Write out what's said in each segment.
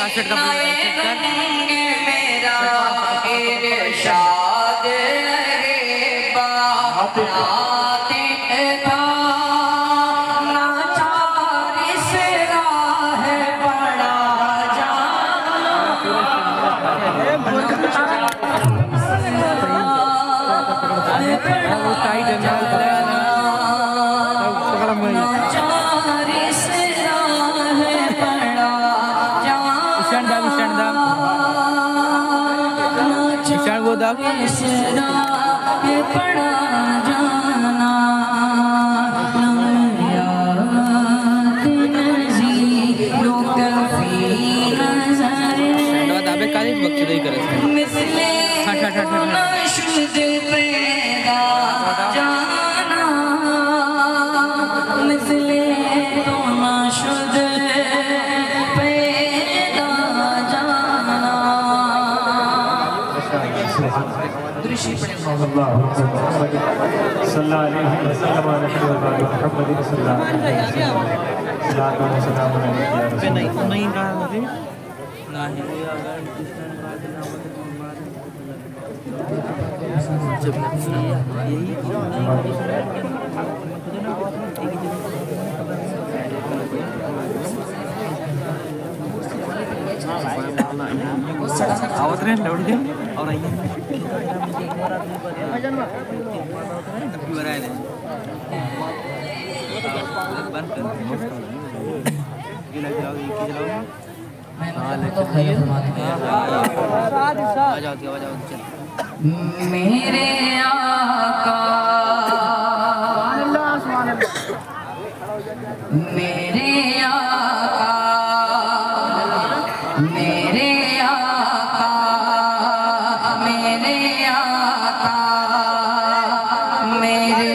Cassette का मेरा इरशाद रे बात आवत रहे लौट गए और आइए मेरे आका मेरे आका मेरे आका मेरे आका मेरे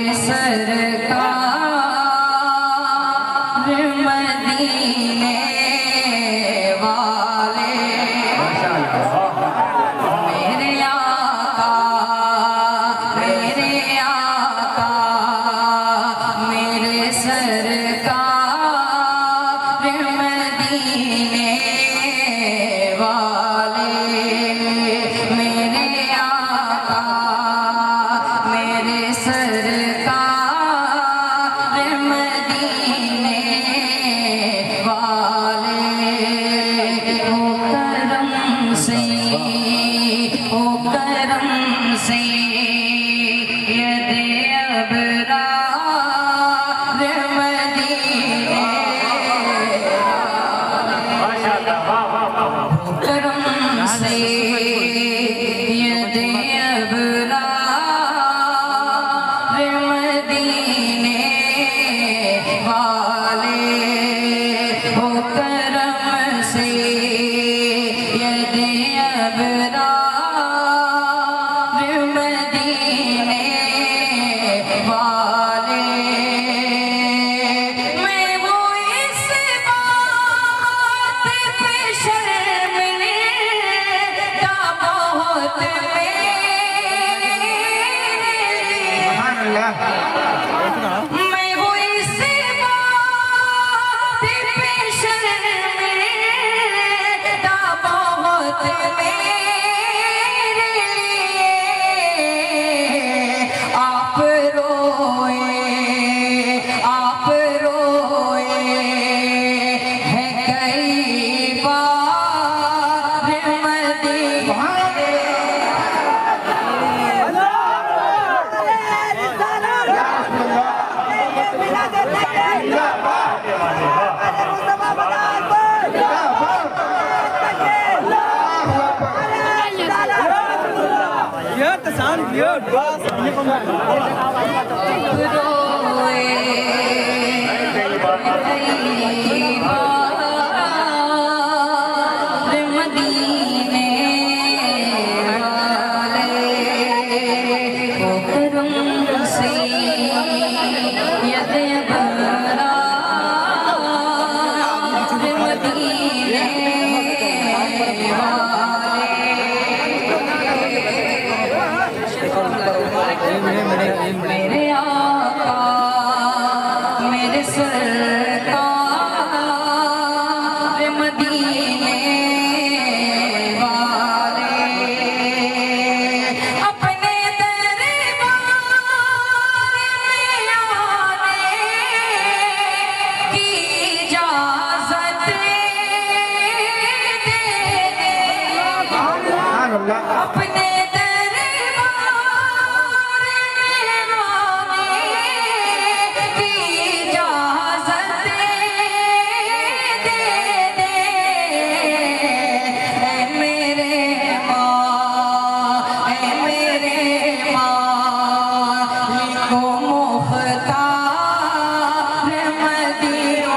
सरकार मदीने वाले मेरे आका मेरे आका मेरे सरकार मदीने वाले मेरे आका मेरे सरकार मदीने वाले ओ करम से ओ करम से यदे अबरार मदीने करम से यदे अबरार मदीने वाले हो करम से यदे अबरार मदीने वाले मैं वो इस बात पे शर्मिंदा बहुत मैं वो इस बात पे शर्मिंदा बहुत मेरे लिए आप रोए हैं कई बार मदीने मेरे आका मेरे सरकार अपने दरबार में आने की इजाज़त दे दे ऐ मेरे मालिक को मुख्तार मदीना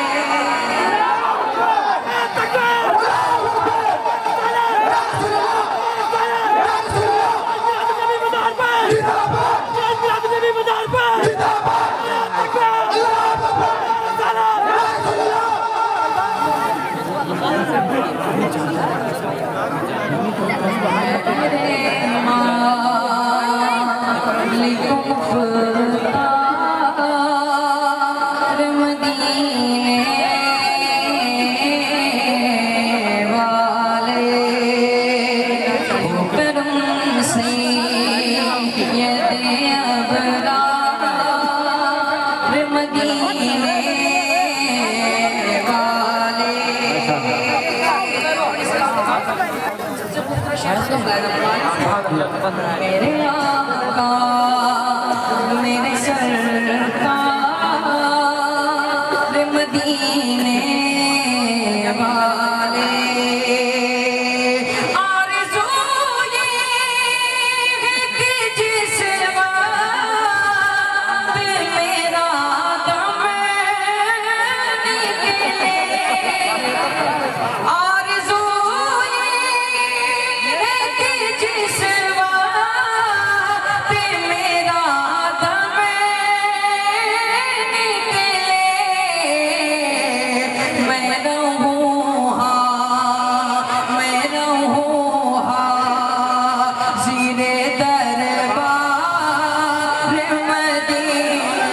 मेरे आका मेरे सरकार मदीने वाले आरज़ू ये है कि जिस वक्त मेरा दम निकले आरज़ू जिस वक्त मेरा दम निकले मैं रहूँ ज़ीरे दरबार मदीना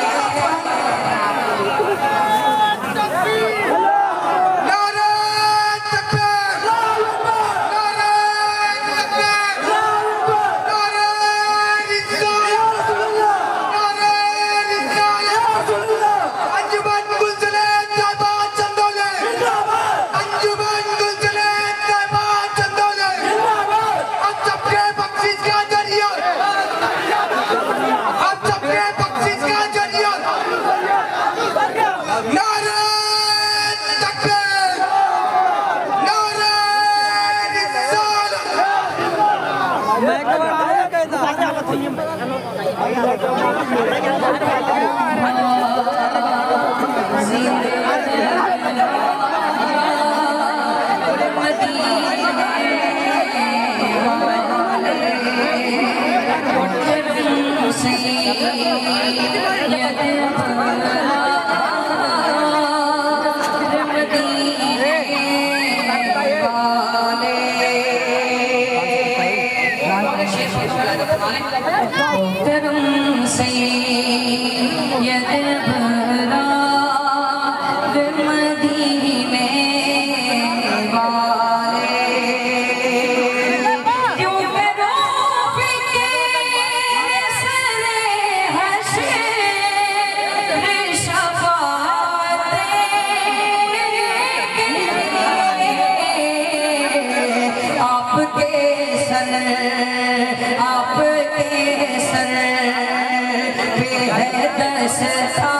आपके सर पे है दस्ता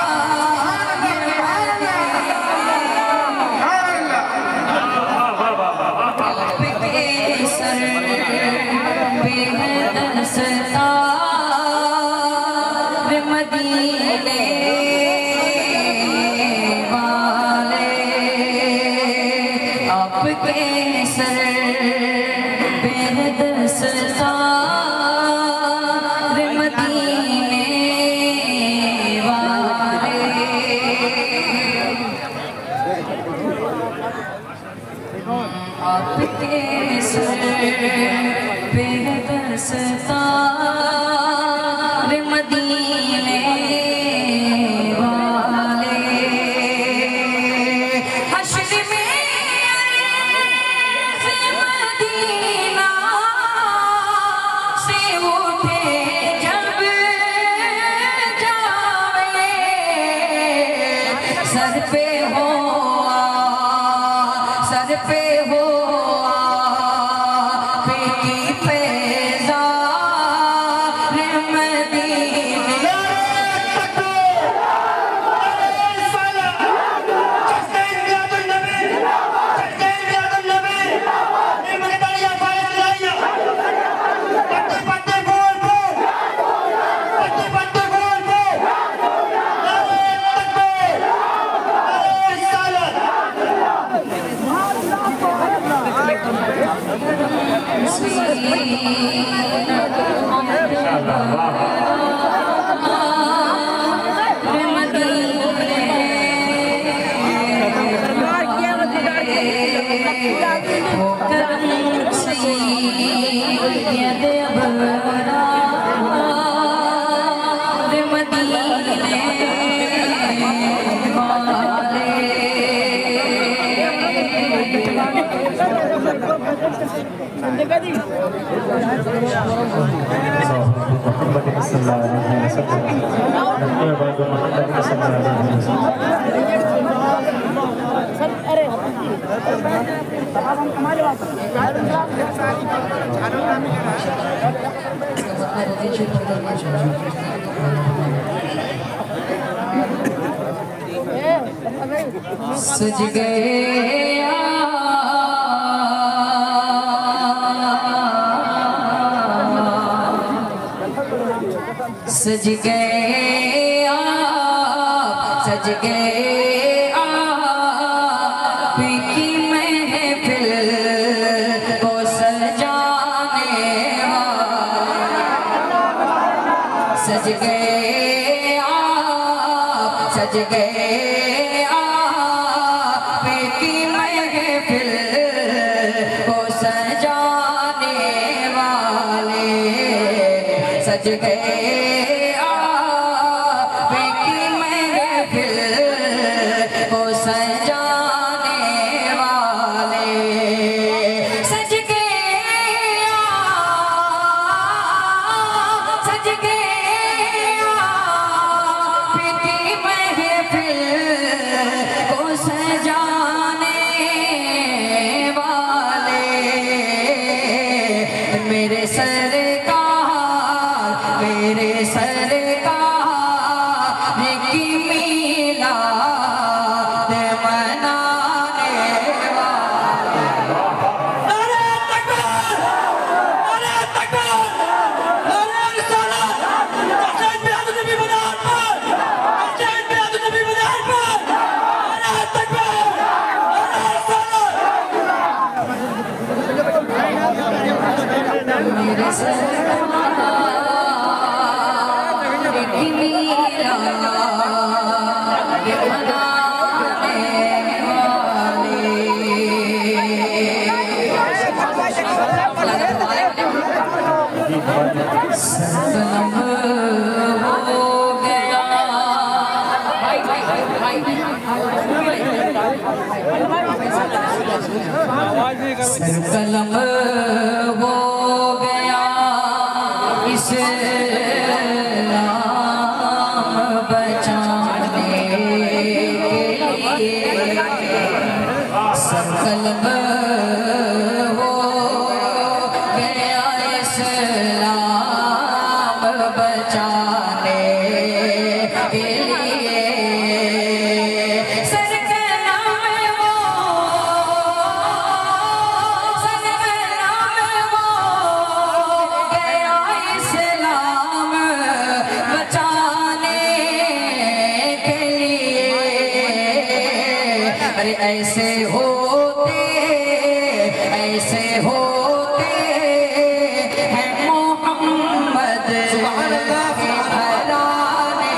मदीने वाले आपके सर बेहदस्तार मदीने वाले आपके सर बेहदस्तार मदीने वाले हश्र में मदीना से उठे जब जावे सर पे हो सज गए सज गए आप, सज गए आप की महफिल को सजाने सज गए आप, सज गए आप की महफिल को सजाने वाले सज गए मेरे सरकार की मीलाद मनाने मेरे कलम हो गया इस्लाम बचाने के लिए कलम हो गया इस्लाम बचाने के लिए अरे ऐसे होते हैं मोहम्मद के घराने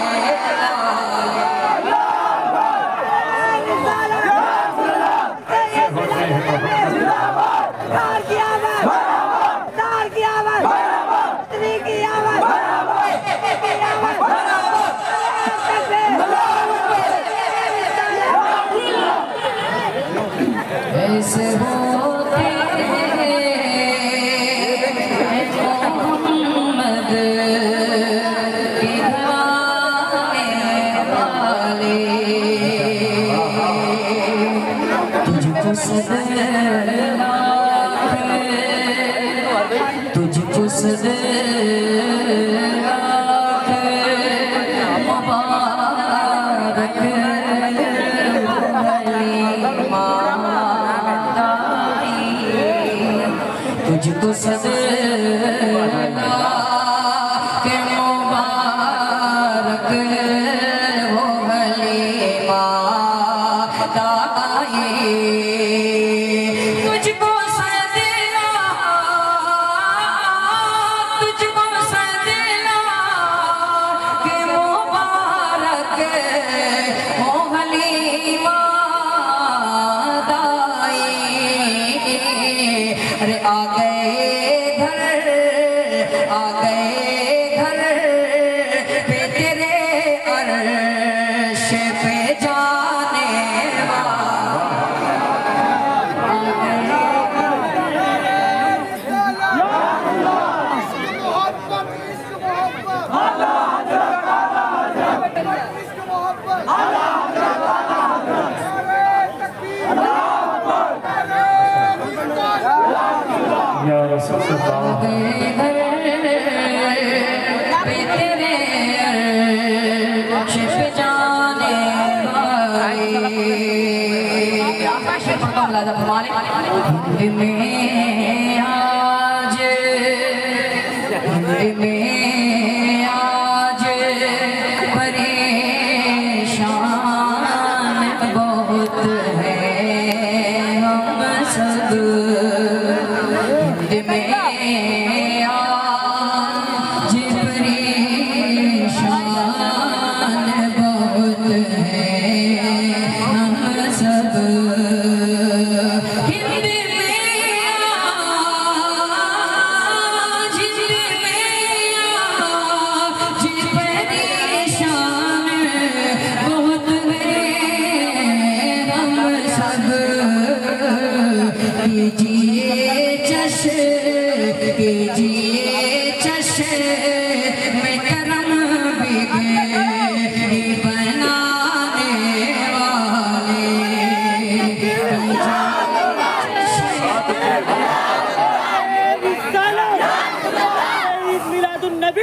ऐसे होते मोहम्मद के घराने वाले तुझको सदा तुझको सदा मुबारक तुझको सदा के मुबारक हो हलीमा दाई तुझको सदा आ गए घर पे तेरे अर्श पे जाने आज परेशान बहुत है हम सब में आज परेशान बहुत है हम सब कीजिए चश्मे में करम बिगड़ी बनाने वाले मिलादुन्नबी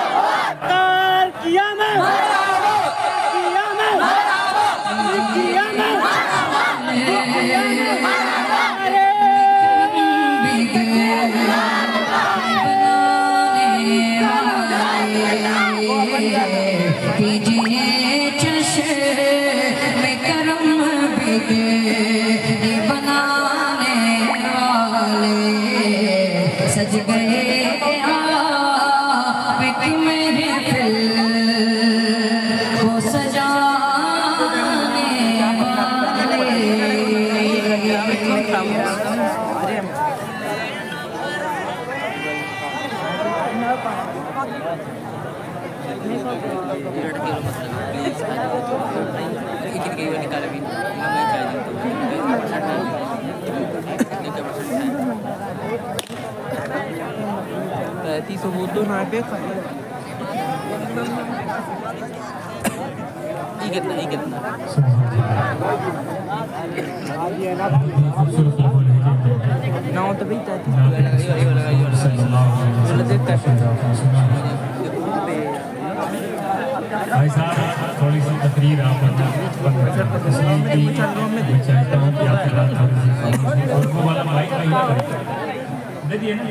कीजिए चश्मे करम बिगड़ी बनाने वाले सज गए आप मेरे दिल को सजाने वाले भाई साहब थोड़ी सी तकरीर आप इसलिए मैं चाहता हूँ कि आप और वो वाला माइक दे दिए ना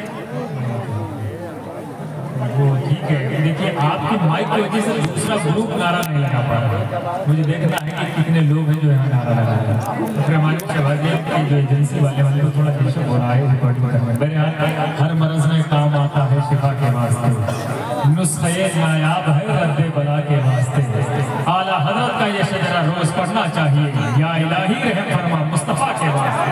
वो ठीक है। देखिए आपकी माइक की वजह से दूसरा ग्रुप नारा नहीं लगा पा रहा। मुझे देखना है कि कितने लोग हैं जो यहाँ नारा लगा रहे हैं। तो फिर हमारे शहबाजी की जो एजेंसी वाले को थोड़ा डिस्टर्ब हो रहा है रिकॉर्डिंग करने में। मेरे हर मरज में काम आता है शिफा के वास्ते, नुस्खे नायाब है रद्दे बला के वास्ते। आला हज़रत का ये शजरा रोज पढ़ना चाहिए, या इलाही रहम फरमा मुस्तफ़ा के वास्ते।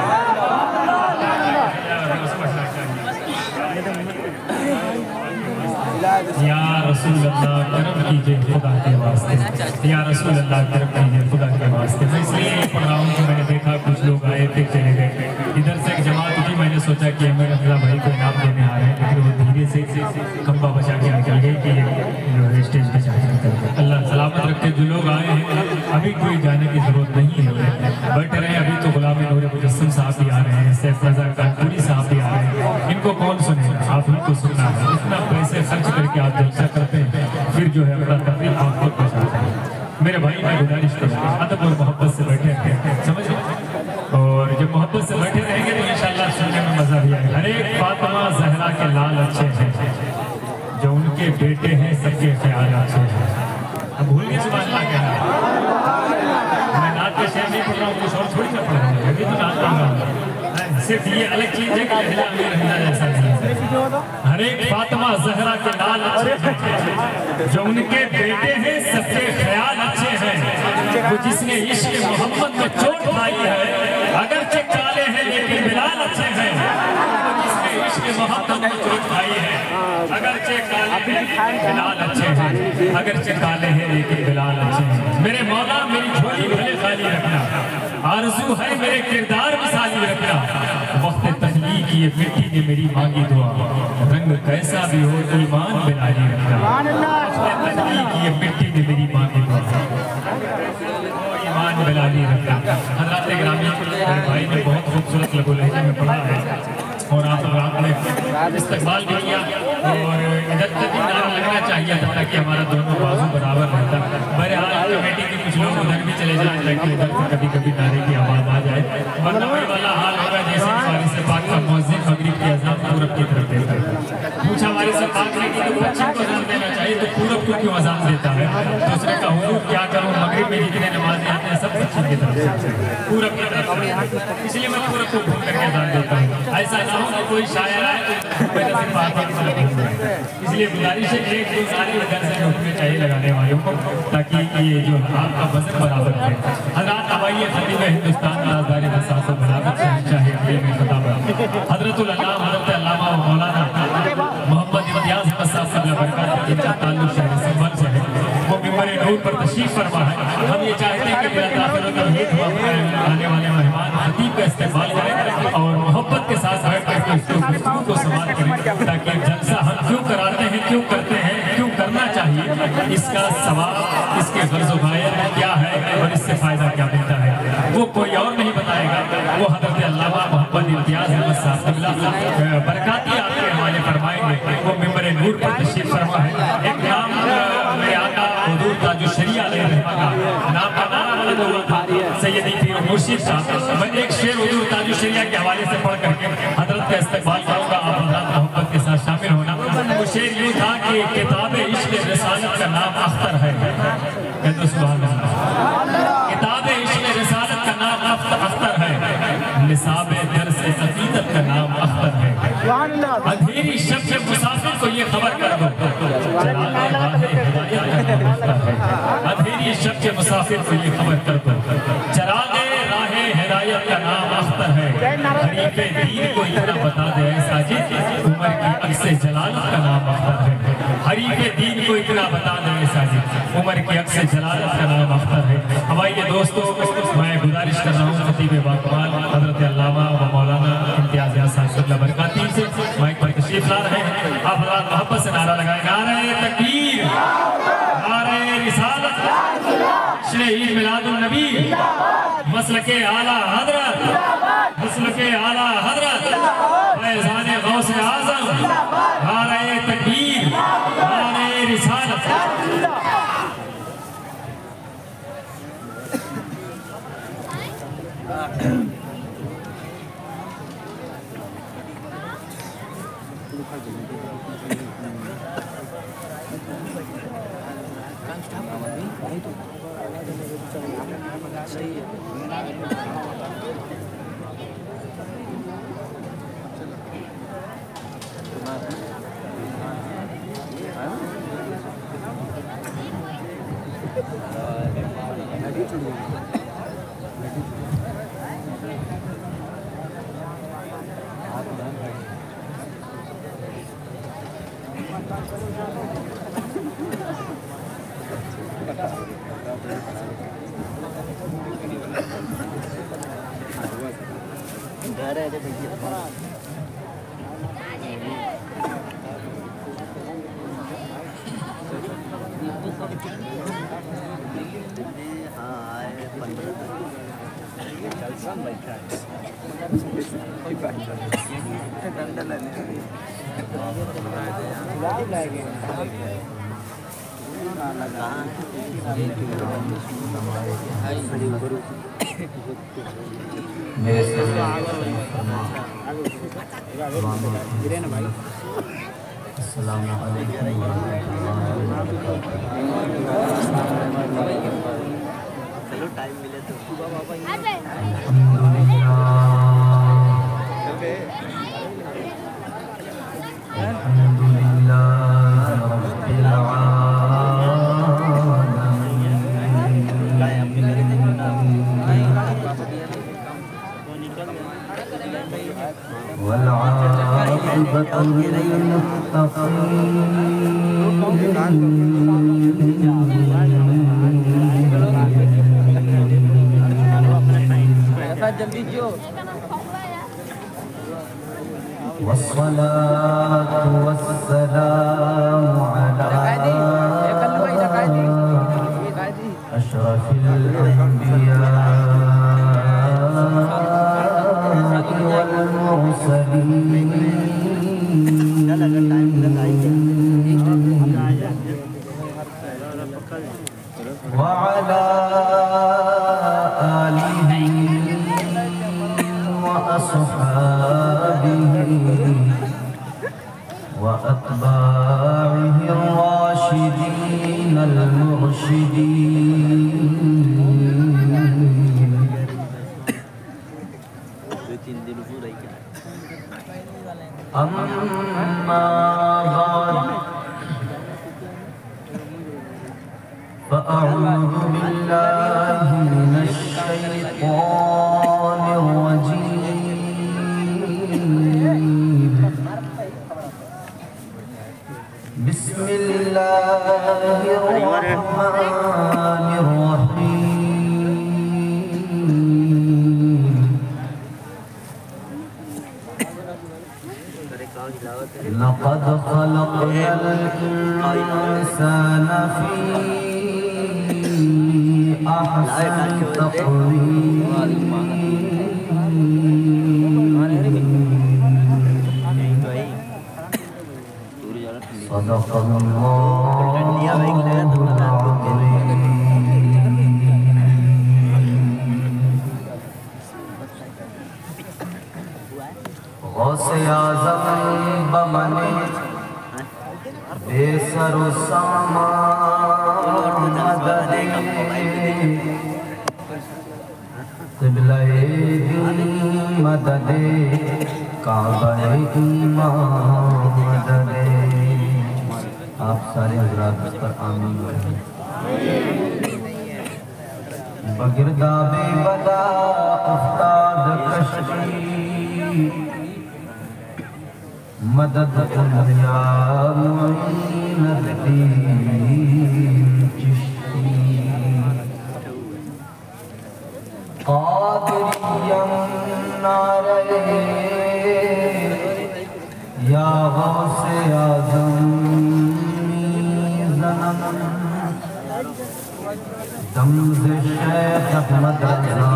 या रसूल अल्लाह करम कीजिए खुदा के वास्ते, या रसूल अल्लाह करम कीजिए खुदा के वास्ते। मैं इसलिए ये पढ़ रहा हूँ कि मैंने देखा कुछ लोग आए थे चले गए। इधर से एक जमात थी, मैंने सोचा कि मेरे अल्लाह भाई को इनाम देने आ रहे हैं, लेकिन वो धीरे से खंबा बचा के निकल गए कि जो है स्टेज पे जाके निकल गए। अल्लाह सलामत रखे। जो लोग आए हैं अभी कोई जाने की जरूरत नहीं है, बैठे रहे। अभी तो गुलाम नूर मुजस्सिम साहब भी आ रहे हैं, सैफ रज़ा कानपुरी साहब भी आ रहे हैं। इनको कौन सुने, आप ही को सुनना है। इतना पैसे खर्च करके आप जलसा करते हैं, फिर जो है अपना तकलीफ आप खुद बचाते हैं। मेरे भाई मैं गुजारिश करूँगा अदब और मोहब्बत से बैठे हैं, समझ लो। और जब मोहब्बत से बैठे रहेंगे तो इंशाअल्लाह सुनने में मजा भी आएगा। हर एक फातिमा ज़हरा के लाल अच्छे हैं, जो उनके बेटे हैं सबके ख्याल अच्छे हैं। अब भूल गए सुभान अल्लाह कहना। मैं नात के शेर नहीं पढ़ रहा हूँ, कुछ और थोड़ी ना पढ़ रहा हूँ, अभी तो नात पढ़ रहा हूँ। सिर्फ ये अलग चीज है कि लहजा में रहना जैसा नहीं है। हर एक फातिमा ज़हरा के लाल अच्छे हैं, जो उनके बेटे हैं सबके ख्याल अच्छे हैं। वो जिसने इश्क मोहम्मद में चोट खाई है, अगरचे काले हैं लेकिन बिलाल अच्छे हैं। मोहब्बत ने चोट खाई है। अगरचे काले हैं बिलाल अच्छे हैं, अगरचे काले हैं लेकिन बिलाल अच्छे हैं। मेरे मौला मेरी झोली भले खाली रखना, आरज़ू है मेरे किरदार मिसाली रखना। वक्त तख्लीक ये मिट्टी ने मेरी मांगी दुआ, रंग कैसा भी हो ईमान बिलाली रखना। वक्त तख्लीक ये मिट्टी ने मेरी मांगी दुआ, ईमान बिलाली रखना। हज़रात गिरामी, मेरे भाई ने बहुत खूबसूरत लघु लहजे में पढ़ा है और आपने इस्तेमाल भी किया और इधर तक भी नारा लगना चाहिए था ताकि हमारा दोनों बाजू बराबर रहता। बहरहाल कमेटी के कुछ लोग उधर भी चले जाए ताकि उधर से कभी कभी नारे की आवाज़ आ जाए, वरना वही वाला हाल होगा जैसे हमारे से पाक का मुअज्जिन मगरिब की अज़ान पूरब की तरफ देता है। कुछ हमारे से पाक ने कि तो पश्चिम को अज़ान देना चाहिए तो पूरब को क्यों अज़ान देता है। दूसरे का हुजूर क्या करूँ, मगरिब में जितने नमाज़ें आते हैं सब पश्चिम की तरफ से पूरब की तरफ, इसलिए मैं पूरब को घूम करके अज़ान देता हूँ। ऐसा ना हो कि कोई शायर आए तो पहले से पाक की तरफ घूम रहे। इसलिए गुजारिश है एक दो सारे इधर से उठने चाहिए लगाने वालों को ताकि ये जो आपका वजन बराबर है। हज़रात हवाई खतीब हिंदुस्तान राजदारी बसात बलागत शहंशाह अली में खिताब हज़रतुल अल्लामा हज़रत अल्लामा व मौलाना मोहम्मद इम्तियाज़ अहमद साहब क़िबला बरकात जिनका ताल्लुक शहर संभल से है, वो मिंबर नूर पर तशरीफ़ फरमा है। हम ये चाहते हैं कि मेरा दाखिल होकर आने वाले मेहमान खतीब का इस्तेमाल करें और मोहब्बत के साथ बैठ कर गुफ्तगू को समाप्त करें ताकि जलसा हम क्यों कराते हैं, क्यों करते हैं, क्यों करना चाहिए, इसका सवाब इसके गर्ज़ो गायत क्या है और इससे फ़ायदा क्या मिलता है वो कोई और नहीं बताएगा, वो हज़रत अल्लामा मोहम्मद इम्तियाज़ अहमद साहब क़िबला बरकाती आपके हवाले फरमाएंगे। वो मिंबर नूर पर तशरीफ़ फरमा है। एक नाम मेरे आका हुज़ूर ताजुश्शरीअ अलैहि रहमत का नाम का नारा बुलंद हुआ था सैयदी पीर मुर्शिद साहब। मैं एक शेर हुज़ूर ताजुश्शरीअ के हवाले से पढ़ करके हज़रत का इस्तक़बाल करूँगा, आप हज़रात मोहब्बत के साथ शामिल होना। वो शेर यूँ था कि किताब इश्क़ रिसालत का नाम अख्तर है, सुभान अल्लाह। किताब इश्क़ रिसालत का नाम अख्तर है, निसाब दर्स अक़ीदत का नाम अख्तर है। अंधेरी शब से मुसाफिर को ये खबर कर दो, अंधेरी शब के मुसाफिर को ये खबर कर दो, चरागे राहे हिदायत का नाम अख्तर है। हरीफे दीन को इतना बता दे साजिद, उमर की अक्स जलालत का नाम अख्तर है। हरीफे दीन को इतना बता दे साजिद, उमर की अक्स जलालत का नाम अख्तर है। हमारे दोस्तों, मैं गुजारिश कर रहा हूँ खतीब बाकमाल हज़रत अल्लामा व मौलाना इम्तियाज़ साहब क़िबला बरकाती से माइक पर तशरीफ़ ला रहे हैं। आप हज़रात मोहब्बत से नारा लगाएं, नारे तकबीर, नारे रिसालत, शहीद मिलादुन नबी, मसलके आला हज़रत, मसलके आला हज़रत, फैज़ाने गौसे आज़म, नारे तकबीर, नारे रिसालत। चलो टाइम मिले तो वल्आक़िबतु लिल्मुत्तक़ीन वस्सलातु वस्सलामु अला अशरफिल अंबिया वल मुरसलीन व अला आलिहि व अस्हाबिहि व अत्बाइहि राशिदीन अल मुरशिदीन अम्मा बाद फ़अऊज़ु बिल्लाहि मिनश शैतानिर रजीम बिस्मिल्लाहिर रहमानिर रहीम लक़द ख़लक़नल इंसान फ़ी अहसनि तक़वीम सदक़ल्लाहुल अज़ीम। गौसे आज़म बमने बेसरो सामान मददे क़िबला-ए दीन मददे काबा-ए ईमान मददे। आप सारे हज़रात इस पर आमीन करें। बगिरदाबे बदा उस्ताद कश्ती मदद दुनिया मुईनुद्दीन चिश्ती क़ादिरिय्यम नारे या गौसे आज़म ज़नम दम्ज़ शेख अहमद रज़ा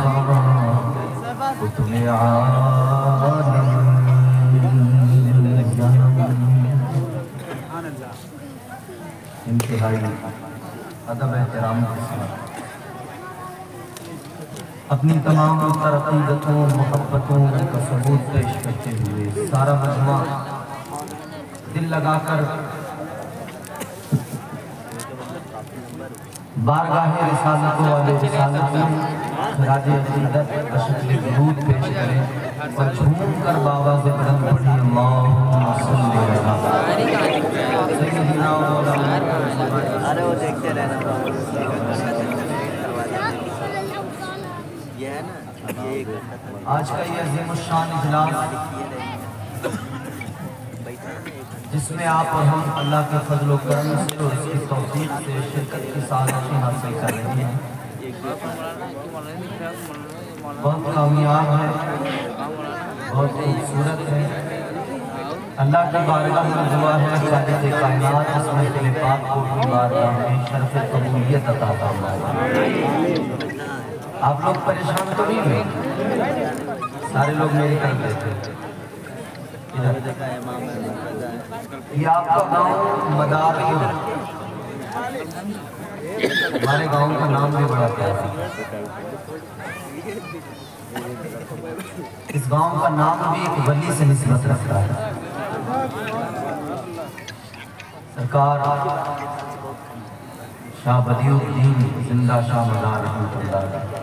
कुतुब-ए आलम इंतहाई अदब एहतराम के साथ अपनी तमाम तरक़ीदतों मोहब्बतों का सबूत पेश करते हुए सारा मजमा दिल लगाकर बारगाहे रिसालत वाले रिसालतों राज अक़ीदत अशफ़ दुरूद पेश करें और झूम कर बाबा से कदम पढ़ी अल्लाहुम्मा सल्ली अला सय्यिदिना अरे वो देखते रहना ये है ना ये एक आज का ये अज़ीमुश्शान इजलास जिसमें आप और हम अल्लाह के फजल व करम से और उसकी तौफीक से शिरकत की सादतें हासिल कर रहे हैं, बहुत कामयाब है, बहुत खूबसूरत है। अल्लाह की बारगाह में दुआ है खालिक़ कायनात इसमें तेरे पाक को की बारगाह में शर्फ कबूलियत अता फरमाए। आप लोग परेशान तो नहीं हुए? सारे लोग मेरी तरफ देखते। ये आपका गांव मदार क्यों? हमारे गांव का नाम भी बड़ा प्यारा है। इस गांव का नाम भी एक वली से निस्बत रखता है। सरकार शाह बदियुद्दीन जिंदा शाह मदार रहमतुल्लाह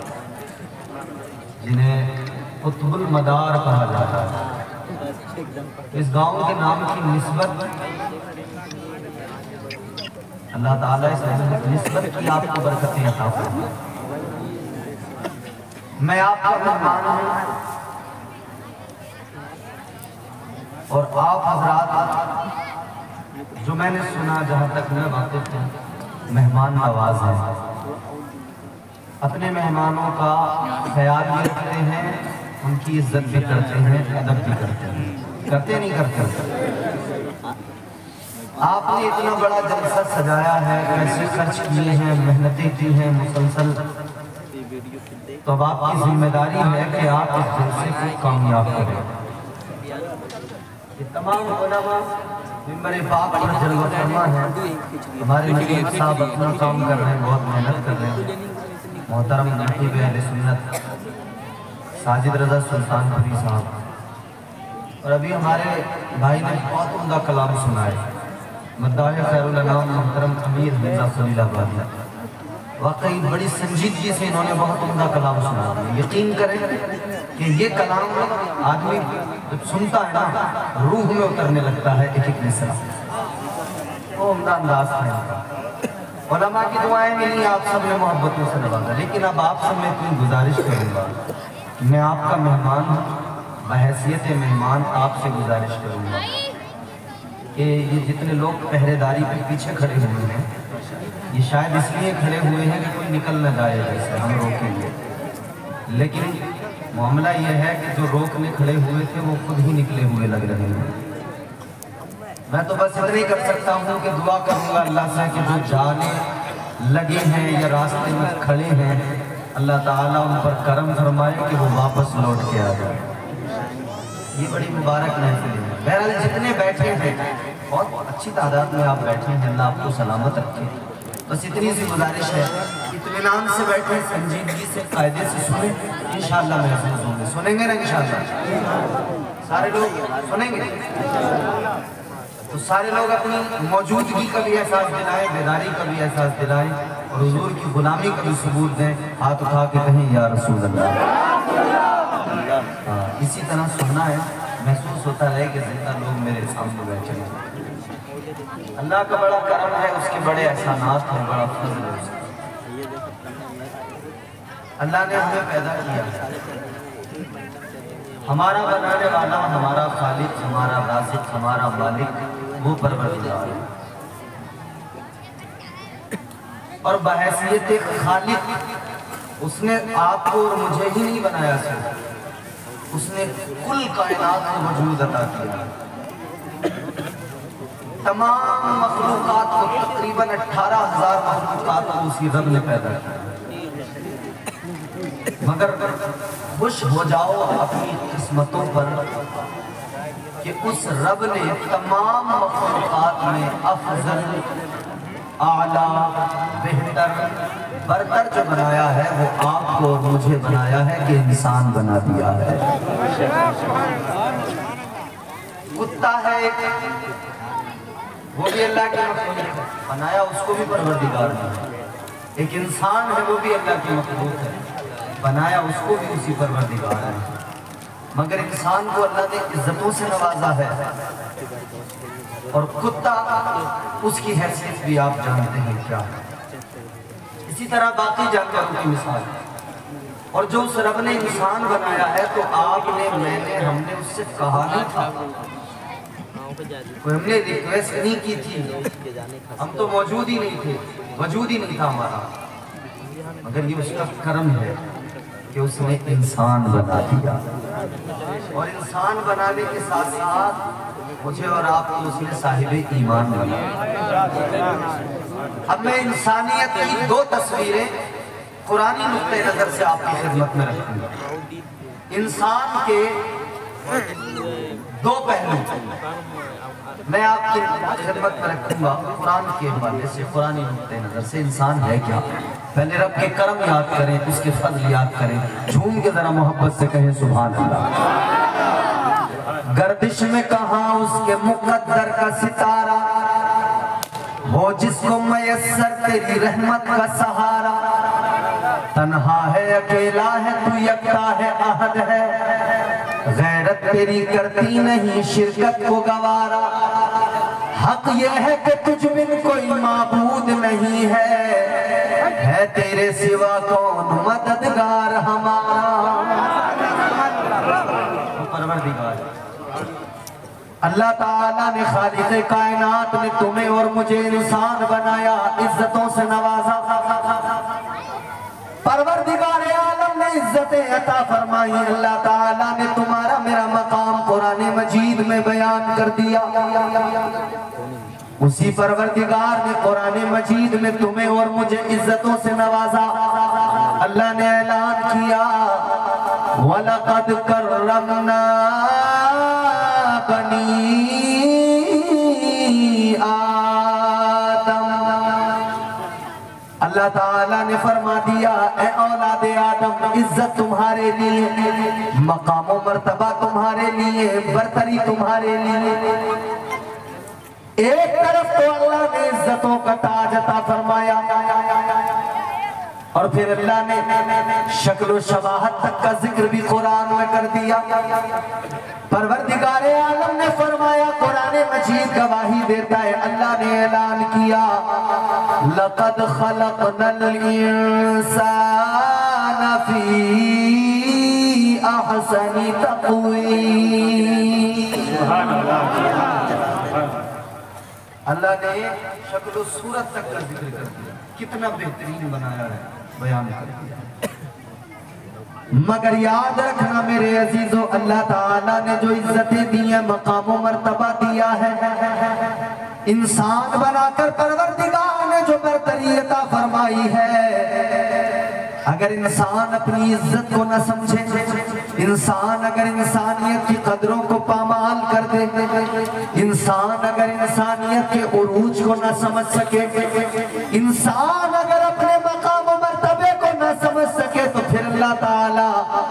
जिन्हें कुतुबुल मदार कहा जाता है। इस गांव के नाम की निस्बत अल्लाह ताला इस निस्बत की आपको बरकतें अता फरमाए। मैं आपका मेहमान हूं, और आप हजरात जो मैंने सुना, जहाँ तक मैं वाकिफ हूँ, मेहमान नवाज हैं, अपने मेहमानों का ख्याल भी रखते हैं, उनकी इज्जत भी करते हैं, अदब भी करते हैं, करते नहीं करते। आपने इतना बड़ा जलसा सजाया है, पैसे खर्च किए हैं, मेहनतें की हैं मुसलसल, तो अब आपकी जिम्मेदारी है कि आप इस जलसे को कामयाब करें। ये तमाम उलमा मिंबर पाक पर जलवा फरमा है। हमारे नकीब साहब अपना काम कर रहे हैं, बहुत मेहनत कर रहे हैं। मोहतरम नकीब अहले सुन्नत साजिद रजा सुल्तानपुरी साहब, और अभी हमारे भाई ने बहुत उम्दा कलाम सुना है, मद्दाह खैरुल अनाम मोहतरम अमीर हमजा खलीलाबादी। वाकई बड़ी संजीदगी से इन्होंने बहुत उम्दा कलाम सुना है। यकीन करें कि ये कलाम आदमी जब सुनता है ना, रूह में उतरने लगता है एक एक मिसरा। वो उम्दा अंदाज था इनका। उलमा की दुआएं मिली, आप सब ने मोहब्बतों से नवाजा। लेकिन अब आप सब मैं इतनी गुजारिश करूँगा, मैं आपका मेहमान हूँ, बहैसियत मेहमान आपसे गुजारिश करूँगा कि ये जितने लोग पहरेदारी के पीछे खड़े हुए हैं, ये शायद इसलिए खड़े हुए हैं कि कोई निकल न जाए, जैसे हम रोकेंगे। लेकिन मामला ये है कि जो रोकने खड़े हुए थे वो खुद ही निकले हुए लग रहे हैं। मैं तो बस इतना ही कर सकता हूँ कि दुआ करूँगा अल्लाह से कि जो जाने लगे हैं या रास्ते में खड़े हैं, अल्लाह ताला उन पर करम फरमाए कि वो वापस लौट के आ जाए। ये बड़ी मुबारक महफिल है। बहरहाल जितने बैठे हैं, बहुत अच्छी तादाद में आप बैठे हैं, अल्लाह आपको सलामत रखे। बस इतनी सी गुजारिश है, इत्मीनान से बैठे, संजीदगी से, कायदे से सुने, इंशाअल्लाह महसूस होंगे। सुनेंगे ना इंशाअल्लाह? सारे लोग सुनेंगे? तो सारे लोग अपनी मौजूदगी का भी एहसास दिलाएं, बेदारी का भी एहसास दिलाएं, और हुजूर की गुलामी का भी सबूत दें। हाथ उठा के कहें या रसूल अल्लाह। इसी तरह सुनना है, महसूस होता है कि जिंदा लोग मेरे सामने बैठे हैं। अल्लाह का बड़ा करम है, उसके बड़े एहसानात हैं, बड़ा फजल है। अल्लाह ने हमें पैदा किया, हमारा बनाने वाला, हमारा खालिक, हमारा राज़िक़, हमारा मालिक वो परवरदिगार है। और बहैसियत खालिक उसने आपको और मुझे ही नहीं बनाया, सिर्फ उसने कुल कायनात को वजूद अता किया। तमाम मखलूकात को, तकरीबन 18,000 मखलूकात को उसी रब ने पैदा किया। मगर खुश हो जाओ अपनी किस्मतों पर कि उस रब ने तमाम मखलूकात में अफजल, आला, बेहतर, बरतर जो बनाया है वो आपको और मुझे बनाया है कि इंसान बना दिया है। कुत्ता है एक, वो भी अल्लाह की मखलूक है, बनाया उसको भी परवरदिगार ने। एक इंसान है, वो भी अल्लाह की मखलूक है, बनाया उसको भी उसी परवरदिगार है। मगर इंसान को अल्लाह ने इज्जतों से नवाजा है, और कुत्ता उसकी हैसियत भी आप जानते हैं क्या है। इसी तरह बाकी जानवरों की मिसाल, और जो उस रब ने इंसान बनाया है, तो आपने, मैंने, हमने उससे कहा नहीं था, कोई हमने रिक्वेस्ट नहीं की थी, हम तो मौजूद ही नहीं थे, वजूद ही नहीं था हमारा। मगर ये उसका करम है कि उसने इंसान बना दिया, और इंसान बनाने के साथ साथ मुझे और आपको उसने साहिबे ईमान बनाया। अब मैं इंसानियत की दो तस्वीरें कुरानी नुक्ते नजर से आपकी खिदमत में रखूंगा। इंसान के दो पहलू मैं आपकी खिदमत में रखूंगा कुरान के हवाले से, कुरानी नुक्ते नजर से। इंसान है क्या? पहले रब के करम याद करें, उसके फज़ल याद करें, झूम के जरा मोहब्बत से कहें सुभान अल्लाह। गर्दिश में कहाँ उसके मुकद्दर का सितारा हो, जिसको मयस्सर तेरी रहमत का सहारा। तन्हा है, अकेला है, तू यकता है, अहद है, गैरत तेरी करती नहीं शिरकत को गवारा। हक यह है कि तुझ बिन कोई माबूद नहीं है तेरे सिवा कौन मददगार हमारा। परवरदिगार अल्लाह ताला ने खालिक़े कायनात ने तुम्हें और मुझे इंसान बनाया, इज्जतों से नवाजा। परवरदिगार आलम ने इज्जतें अता फरमाई। अल्लाह ताला ने तुम्हारा मेरा मकाम कुरान मजीद में बयान कर दिया। उसी परवरदिगार ने कुरान मजीद में तुम्हें और मुझे इज्जतों से नवाजा। अल्लाह ने ऐलान किया, वलक़द कर्रमना बनी आदम। अल्लाह ताला ने फरमा दिया, ए औलादे आदम, इज्जत तुम्हारे लिए, मकाम मर्तबा तुम्हारे लिए, बरतरी तुम्हारे लिए। एक तरफ तो अल्लाह ने इज्जतों का ताज अता फरमाया और फिर अल्लाह ने शक्ल शबाहत तक का जिक्र भी कुरान में कर दिया। परवरदिगार आलम ने फरमाया, कुरान मजीद गवाही देता है, अल्लाह ने ऐलान किया, लक़द खलक़नल इंसान फी अहसनी तक़वीम। अल्लाह ने शक्ल सूरत तक का जिक्र कर दिया, कितना बेहतरीन बनाया है, बयान कर दिया। मगर याद रखना मेरे अजीजों, अल्लाह ताला ने जो इज्जतें दी है, मकाम मर्तबा दिया है, इंसान बनाकर परवरदिगार ने जो बरतरी अता फरमाई है, अगर इंसान अपनी इज्जत को न समझे, इंसान अगर इंसानियत की कदरों को पामाल कर दे, इंसान अगर इंसानियत के उरूज को न समझ सके, इंसान अगर अपने मकाम मर्तबे को न समझ सके, तो फिर अल्लाह ताला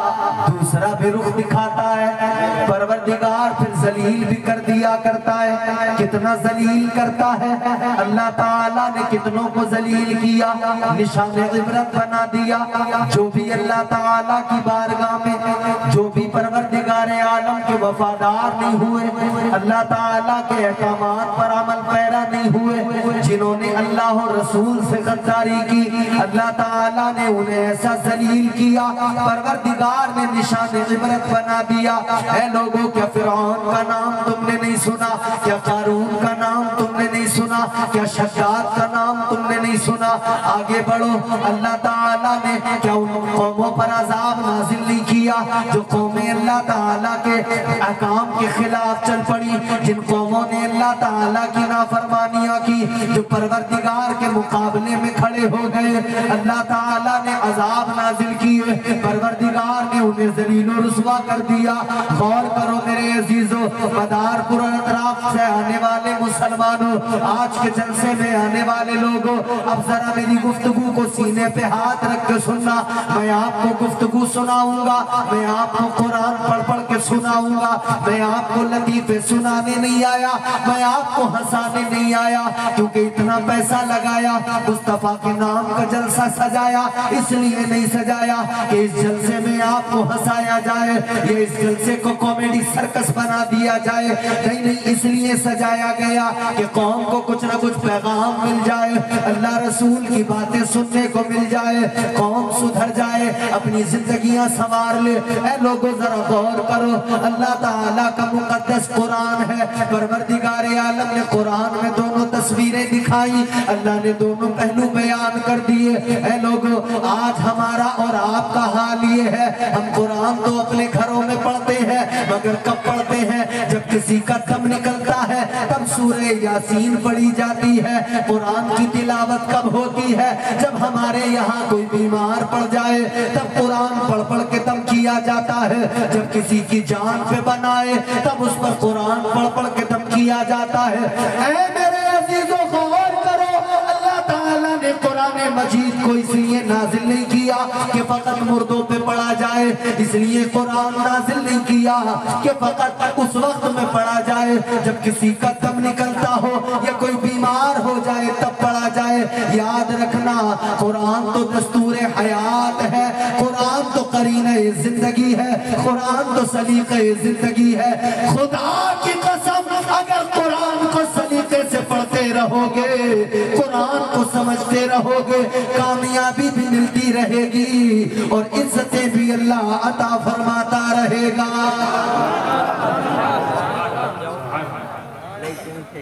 दूसरा भी रुख दिखाता है। परवरदिगार फिर जलील भी कर दिया करता है। कितना जलील करता है अल्लाह ताला ने, कितनों को जलील किया, निशान इबरत बना दिया। जो भी अल्लाह ताला की बारगाह में, जो भी परवरदिगार आलम के वफादार नहीं हुए, अल्लाह ताला के अहकामात पर अमल पैरा नहीं हुए, जिन्होंने अल्लाह और रसूल से गद्दारी की, अल्लाह ताला ने उन्हें ऐसा जलील किया, परवरदिगार ने निशान इबरत बना दिया। ऐ लोगों, क्या फिरौन का नाम तुमने नहीं सुना? क्या कारून का नाम तुमने नहीं सुना? क्या शद्दाद का नाम तुमने नहीं सुना? आगे बढ़ो, अल्लाह ताला ने क्या उन कौमों पर अजाब नाजिल नहीं किया जो कौमें अल्लाह ताला के अहकाम के खिलाफ चल पड़ी, जिन कौमों ने अल्लाह ताला की नाफरमानियां की, जो परवरदिगार के मुकाबले में खड़े हो गए, अल्लाह ताला ने अजाब नाजिल किए, परवरदिगार ने उन्हें जलील और रुसवा कर दिया। गौर करो मेरे अजीजों, मदारपुर अतराफ से आने वाले मुसलमानों, आज के जलसे में आने वाले लोगों, अब जरा मेरी गुफ्तगू को सीने पे हाथ रख के सुनना। मैं आपको गुफ्तगू सुनाऊंगा, मैं आपको कुरान पढ़ पढ़ के सुनाऊंगा, मैं आपको लतीफे सुनाने नहीं आया, मैं आपको हंसाने नहीं आया, क्योंकि इतना पैसा लगाया, मुस्तफा के नाम का जलसा सजाया, इसलिए नहीं सजाया कि इस जलसे में आपको हंसाया जाए, ये इस जलसे को कॉमेडी सर्कस बना दिया जाए, नहीं नहीं, इसलिए सजाया गया कि कौम को कुछ ना कुछ पैगाम मिल जाए, अल्लाह रसूल की बातें सुनने को मिल जाए, कौम सुधर जाए, अपनी जिंदगियां संवार ले। ऐ लोगों, जरा गौर करो, अल्लाह ताला का मुकद्दस कुरान है, परवरदिगार आलम ने कुरान में दोनों तस्वीरें दिखाई, अल्लाह ने दोनों पहलू बयान कर दिए। ऐ लोगों, आज हमारा और आपका हाल ये है, हम कुरान तो अपने घरों में पढ़ते हैं, मगर कब पढ़ते हैं? जब किसी का दम निकलता है तब सूरे यासीन पढ़ी जाती है। कुरान की तिलावत कब होती है? जब हमारे यहाँ कोई बीमार पड़ जाए तब कुरान पढ़ पढ़ के दम किया जाता है। जब किसी की जान पे बनाए तब उस पर कुरान पढ़ पढ़ के दम किया जाता है। ऐ मेरे अजीजों, गौर करो, अल्लाह ताला ने कुरान मजीद को इसलिए नाजिल नहीं किया कि फकत मुर्दों पे पढ़ा जाए, इसलिए कुरान नाजिल नहीं किया कि फकत उस वक्त में पढ़ा जाए जब किसी का दम निकलता हो या कोई बीमार हो जाए तब पढ़ा जाए। याद रखना, कुरान तो दस्तूर हयात है, कुरान तो करीने जिंदगी है, कुरान तो सलीके जिंदगी है। खुदा की कसम, अगर कुरान को सलीके से पढ़ते रहोगे, कुरान को समझते रहोगे, कामयाबी भी मिलती रहेगी और इज्जतें भी अल्लाह अता फरमाता रहेगा।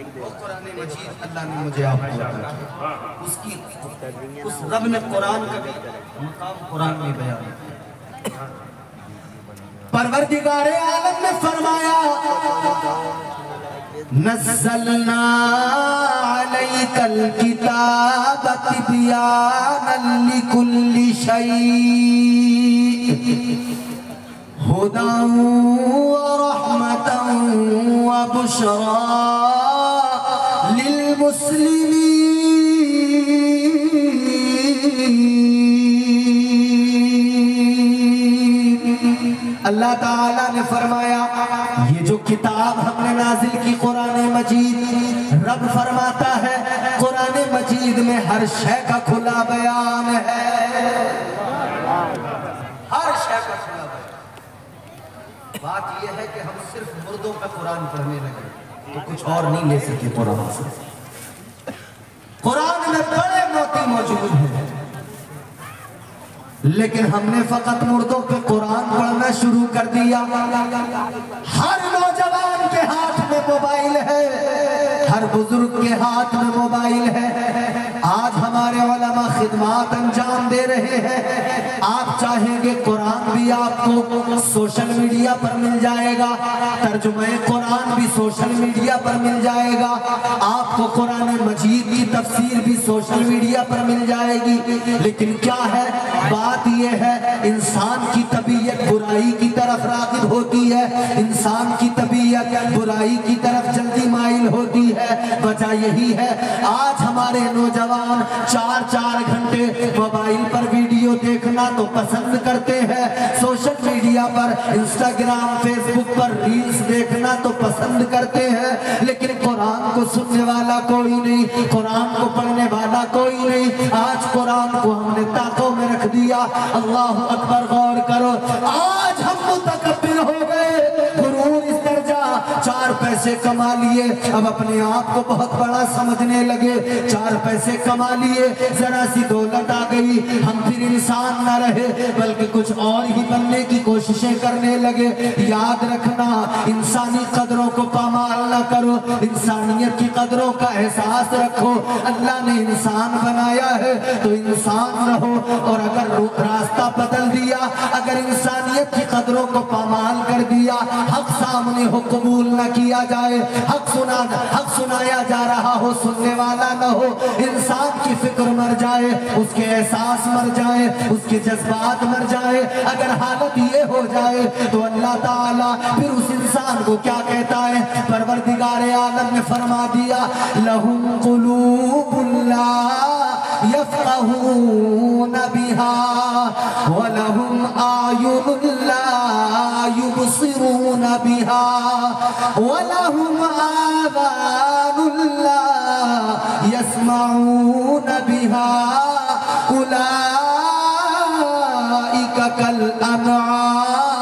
वो कुरान मजीद अल्लाह ने मुझे आपको उसकी उस रब ने कुरान का मकाम कुरान में बयान किया। परवरदिगारे आलम ने फरमाया नज़्ज़लना अलैकल किताब तिबयानन लिकुल्लि शै हुदन व रहमतन व बुशरा लिल मुस्लिमीन। अल्लाह ताला ने फरमाया ये जो किताब हमने नाजिल की कुरान मजीद, रब फरमाता है कुरान मजीद में हर शय का खुला बयान है, हर शय का खुला बयान। बात यह है कि हम सिर्फ मुर्दों का कुरान पढ़ने लगे तो कुछ और नहीं ले सके कुरान से। कुरान में बड़े मोती मौजूद हैं, लेकिन हमने फकत मुर्दों पे कुरान पढ़ना शुरू कर दिया। हर नौजवान के हाथ में मोबाइल है, हर बुजुर्ग के हाथ में मोबाइल है। आज हमारे उलमा खिदमत अंजाम दे रहे हैं। आप चाहेंगे कुरान भी आपको सोशल मीडिया पर मिल जाएगा, तर्जुमे कुरान भी सोशल मीडिया पर मिल जाएगा, आपको कुरान मजीद की तफसीर भी सोशल मीडिया पर मिल जाएगी। लेकिन क्या है बात यह है, इंसान की तबीयत बुराई की तरफ राग़िब होती है, इंसान की तबीयत बुराई की तरफ जल्दी माइल होती है। वजह यही है आज हमारे नौजवान 4-4 घंटे मोबाइल पर वीडियो देखना तो पसंद करते हैं, सोशल मीडिया पर इंस्टाग्राम फेसबुक पर रील्स देखना तो पसंद करते हैं, लेकिन कुरान को सुनने वाला कोई नहीं, कुरान को पढ़ने वाला कोई नहीं। आज कुरान को हमने ताकों में रख दिया। अल्लाह अकबर, गौर करो, आज हम मुतकब्बिर हो गए, गुरूर इस दर्जा, 4 पैसे कमा लिए, अब अपने आप को बहुत बड़ा समझने लगे। 4 पैसे कमा लिए, जरा सी दौलत आ गई, हम फिर इंसान न रहे बल्कि कुछ और ही बनने की कोशिशें करने लगे। याद रखना, इंसानी कदरों को पामाल न करो, इंसानियत की कदरों का एहसास रखो। अल्लाह ने इंसान बनाया है तो इंसान रहो, और अगर रास्ता बदल दिया, अगर इंसानियत की कदरों को पामाल कर दिया, हक सामने हो कबूल न किया जाए, हक सुनाया जा रहा हो सुनने वाला न हो, इंसान की फिक्र मर जाए, उसके एहसास मर जाए, उसके जज्बात मर जाए, अगर हालत ये हो जाए तो अल्लाह ताला फिर उस इंसान को क्या कहता है? परवरदिगारे आलम ने फरमा दिया लहुम कुलूबुन ला यफ़क़हून बिहा व लहुम आयुनुन ला युबसिरून बिहा व लहुम आज़ानुन ला यस्मऊन बिहा उलाइका कल अनआम।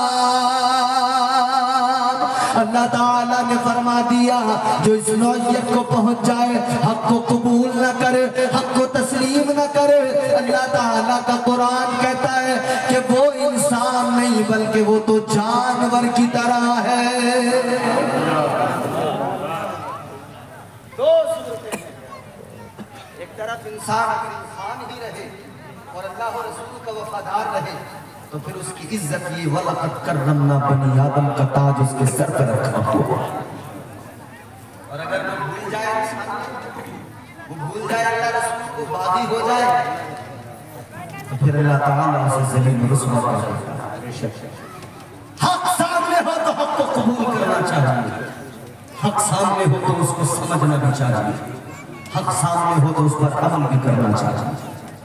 अल्लाह ताला ने फरमा दिया जो इस नौइयत को पहुंच जाए, हक को कबूल न करे, हक को तस्लीम न करे, अल्लाह ताला का कुरान कहता है कि वो इंसान नहीं बल्कि वो तो जानवर की तरह है। दो सूरतें हैं, एक तरफ इंसान अगर इंसान ही रहे और अल्लाह और रसूल का वफादार रहे तो फिर उसकी इज्जत ये वलक़द कर्रमना बनी आदम का ताज उसके सर पर रखा हुआ। और अगर वो भूल जाए, वो भूल जाए अल्लाह रसूल को, बागी हो जाए, तो फिर अल्लाह ताला उसे ज़मीन में रुस्वा कर देता है। हक सामने हो तो हक को कबूल करना चाहिए, हक सामने हो तो उसको समझना भी चाहिए, हक सामने हो तो उस पर अमल भी करना चाहिए।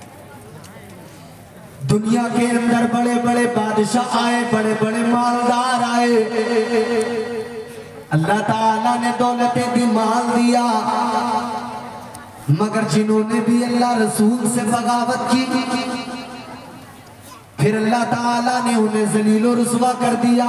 दुनिया के अंदर बड़े बड़े बादशाह आए, बड़े बड़े मालदार आए, अल्लाह ताला ने दौलतें दी, माल दिया, मगर जिन्होंने भी अल्लाह रसूल से बगावत की फिर अल्लाह ताला ने उन्हें जलील और रुसवा कर दिया।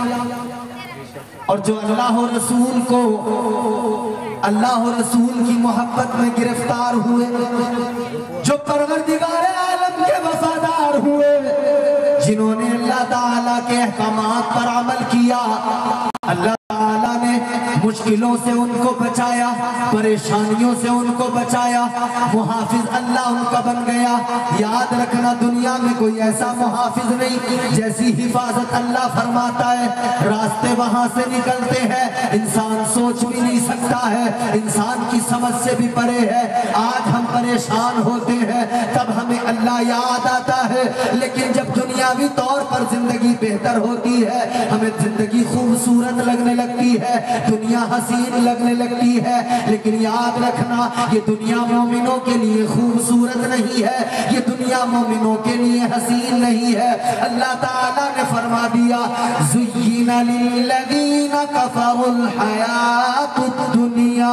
और जो अल्लाह और रसूल को, अल्लाह और रसूल की मोहब्बत में गिरफ्तार हुए, जो परवरदिगारे आलम के वफादार हुए, जिन्होंने अल्लाह ताला के अहकामात पर अमल किया, अल्लाह ताला ने मुश्किलों से उनको बचाया, परेशानियों से उनको बचाया, मुहाफिज अल्लाह उनका बन गया। याद रखना दुनिया में कोई ऐसा मुहाफिज नहीं जैसी हिफाजत अल्लाह फरमाता है। रास्ते वहां से निकलते हैं इंसान सोच भी नहीं सकता है, इंसान की समझ से भी परे है। आज हम परेशान होते हैं तब हमें अल्लाह याद आता है, लेकिन जब दुनियावी तौर पर जिंदगी बेहतर होती है हमें जिंदगी खूबसूरत लगने लगती है, दुनिया हसीन लगने लगती है। लेकिन याद रखना ये दुनिया मोमिनों के लिए खूबसूरत नहीं है, ये दुनिया मोमिनों के लिए हसीन नहीं है। अल्लाह ताला ने फरमा दिया ज़ुय्यिना लिल्लज़ीना कफ़रुल हयातुद दुनिया।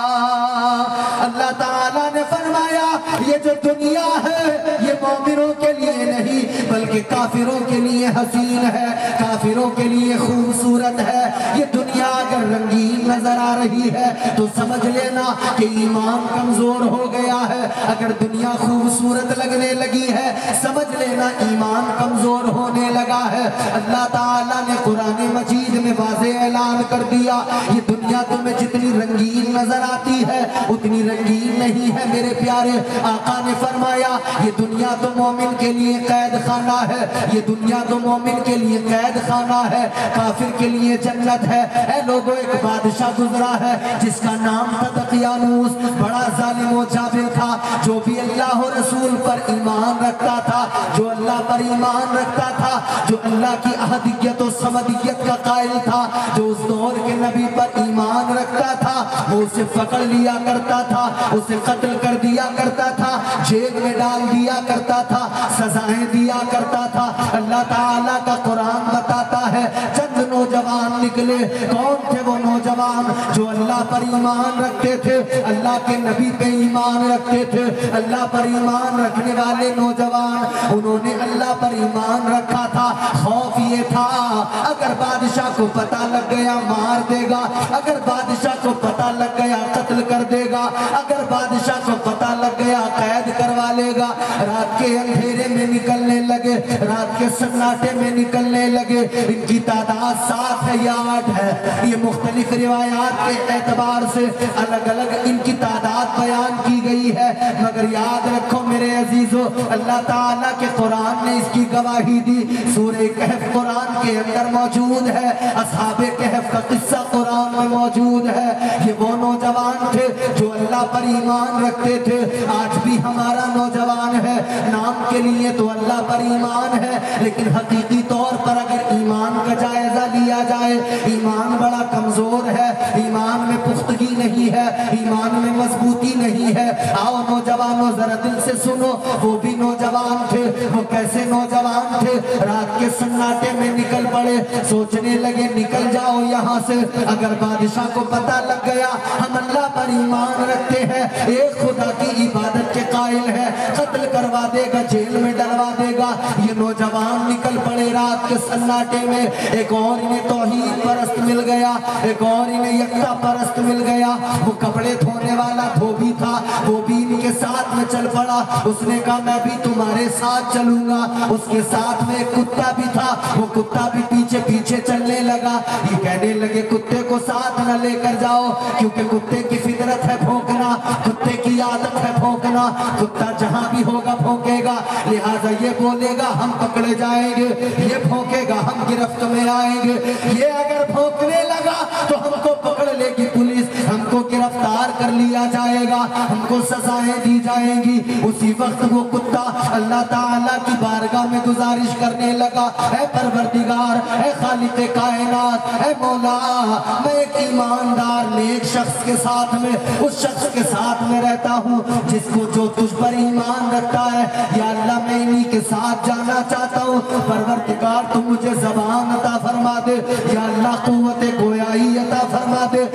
अल्लाह ताला ने फरमाया ये जो दुनिया है ये मोमिनों के लिए नहीं बल्कि काफिरों के लिए हसीन है, काफिरों के लिए खूबसूरत है। ये दुनिया अगर रंगीन नजर आ रही है तो समझ लेना कि ईमान कमजोर हो गया है। अगर दुनिया खूबसूरत लगने लगी है समझ लेना ईमान कमजोर होने लगा है। अल्लाह ताला ने कुरान मजीद में वाज़ेह ऐलान कर दिया ये दुनिया तुम्हें जितनी रंगीन नजर आती है उतनी रंगीन नहीं है मेरे प्यारे। आका ने फरमाया ये दुनिया तो मोमिन के लिए कैद खाना है, ये दुनिया तो मोमिन के लिए कैद खाना है, काफिर के लिए जन्नत है। ऐ लोगों एक बादशाह गुजरा है जिसका नाम था दकियानूस, बड़ा जालिम व जाबिर था। जो भी अल्लाह और रसूल पर ईमान रखता था, जो अल्लाह पर ईमान रखता था, जो अल्लाह की अहदियत और समदियत का कायल था, जो उस दौर के नबी पर ईमान रखता था वो उसे पकड़ लिया करता था, उसे कत्ल कर दिया करता था, जेल में डाल दिया करता था, सजाएं दिया करता था। अल्लाह ताला का कुरान बताता है चंद नौजवान निकले। कौन थे वो नौजवान? जो अल्लाह पर ईमान रखते थे, अल्लाह के नबी पे ईमान रखते थे। अल्लाह पर ईमान रखने वाले नौजवान उन्होंने अल्लाह पर ईमान रखा था। खौफ ये था अगर बादशाह को पता लग गया मार देगा, अगर बादशाह को पता लग गया कत्ल कर देगा, अगर बादशाह को पता लग गया कैद करवा लेगा। रात के अंधेरे में निकलने लगे, रात के सन्नाटे में निकलने लगे। इनकी तादाद 7 है या 8 है, ये मुख्तलिफ रिवायात के एतबार से अलग अलग इनकी तादाद बयान की गई है। मगर याद रखो मेरे अजीजों अल्लाह ताला के कुरान ने इसकी गवाही दी। सूरह कहफ कुरान के अंदर मौजूद है, असहाबे कहफ का किस्सा कुरान में मौजूद है। ये वो नौजवान थे जो अल्लाह पर ईमान रखते थे। आज भी हमारा नौजवान है, नाम के लिए तो अल्लाह पर ईमान है, लेकिन हकीकी तौर पर अगर ईमान का जायजा लिया जाए ईमान बड़ा कमजोर है, ईमान में पुख्तगी नहीं है, ईमान में मजबूती नहीं है। आओ नौजवानों जरा दिल से सुनो, वो भी नौजवान थे। वो कैसे नौजवान थे? रात के सन्नाटे में निकल पड़े, सोचने लगे निकल जाओ यहाँ से। अगर बादशाह को पता लग गया हम अल्लाह पर ईमान रखते हैं, एक खुदा की इबादत के कायल है, कत्ल करवा देगा, जेल में डलवा देगा। ये नौजवान निकल पड़े रात के सन्नाटे में। एक और इन्हें तौहीद परस्त मिल गया, एक और इन्हें यक्ता परस्त मिल गया। वो कपड़े धोने वाला धोबी था, वो भी इनके साथ में चल पड़ा। उसने कहा मैं भी तुम्हारे साथ चलूंगा। उसके साथ में एक कुत्ता भी था, वो कुत्ता भी पीछे पीछे चलने लगा। ये कहने लगे कुत्ते को साथ न लेकर जाओ, क्योंकि कुत्ते की फितरत है भौंकना, कुत्ते की आदत है भौंकना, कुत्ता जहां भी होगा भौंकेगा। लिहाजा ये बोलेगा हम पकड़े जाएंगे, ये भौंकेगा हम गिरफ्त में आएंगे। ये अगर भौंकने लगा तो हमको पकड़ लेगी पुलिस, हमको गिरफ्तार कर लिया जाएगा, हमको सजाएं दी जाएंगी। उसी वक्त वो कुत्ता अल्लाह ताला की बारगाह में गुजारिश करने लगा, ऐ परवरदिगार, ऐ खालिक कायनात, ऐ मौला, मैं एक ईमानदार नेक शख्स के साथ में, उस शख्स के साथ में रहता हूँ जिसको जो तुझ पर ईमान रखता है। या अल्लाह मैं इन्हीं के साथ जाना चाहता हूँ। परवरदिगार तू मुझे ज़बान अता फरमा दे, या अल्लाह कुव्वत गोयाई अता फरमा दे। इसने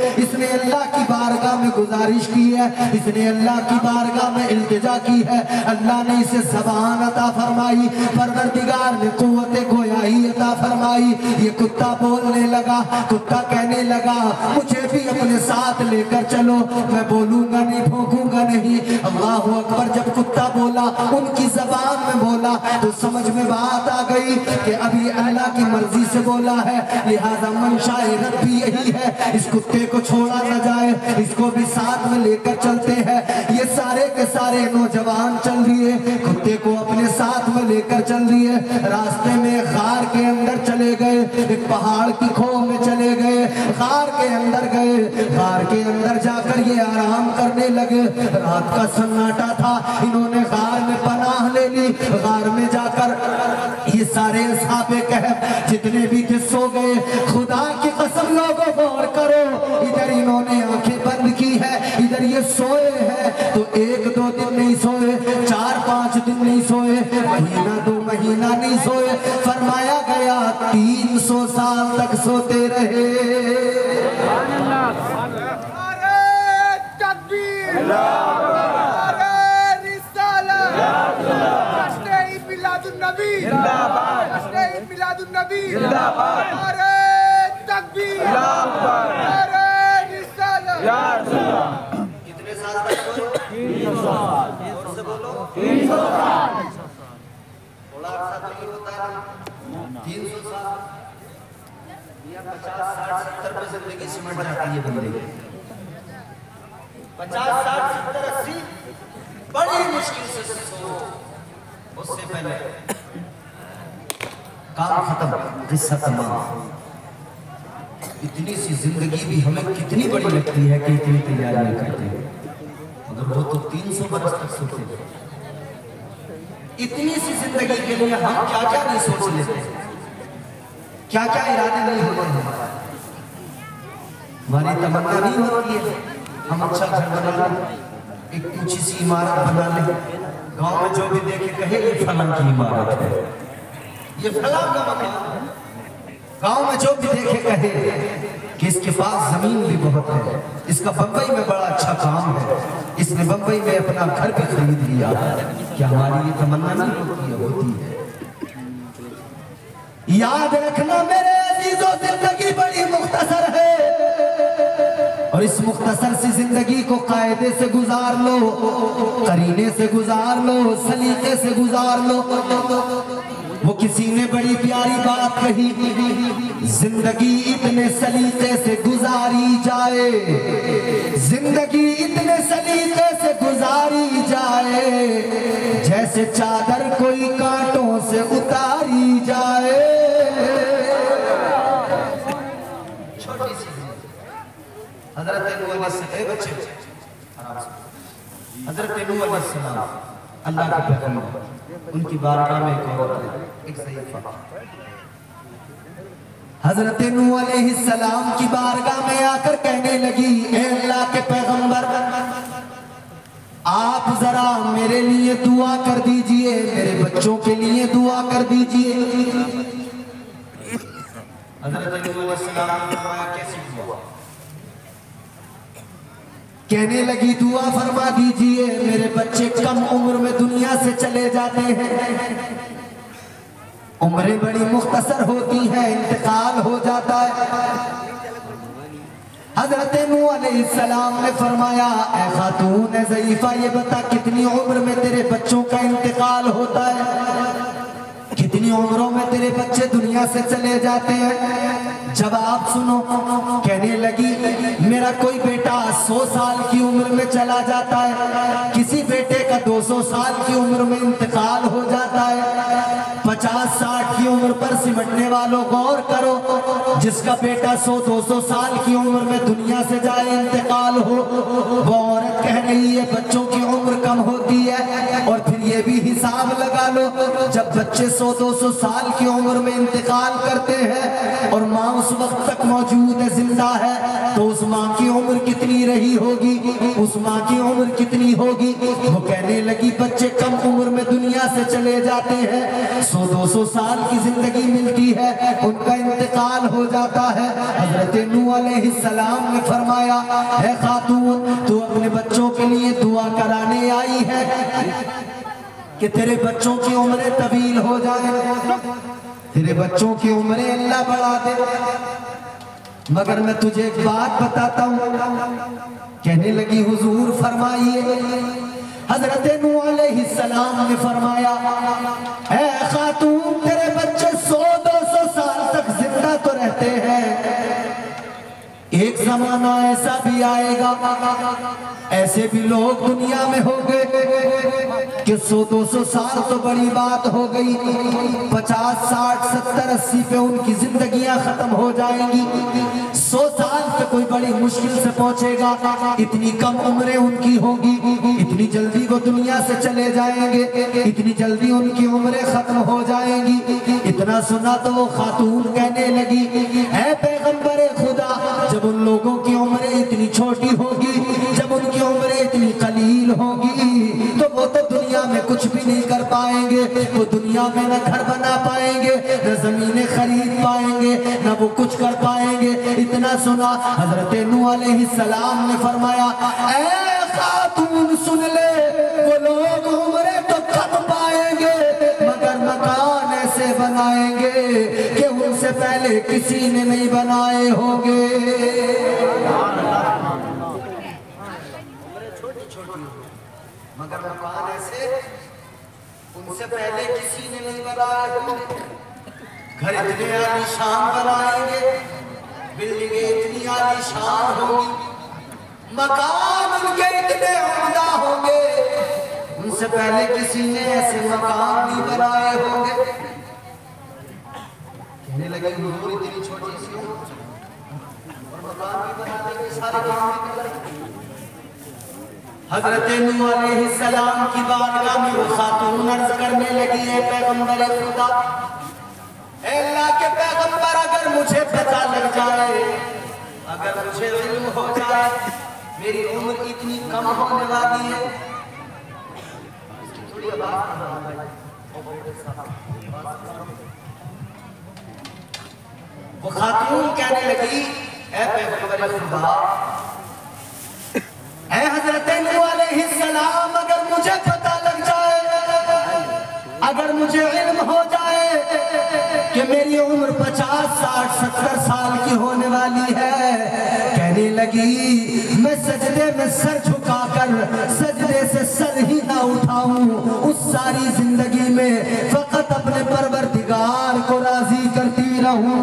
इसने अल्लाह की बारगाह में गुजारिश की है, इसने अल्लाह की बारगाह में इल्तिजा की है, अल्लाह ने इसे ज़बान अता फरमाई, परवरदिगार ने कुव्वत गोयाई अता फरमाई। ये कुत्ता बोलने लगा, कुत्ता कहने लगा मुझे भी अपने साथ लेकर चलो, मैं बोलूंगा नहीं, भौंकूंगा नहीं। अल्लाह अकबर। जब कुत्ता बोला, उनकी ज़बान में बोला, तो समझ में बात आ गई कि अभी अल्लाह की मर्जी से बोला है, लिहाजा मंशाए रब भी यही है, इस कुत्ते को छोड़ा न जाए, इसको भी साथ में लेकर चलते हैं। ये सारे के सारे नौजवान चल दिए, कुत्ते को अपने साथ में लेकर चल दिए। रास्ते में गार के अंदर चले गए, एक पहाड़ की खो में चले गए, गार के अंदर गए। गार के अंदर जाकर ये आराम करने लगे। रात का सन्नाटा था, इन्होंने गार में पनाह ले ली। गार में जाकर ये सारे असहाबे कहफ जितने भी थे सो गए। खुदा की कसम लोगों गौर करो, इधर इन्होंने आंखें बंद की है, इधर ये सोए हैं। तो 1-2 दिन नहीं सोए, 4-5 दिन नहीं सोए, महीना 2 महीना नहीं सोए। फरमाया गया 300 साल तक सोते रहे। कितने साल तक सोए? 300 साल। और से बोलो 300 साल। थोड़ा सा नहीं होता है 300 साल या 50, 60, 70 में जिंदगी सिमट जाती है बंदे की। 50, 60, 70, 80 बड़ी मुश्किल से सो। उससे पहले काम खत्म, किस्सा तमाम। इतनी सी जिंदगी भी हमें कितनी बड़ी लगती है कि इतनी तैयारियां करते हैं, मगर वो तो 300 बरस तक सोते हैं। इतनी सी जिंदगी के लिए हम क्या क्या नहीं सोच लेते, क्या क्या इरादे नहीं होते हैं। हमारी तमन्ना नहीं होती है हम अच्छा घर बना लें, एक ऊंची सी इमारत बना लें, गांव में जो भी देखे कहे ये फलां की इमारत है, ये फलां का मकान है। गांव में जो भी देखे कहे कि इसके पास जमीन भी बहुत है, इसका बंबई में बड़ा अच्छा काम है, इसने बंबई में अपना घर भी खरीद लिया। क्या हमारी ये तमन्ना नहीं होती है? याद रखना मेरे अजीजों, जिंदगी बड़ी मुख्तसर है और इस मुख्तसर सी जिंदगी को कायदे से गुजार लो, करीने से गुजार लो, सलीके से गुजार लो। वो किसी ने बड़ी प्यारी बात कही, जिंदगी इतने सलीके से गुजारी जाए, जिंदगी इतने सलीके से गुजारी जाए, जैसे चादर कोई कांटों से उतारी जाए। छोटी सी हजरत नूह अलैहिस्सलाम अल्लाह के पैगंबर, उनकी बारगाह में एक सहीफा हजरत नूह अलैहिस्सलाम की बारगाह में आकर कहने लगी, ए अल्लाह के पैगंबर, आप जरा मेरे लिए दुआ कर दीजिए, मेरे बच्चों के लिए दुआ कर दीजिए। हजरत नूह अलैहिस्सलाम ने फरमाया कैसी दुआ? कहने लगी दुआ फरमा दीजिए, मेरे बच्चे कम उम्र में दुनिया से चले जाते हैं, उम्रें बड़ी मुख्तसर होती हैं, इंतकाल हो जाता है। हजरत नूह अलैहिस्सलाम ने फरमाया, ऐ खातून ज़ईफ़ा, ये बता कितनी उम्र में तेरे बच्चों का इंतकाल होता है, कितनी उम्रों में तेरे बच्चे दुनिया से चले जाते हैं? जवाब सुनो। कहने लगी, मेरा कोई बेटा 100 साल की उम्र में चला जाता है, किसी बेटे का 200 साल की उम्र में इंतकाल हो जाता है। 50-60 की उम्र पर सिमटने वालों गौर करो, जिसका बेटा 100-200 साल की उम्र में दुनिया से जाए, इंतकाल हो, वो औरत कह रही है बच्चों की उम्र कम होती है और फिर ये ये भी हिसाब लगा लो, जब बच्चे 100-200 साल की उम्र में इंतकाल करते हैं और माँ उस वक्त तक मौजूद है, जिंदा है, तो उस माँ की उम्र कितनी रही होगी, उस माँ की उम्र कितनी होगी। वो कहने लगी बच्चे कम उम्र में दुनिया से चले जाते हैं, 100-200 साल की जिंदगी मिलती है, उनका इंतकाल हो जाता है। हजरत नूह अलैहिस्सलाम ने फरमाया, है खातून तू अपने बच्चों के लिए दुआ कराने आई है कि तेरे बच्चों की उम्रें तवील हो जाए, तेरे बच्चों की उम्रें अल्लाह बढ़ा दे। मगर मैं तुझे एक बात बताता हूँ। कहने लगी हुजूर फरमाइए। हजरत नूह अलैहिस्सलाम ने फरमाया, ऐ खातून तेरे बच्चे 100-200 साल तक जिंदा तो रहते हैं, एक जमाना ऐसा भी आएगा, ऐसे भी लोग दुनिया में होंगे कि 100-200 साल तो बड़ी बात हो गई, 50, 60, 70, 80 पे उनकी जिंदगियां खत्म हो जाएंगी, 100 साल पे कोई बड़ी मुश्किल से पहुंचेगा, इतनी कम उम्रें उनकी होगी, इतनी जल्दी वो दुनिया से चले जाएंगे, इतनी जल्दी उनकी उम्रें खत्म हो जाएंगी। इतना सुना तो वो खातून कहने लगी, ऐ पैगंबरे खुदा, जब उन लोगों की उम्रें इतनी छोटी होगी, जब उनकी उम्रें इतनी कलील होगी, तो वो तो दुनिया में कुछ भी नहीं कर पाएंगे, वो दुनिया में न घर बना पाएंगे, न जमीनें खरीद पाएंगे, न वो कुछ कर पाएंगे। इतना सुना हजरत नूह अलैहिस्सलाम ने फरमाया, ऐ खातून सुन ले, वो लोग उम्रें तो कम पाएंगे मगर मकान ऐसे बनाएंगे कि उनसे पहले किसी ने नहीं बनाए होंगे। मगर मकान ऐसे उनसे पहले किसी ने नहीं बनाए होंगे। घर इतने आलीशान बनाएंगे, बिल्डिंगें इतनी आलीशान होंगी, मकान उनके इतने उम्दा होंगे, उनसे पहले किसी ने ऐसे मकान नहीं बनाए होंगे। कहने लगे हुजूर इतनी छोटी सी और मकान भी बनाने के सारे काम भी कर रहे। हजरत नूह अलैहिस्सलाम की बारगाह में वो खातून अर्ज करने लगी, है पैगंबर खुदा, अल्लाह के पैगंबर, अगर मुझे पता लग जाए, अगर मुझे इल्म हो जाए, मेरी उम्र इतनी कम होने वाली है, वो खातून कहने लगी, ऐ पैगंबर खुदा, ऐ हजरत नूह अलैहिस्सलाम, अगर मुझे पता लग जाए, अगर मुझे इल्म हो जाए कि मेरी उम्र 50, 60, 70 साल की होने वाली है, कहने लगी मैं सजदे में सर झुकाकर सजदे से सर ही ना उठाऊं, उस सारी जिंदगी में फकत अपने परवरदिगार को राजी करती रहूं।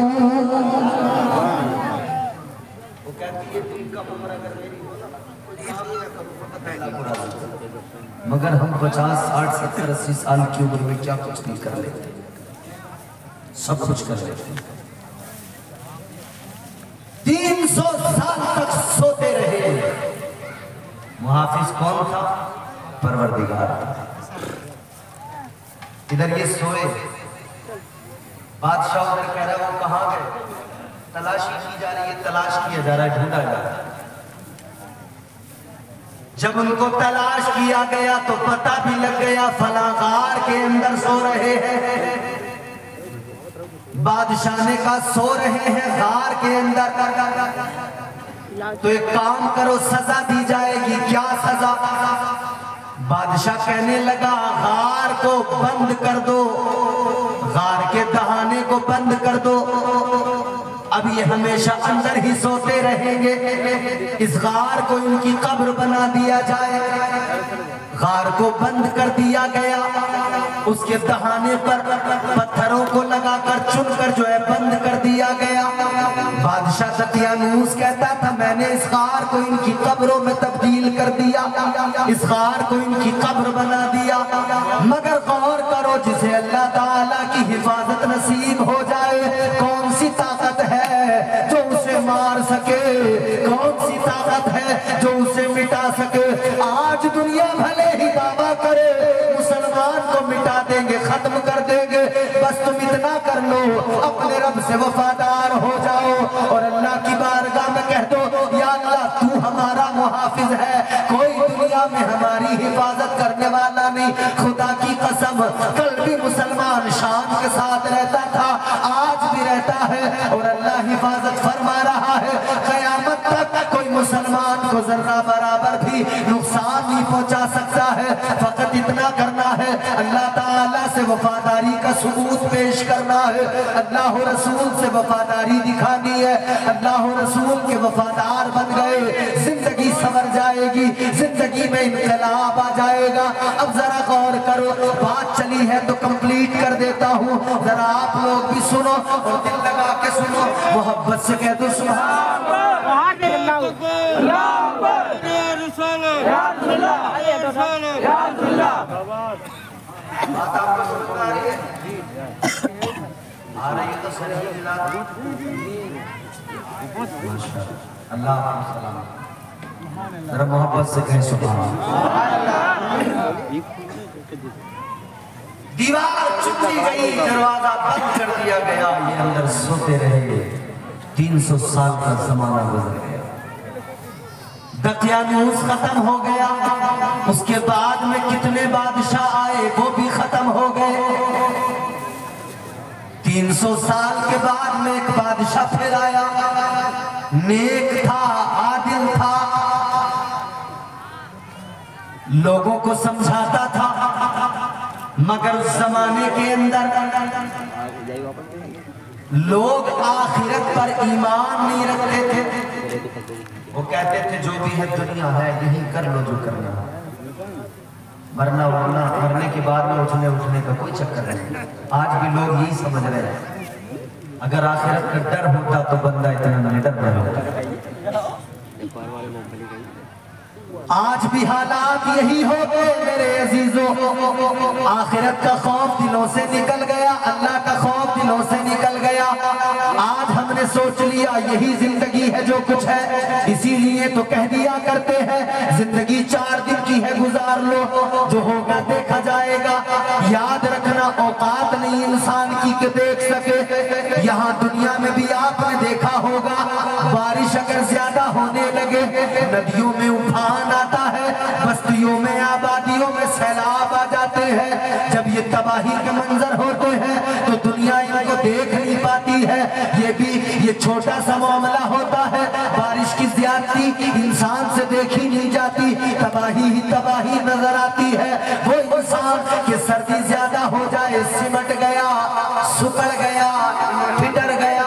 वो कहती है तुम कब उम्र अगर मेरी मगर हम 50, 60, 70, 80 साल की उम्र में क्या कुछ नहीं कर लेते, सब कुछ कर लेते। 300 साल तक सोते रहे। मुहाफिज कौन था? परवरदिगार था। इधर ये सोए, बादशाह उधर कह रहा है वो कहाँ गए, तलाशी की जा रही है, तलाश किया जा रहा है, ढूंढा जा रहा है। जब उनको तलाश किया गया तो पता भी लग गया फला गार के अंदर सो रहे हैं, बादशाह ने कहा सो रहे हैं गार के अंदर, तो एक काम करो सजा दी जाएगी। क्या सजा? बादशाह कहने लगा गार को बंद कर दो, गार के दहाने को बंद कर दो, अब ये हमेशा अंदर ही सोते रहेंगे, इस गार को इनकी कब्र बना दिया जाए। गार को बंद कर दिया गया, उसके दहाने पर पत्थरों को लगाकर चुनकर जो है बंद कर दिया गया। बादशाह दकियानूस कहता था मैंने इस गार को इनकी कब्रों में तब्दील कर दिया, इस गार को इनकी कब्र बना दिया। मगर गौर करो, जिसे अल्लाह ताला की हिफाजत नसीब हो जाए, कौन सी ताकत है जो उसे मार सके, कौन सी ताकत है जो उसे मिटा सके। आज दुनिया भले ही दावा करे मुसलमान खत्म कर देंगे। बस तुम इतना कर लो, अपने रब से वफादार हो जाओ और अल्लाह की बारगाह में कह दो, या अल्लाह तू हमारा मुहाफिज है, कोई दुनिया में हमारी हिफाजत करने वाला नहीं। खुदा की कसम, कल भी मुसलमान शान के साथ रहता था, आज भी रहता है और अल्लाह हिफाजत फरमा रहा है। कयामत तक कोई मुसलमान को जर्रा बराबर भी नुकसान नहीं पहुंचा सकता है। फकत इतना करना है, अल्लाह ताला से वफादारी का सबूत पेश करना है, अल्लाह रसूल से वफादारी दिखानी है। अल्लाह रसूल के वफादार बन गए, जिंदगी संवर जाएगी, जिंदगी में इनकलाब आ जाएगा। अब जरा गौर करो, बात चली है तो कंप्लीट कर देता हूँ, जरा आप लोग भी सुनो और दिल लगा के सुनो, मोहब्बत से कह दो सुभान आ रही है तो सही अल्लाह सलाम, जरा मोहब्बत से कहें सुभान। दीवार चुकी गई, दरवाजा बंद कर दिया गया, ये अंदर सोते रहे। 300 साल का जमाना गुजर गया, दकियानूस खत्म हो गया, उसके बाद में कितने बादशाह आए वो भी खत्म हो गए। 300 साल के बाद में एक बादशाह फिर आया, नेक था, आदिल था, लोगों को समझाता था, मगर उस जमाने के अंदर लोग आखिरत पर ईमान नहीं रखते थे। वो कहते थे जो भी है दुनिया है, यही कर लो जो करना है, मरना वरना मरने के बाद में उठने का कोई चक्कर नहीं। आज भी लोग यही समझ रहे हैं, अगर आखिरत का डर होता तो बंदा इतना निडर न होता। आज भी हालात यही हो गए मेरे अजीजों, आखिरत का खौफ दिलों से निकल गया, अल्लाह का खौफ दिलों से निकल गया। आज हमने सोच लिया यही जिंदगी है जो कुछ है, इसीलिए तो कह दिया करते हैं जिंदगी 4 दिन की है, गुजार लो, जो होगा देखा जाएगा। याद रखना, औकात नहीं इंसान की कि देख सके। यहाँ दुनिया में भी आपने देखा होगा, बारिश अगर ज्यादा होने लगे नदियों में उफान आता है, बस्तियों में आबादियों में सैलाब आ जाते हैं। जब ये तबाही के मंजर होते हैं तो दुनिया इनको देख नहीं पाती है। ये छोटा सा मामला होता है, बारिश की ज्यादती इंसान से देखी नहीं जाती, तबाही ही तबाही नजर आती है। वो इंसान कि सर्दी ज्यादा हो जाए, सिमट गया, सुकड़ गया, फिटर गया,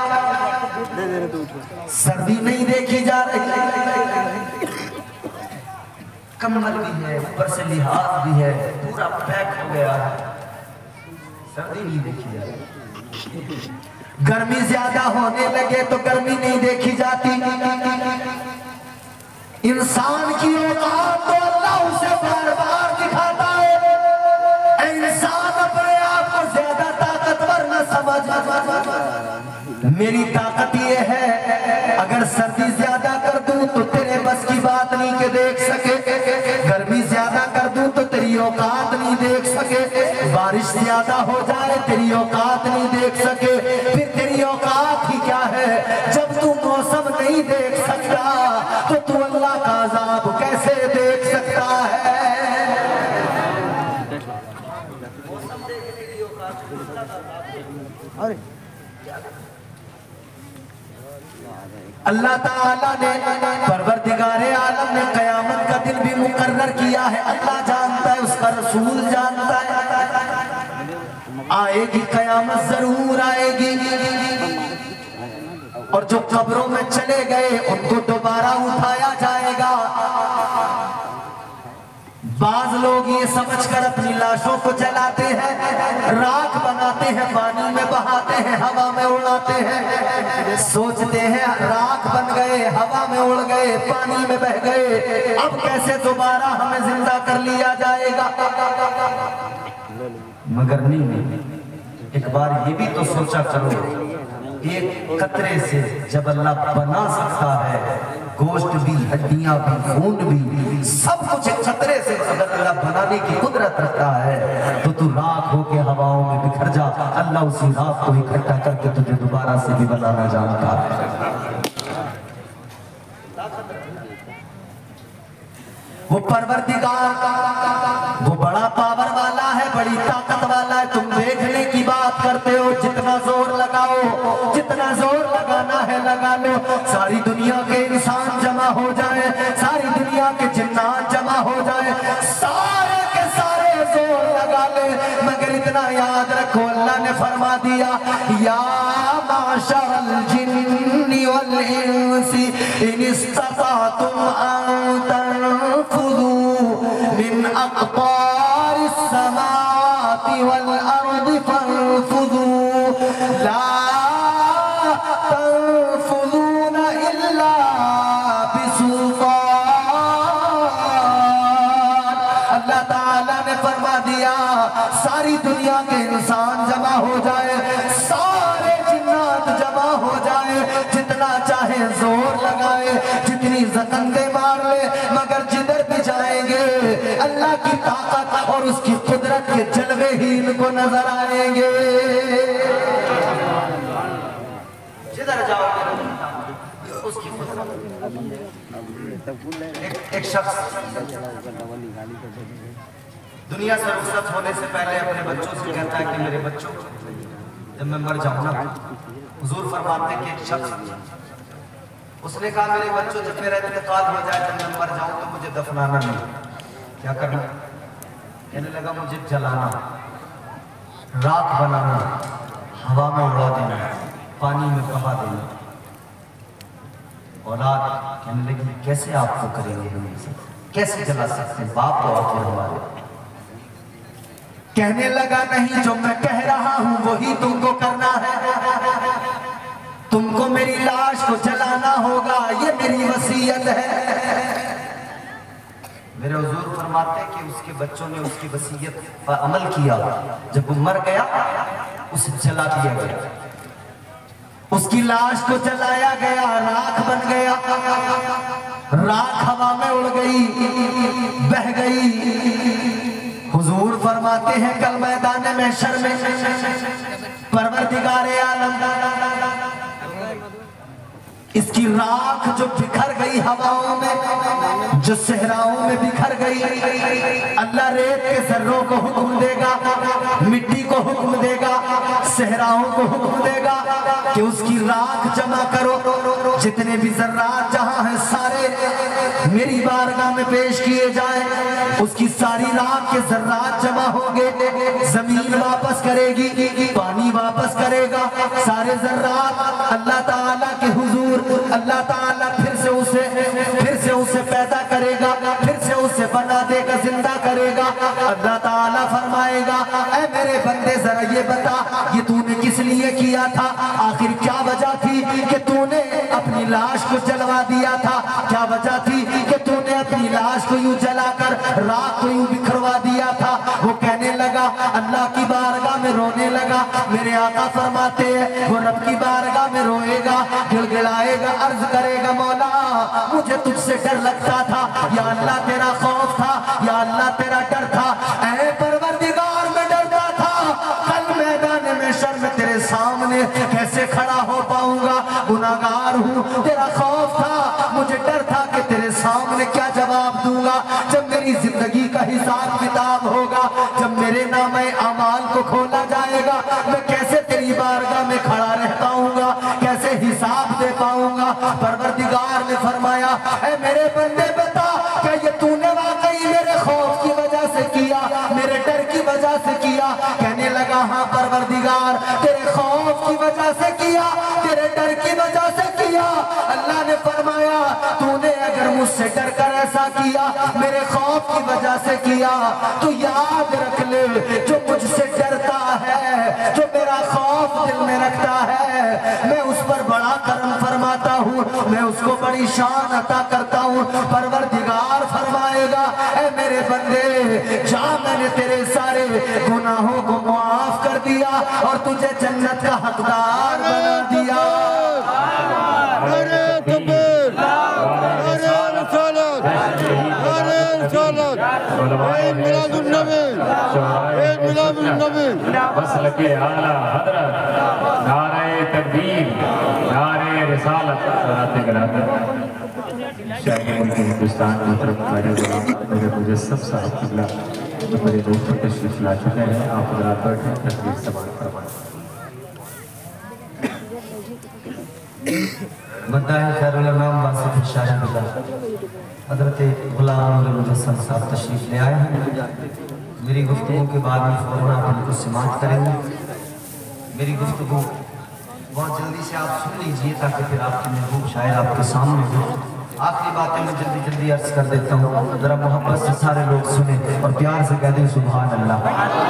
सर्दी नहीं देखी जा रही। कम्बल भी है, ऊपर से लिहाज भी है, पूरा पैक हो गया है, सर्दी नहीं देखी जा रही। गर्मी ज्यादा होने लगे तो गर्मी नहीं देखी जाती। इंसान की औकात तो अल्लाह उसे बार बार दिखाता है। इंसान अपने आप को ज्यादा ताकतवर न समझ, मेरी ताकत ये है अगर सर्दी ज्यादा कर दूं तो तेरे बस की बात नहीं के देख सके, गर्मी ज्यादा कर दूं तो तेरी औकात नहीं देख सके, बारिश ज्यादा हो जाए तेरी औकात नहीं देख सके। फिर तेरी औकात ही क्या है जब तू मौसम नहीं देख सकता तो तू अल्लाह का अज़ाब कैसे देख सकता है। अल्लाह ताला ने परवरदिगारे आलम ने कयामत का दिन भी मुकर्रर किया है। अल्लाह जानता है, उसका रसूल जानता है, आएगी कयामत जरूर आएगी। और जो कब्रों में चले गए उनको दोबारा उठाया जाएगा। बाज लोग ये समझकर अपनी लाशों को जलाते हैं, राख बनाते हैं, पानी में बहाते हैं, हवा में उड़ाते हैं, सोचते हैं राख बन गए, हवा में उड़ गए, पानी में बह गए, अब कैसे दोबारा हमें जिंदा कर लिया जाएगा। मगर नहीं, एक बार ये भी तो सोचा करो, एक कतरे से जब अल्लाह बना सकता है, गोश्त भी, हड्डियां भी, खून भी, सब कुछ एक कतरे से अगर अल्लाह बनाने की कुदरत रखता है, तो तू राख होके हवाओं में बिखर जा, अल्लाह उसी राख को इकट्ठा करके तुझे दोबारा से भी बनाना जानता है। वो परवरदिगार वो बड़ा पावर वाला है, बड़ी ताकत वाला है। तुम देखने की बात करते हो, जितना जोर लगाओ, जितना जोर लगाना है लगा लो। सारी दुनिया के इंसान जमा हो जाए, सारी दुनिया के जिन्नात जमा हो जाए, सारे के सारे जोर लगा ले, मगर इतना याद रखो, अल्लाह ने फरमा दिया, या माशरल जिन्नी वल इंसी इन इस्तताअतुम अन तनफुज़ू मिन अक़तारिस समावाति वल अर्दि फन्फुज़ू ला तन्फुज़ूना इल्ला बिसुल्तान। अल्लाह ताला ने फरमा दिया, सारी दुनिया के इंसान जमा हो जाए, सारे जिन्नात जमा हो जाए, जितना चाहे जोर लगाए, जितनी ज़तंगे मार ले, मगर जिधर भी जाएंगे अल्लाह की ताकत और उसकी कुदरत के जलवे ही इनको नजर आएंगे। जिधर जाओगे उसकी कुदरत। एक शख्स दुनिया से रुखसत होने से पहले अपने बच्चों से कहता है कि मेरे बच्चों, जब मैं मर जाऊं ना, हुजूर फरमाते कि एक शख्स उसने कहा, मेरे बच्चों जब मेरा इंतकाल हो जाए, जब मैं मर जाऊं तो मुझे दफनाना नहीं, क्या करना? कहने लगा, मुझे जलाना, राख बनाना, हवा में उड़ा देना, पानी में बहा देना। औलाद कहने लगी, कैसे आपको करेंगे हम इसे, कैसे जला सकते हैं, बाप तो आखिर हमारे। कहने लगा, नहीं, जो मैं कह रहा हूं वही तुमको करना है, तुमको मेरी लाश को जलाना होगा, ये मेरी वसीयत है। मेरे हुजूर फरमाते कि उसके बच्चों ने उसकी वसीयत पर अमल किया, जब वो मर गया उसे जला दिया गया, उसकी लाश को जलाया गया, राख बन गया, राख हवा में उड़ गई, बह गई। हुजूर फरमाते हैं, कल मैदान महशर में परवरदिगार आलम इसकी राख जो बिखर गई हवाओं में, जो सहराओं में बिखर गई, अल्लाह रेत के जर्रों को हुक्म देगा, मिट्टी को हुक्म देगा, सहराओं को हुक्म देगा कि उसकी राख जमा करो। जितने भी जर्रात जहां हैं सारे मेरी बारगाह में पेश किए जाएं। उसकी सारी राख के जर्रात जमा होंगे, जमीन वापस करेगी, पानी वापस करेगा, सारे जर्रात अल्लाह ताला के हुजूर अल्लाह ताला फिर से उसे पैदा करेगा, फिर से उसे बना देगा, जिंदा करेगा। अल्लाह ताला फरमाएगा, ऐ मेरे बंदे जरा ये बता, ये तूने किस लिए किया था, आखिर क्या वजह थी कि तूने अपनी लाश को जलवा दिया था, क्या वजह थी कि तूने अपनी लाश को यूं जलाकर राख को यूं बिखरवा दिया था। वो कहने लगा, अल्लाह की बारगाह में रोने लगा। मेरे आका फरमाते हैं, वो रब की बारगाह में रोएगा, गिड़गिड़ाएगा, अर्ज करेगा, मौला मुझे तुझसे डर लगता था, या अल्लाह तेरा खौफ था, या अल्लाह तेरा डर था, ऐ परवरदिगार मैं डरता था, कल मैदान महशर में तेरे सामने कैसे खड़ा हो पाऊंगा, गुनाहगार हूँ, तेरा खौफ था, मुझे डर था कि तेरे सामने क्या जवाब दूंगा, जब मेरी जिंदगी का हिसाब किताब होगा, जब मेरे नामे अमाल को खोला जाएगा, मैं कैसे तेरी बारगाह में खड़ा रह पाऊंगा, कैसे हिसाब दे पाऊंगा। परवरदिगार ने फरमाया, ऐ मेरे बंदे बता, क्या ये तूने वाकई मेरे खौफ की वजह से किया, मेरे डर की वजह से किया? कहने लगा, हाँ परवरदिगार, तेरे खौफ की वजह से किया, तेरे डर की वजह से किया। अल्लाह ने फरमाया, तूने अगर मुझसे डर कर ऐसा किया, मेरे खौफ की वजह से किया, तो याद रख ले, जो मुझसे डरता है, जो मेरा खौफ दिल में रखता है, मैं उस पर बड़ा करम फरमाता हूँ, मैं उसको बड़ी शान अता करता हूँ। परवरदिगार फरमाएगा, ऐ मेरे बंदे जा, मैंने तेरे सारे गुनाहों को माफ कर दिया और तुझे जन्नत का हकदार बना दिया। मसलके आला हजरत नारे तकबीर नारे रिसालत सलाते गलाते शायद मुल्क हिंदुस्तान मोहतरम मेरे मुजस्सम साहब किबला मेरे रूह पर तशरीफ ला चुके हैं। आप हजरात बैठे तकबीर समान फरमाएं। मद्दाह खैरुल अनाम वासिफ शाहिद हजरत गुलाम मुजस्सम साहब तशरीफ ले आए हैं। मेरी गुफ्तगू के बाद में फौरन आप उनको समाअत करेंगे। मेरी गुफ्तगू बहुत जल्दी से आप सुन लीजिए ताकि फिर आपके महबूब शायर आपके सामने हो। आखिरी बातें मैं जल्दी जल्दी अर्ज कर देता हूँ, जरा मोहब्बत से सारे लोग सुने और प्यार से कह दें सुभान अल्लाह।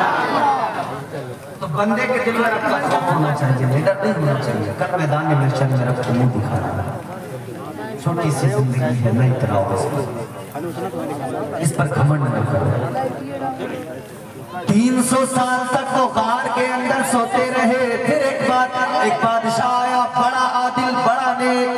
तो बंदे के दिल में रखा खौफ होना चाहिए, डर नहीं होना चाहिए। कर मैदान में चल मेरा मुंह दिखा रहा है, छोटी सी जिंदगी है, नहीं इतराओ इस पर घमंड न करो। 300 साल तक वो गार के अंदर सोते रहे। फिर एक बादशाह आया, बड़ा आदिल, बड़ा नेक,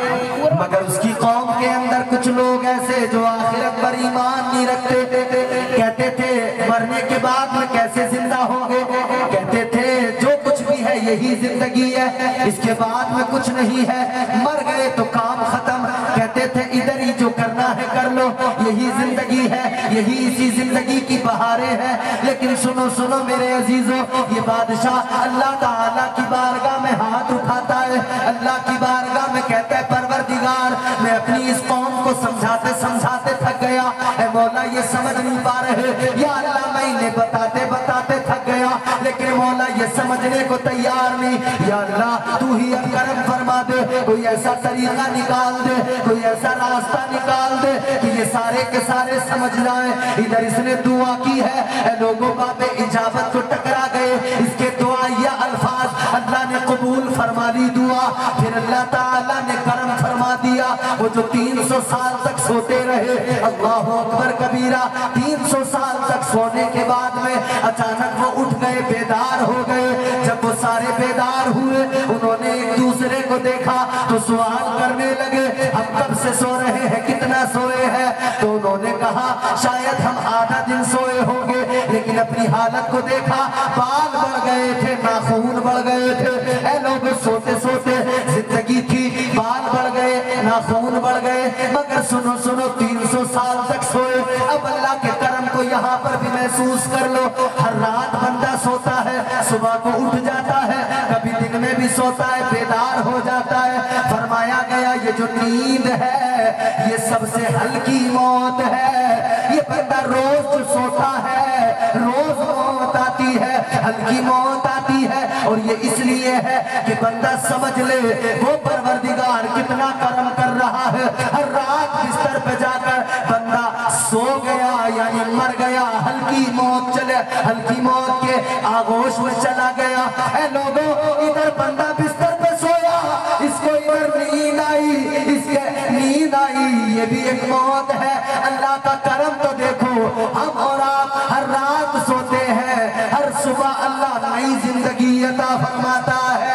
मगर उसकी कौम के अंदर कुछ लोग ऐसे जो आखिरत पर ईमान नहीं रखते। कहते थे मरने के बाद में कैसे जिंदा होंगे, कहते थे जो कुछ भी है यही जिंदगी है, इसके बाद में कुछ नहीं है, मर गए तो काम खत्म। कहते थे इधर ही जो करना है कर लो, यही जिंदगी है, यही इसी जिंदगी की बहारें हैं। लेकिन सुनो सुनो मेरे अजीजों, ये बादशाह अल्लाह ताला की बारगाह में हाथ उठाता है, अल्लाह की बारगाह में कहता है परवरदिगार मैं अपनी इस कौम को समझाते समझाते थक गया, ऐ मौला ये समझ नहीं पा रहे, या अल्लाह मैं इन्हें बताते बताते थक गया, लेकिन मौला ये समझने को तैयार नहीं। या अल्लाह तू ही अब करम फरमा दे, कोई ऐसा तरीका निकाल दे, कोई ऐसा रास्ता निकाल दे कि ये सारे के सारे समझ जाए। इधर इसने दुआ की है, लोगों बाबे इजाजत को टकरा गए, इसके दुआया अल्फाज अल्लाह ने कबूल फरमा ली दुआ। फिर अल्लाह ताला ने करम फरमा दिया। वो जो 300 साल तक सोते रहे, अल्लाह अकबर कबीरा, 300 साल तक सोने के बाद में अचानक वो उठ गए, बेदार हो गए। जब वो सारे बेदार हुए, उन्होंने एक दूसरे को देखा तो सवाल करने लगे हम कब से सो रहे हैं, कितना सोए हैं। तो उन्होंने कहा शायद हम आधा दिन सोए होंगे, लेकिन अपनी हालत को देखा, बाल बढ़ गए थे, नाखून बढ़ गए थे। ऐ लोग सोते सोते जिंदगी थी, बाल बढ़ गए, नाखून बढ़ गए, मगर सुनो सुनो 300 साल तक सोए। अब अल्लाह के करम को यहाँ पर भी महसूस कर लो। हर रात बंदा सोता है, सुबह को उठ जाता है, कभी दिन में भी सोता है, बेदार हो जाता है। फरमाया गया ये जो नींद है ये सबसे हल्की मौत है। ये बंदा रोज जो सोता है रोज मौत आती है, हल्की मौत आती है, और ये इसलिए है कि बंदा समझ ले वो परवरदिगार कितना करम कर रहा है। हर रात बिस्तर पे जाकर बंदा सो गया यानी मर गया, हल्की मौत चले, हल्की मौत के आगोश में चला गया। ऐ लोगों इधर बंदा बिस्तर पे सोया, इसको इधर नींद आई, इसके नींद आई, ये भी एक मौत है। अल्लाह का करम तो देखो, हम और आप हर रात सोते हैं, हर सुबह अल्लाह नई जिंदगी अता फरमाता है।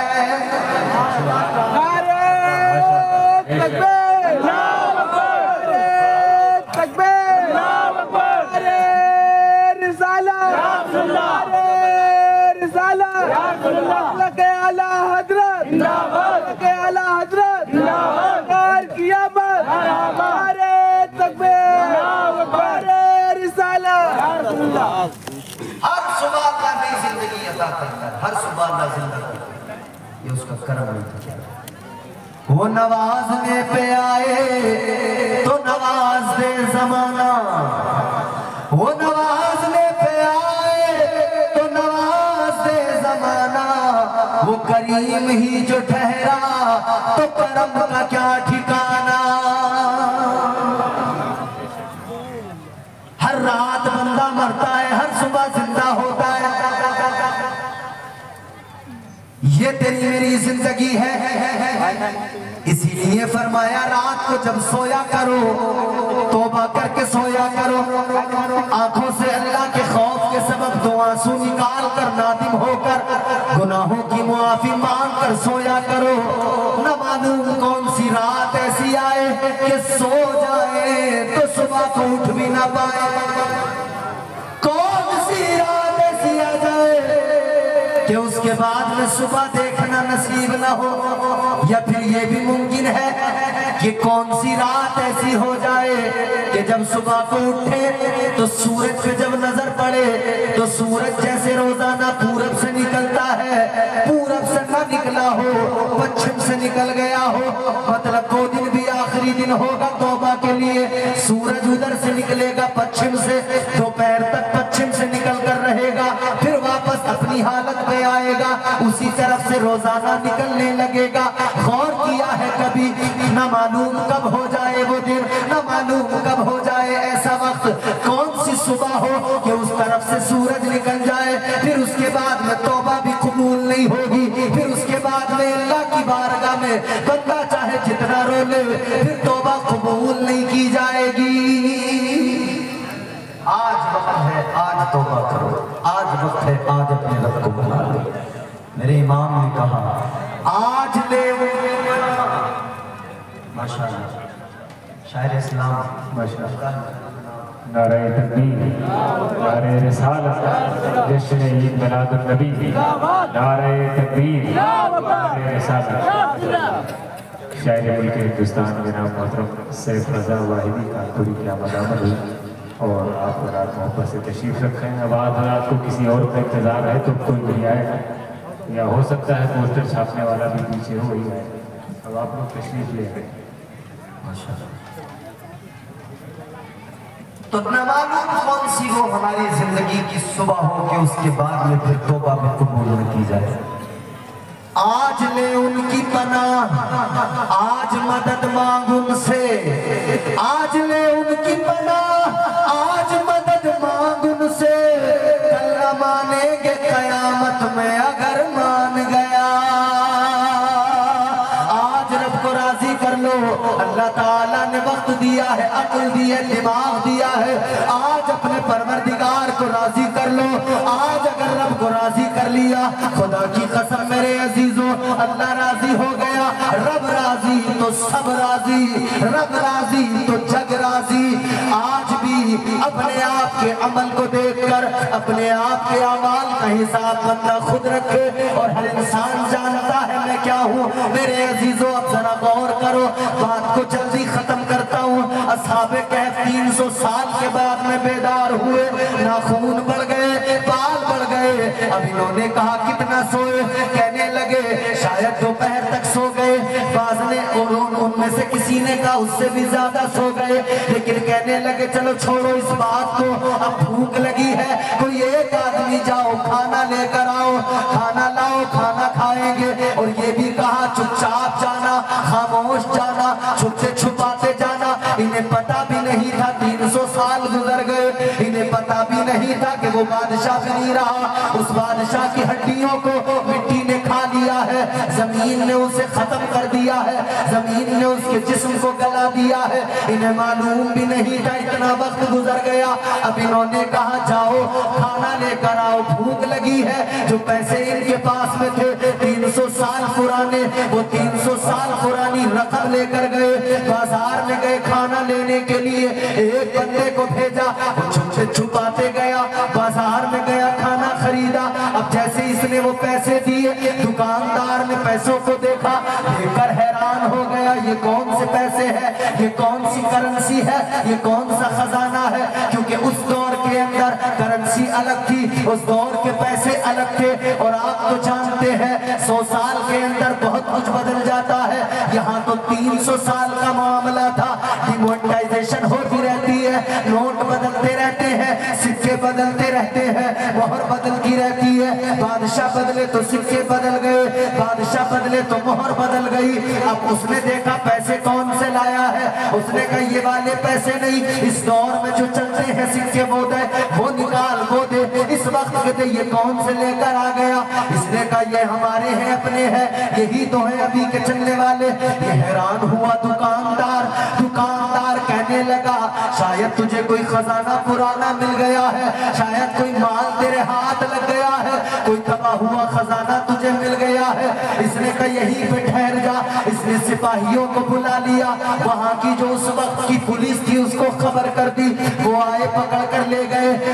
हर सुबह अल्लाह नई जिंदगी अता करता है, हर सुबह अल्लाह जिंदगी, ये उसका करम है। वो नवाजने पे आए तो नवाज दे जमाना, वो नवाजने पे आए तो नवाज दे जमाना, वो करीम ही जो ठहरा तो करम का क्या ठिकाना। हर रात बंदा मरता है, हर सुबह जिंदा होता है, ये तेरी मेरी जिंदगी है। इसीलिए फरमाया रात को जब सोया करो तौबा करके सोया करो, आंखों से अल्लाह के खौफ के सबब दो आंसू निकाल कर नादिम होकर गुनाहों की मुआफी मांग कर सोया करो। न मालूम कौन सी रात ऐसी आए कि सो जाए तो सुबह को उठ भी ना पाए। बाद में सुबह देखना नसीब न हो, या फिर ये भी मुमकिन है कि कौन सी रात ऐसी हो जाए कि जब सुबह को उठे तो सूरज पे जब नजर पड़े तो सूरज जैसे रोजाना पूरब से निकलता है, पूरब से न निकला हो, पश्चिम से निकल गया हो, मतलब वो दिन भी आखिरी दिन होगा तौबा के लिए। सूरज उधर से निकलेगा पश्चिम से, दोपहर तक पश्चिम से निकल कर रहेगा, फिर वापस अपनी हालत में आएगा, उसी तरफ से रोजाना निकलने लगेगा। गौर किया है कभी? न मालूम कब हो जाए वो दिन, न मालूम कब हो जाए ऐसा वक्त, कौन सी सुबह हो कि उस तरफ से सूरज निकल जाए, फिर उसके बाद में तौबा भी कबूल नहीं होगी, फिर उसके बाद में अल्लाह की बारगाह में बंदा चाहे जितना रो ले फिर तौबा कबूल नहीं की जाएगी। आज वक्त है, आज तौबा करो, आज वक्त है, आज अपने रब को बुला लो। मेरे इमाम ने कहा आज ले माशाअल्लाह, शायर इस्लाम माशाअल्लाह, नारे तकबीर, नारे रिसालत, जश्न ईद मिलादुन नबी, नारे तकबीर, नारे रिसालत। शायर मुल्क हिंदुस्तान के नाम मोहतरम सैयद रज़ा वाहिदी का थोड़ी क्या मदामत हुई और आप रात मोहब्बत से तशरीफ रखें। अब आज रात को किसी और का इंतज़ार है तो कोई नहीं आएगा, या हो सकता है पोस्टर छापने वाला भी पीछे हो ही आए। अब आप लोग तशरीफ ले गए तो न मालूम कौन सी वो हमारी जिंदगी की सुबह हो कि उसके बाद में फिर तौबा में कबूल न की जाए। आज ले उनकी पनाह, आज मदद मांग उनसे, आज ले उनकी पनाह, आज मदद मांग उनसे, कल न मानेंगे कयामत में अगर मान गया। आज रब को राजी कर लो, अल्लाह ताला ने वक्त दिया है, अक्ल दी है, दिमाग दिया है, आज अपने परवरदिगार को राजी कर लो। आज अगर रब को राजी कर लिया, खुदा की कसम मेरे अजीजों, अल्लाह राजी हो गया, रब राजी तो सब राजी, रब राजी तो जग राजी। आज भी अपने आप के अमल को देखकर अपने आप के अमाल का हिसाब बंदा खुद रखे, और हर इंसान जानता है मैं क्या हूँ। मेरे अजीजों अब जरा गौर करो, बात को जल्दी खत्म करता हूँ। असहाबे कहफ 300 साल के बाद में बेदार हुए, नाखून बढ़ गए, बाल बढ़ गए। अब इन्होंने कहा कितना सोए, कहने लगे शायद दोपहर तक सो गए, बाज ने और उनमें से किसी ने कहा उससे भी ज्यादा सो गए, लेकिन कहने लगे चलो छोड़ो इस बात को, अब भूख लगी है, कोई एक आदमी जाओ खाना लेकर आओ, खाना लाओ, खाना खाएंगे। और ये भी कहा चुपचाप जाना, खामोश जाना, छुप से छुपाते जाना। इन्हें पता भी नहीं था 300 साल गुजर गए, इन्हें पता भी नहीं था कि वो बादशाह भी नहीं रहा, उस बादशाह की हड्डियों को मिट्टी ने खा लिया है, जमीन ने उसे खत्म कर दिया है, जमीन ने उसके जिस्म को गला दिया है। इन्हें मालूम भी नहीं था इतना वक्त गुजर गया। अब इन्होंने कहा जाओ खाना लेकर आओ, भूख लगी है। जो पैसे इनके पास में थे 300 साल पुराने, वो 300 साल पुरानी रकम लेकर गए, बाजार में गए खाना लेने के लिए। एक बंदे को भेजा, वो छुप से छुपाते गया, बाजार में गया, खाना खरीदा। अब जैसे इसने वो पैसे दिए, दुकानदार ने पैसों को देखा, देखकर हैरान हो गया, ये कौन से पैसे हैं, ये कौन सी करेंसी है, ये कौन सा खजाना है। क्योंकि उस दौर के अंदर करेंसी अलग थी, उस दौर के पैसे अलग थे। और आप तो जानते हैं 100 साल के अंदर बहुत कुछ बदल जाता है, यहाँ तो 300 साल का मामला था। डिमोनेटाइजेशन होती रहती है, नोट बदलते रहते हैं, सिक्के बदलते रहते हैं, मोहर बदलती रहती है। बादशाह बदले तो सिक्के बदल गए, बादशाह बदले तो मोहर बदल गई। अब उसने देखा पैसे कौन से लाया है, उसने कहा ये वाले पैसे नहीं, इस दौर में जो चलते हैं सिक्के वो दे, वो निकाल वो दे। इस वक्त कहते ये कौन से लेकर आ गया, इसने कहा ये हमारे हैं, अपने हैं, यही तो है अभी के चलने वाले। ये हैरान हुआ दुकानदार, दुकानदार कहने लगा शायद तुझे कोई खजाना पुराना मिल गया है, शायद कोई माल तेरे हाथ लग गया है, कोई दबा हुआ खजाना तुझे मिल गया है। इसने कहा यहीं पे ठहर जा। इसने सिपाहियों को बुला लिया, वहां की जो उस वक्त की पुलिस थी उसको खबर कर दी, वो आए पकड़ कर ले गए।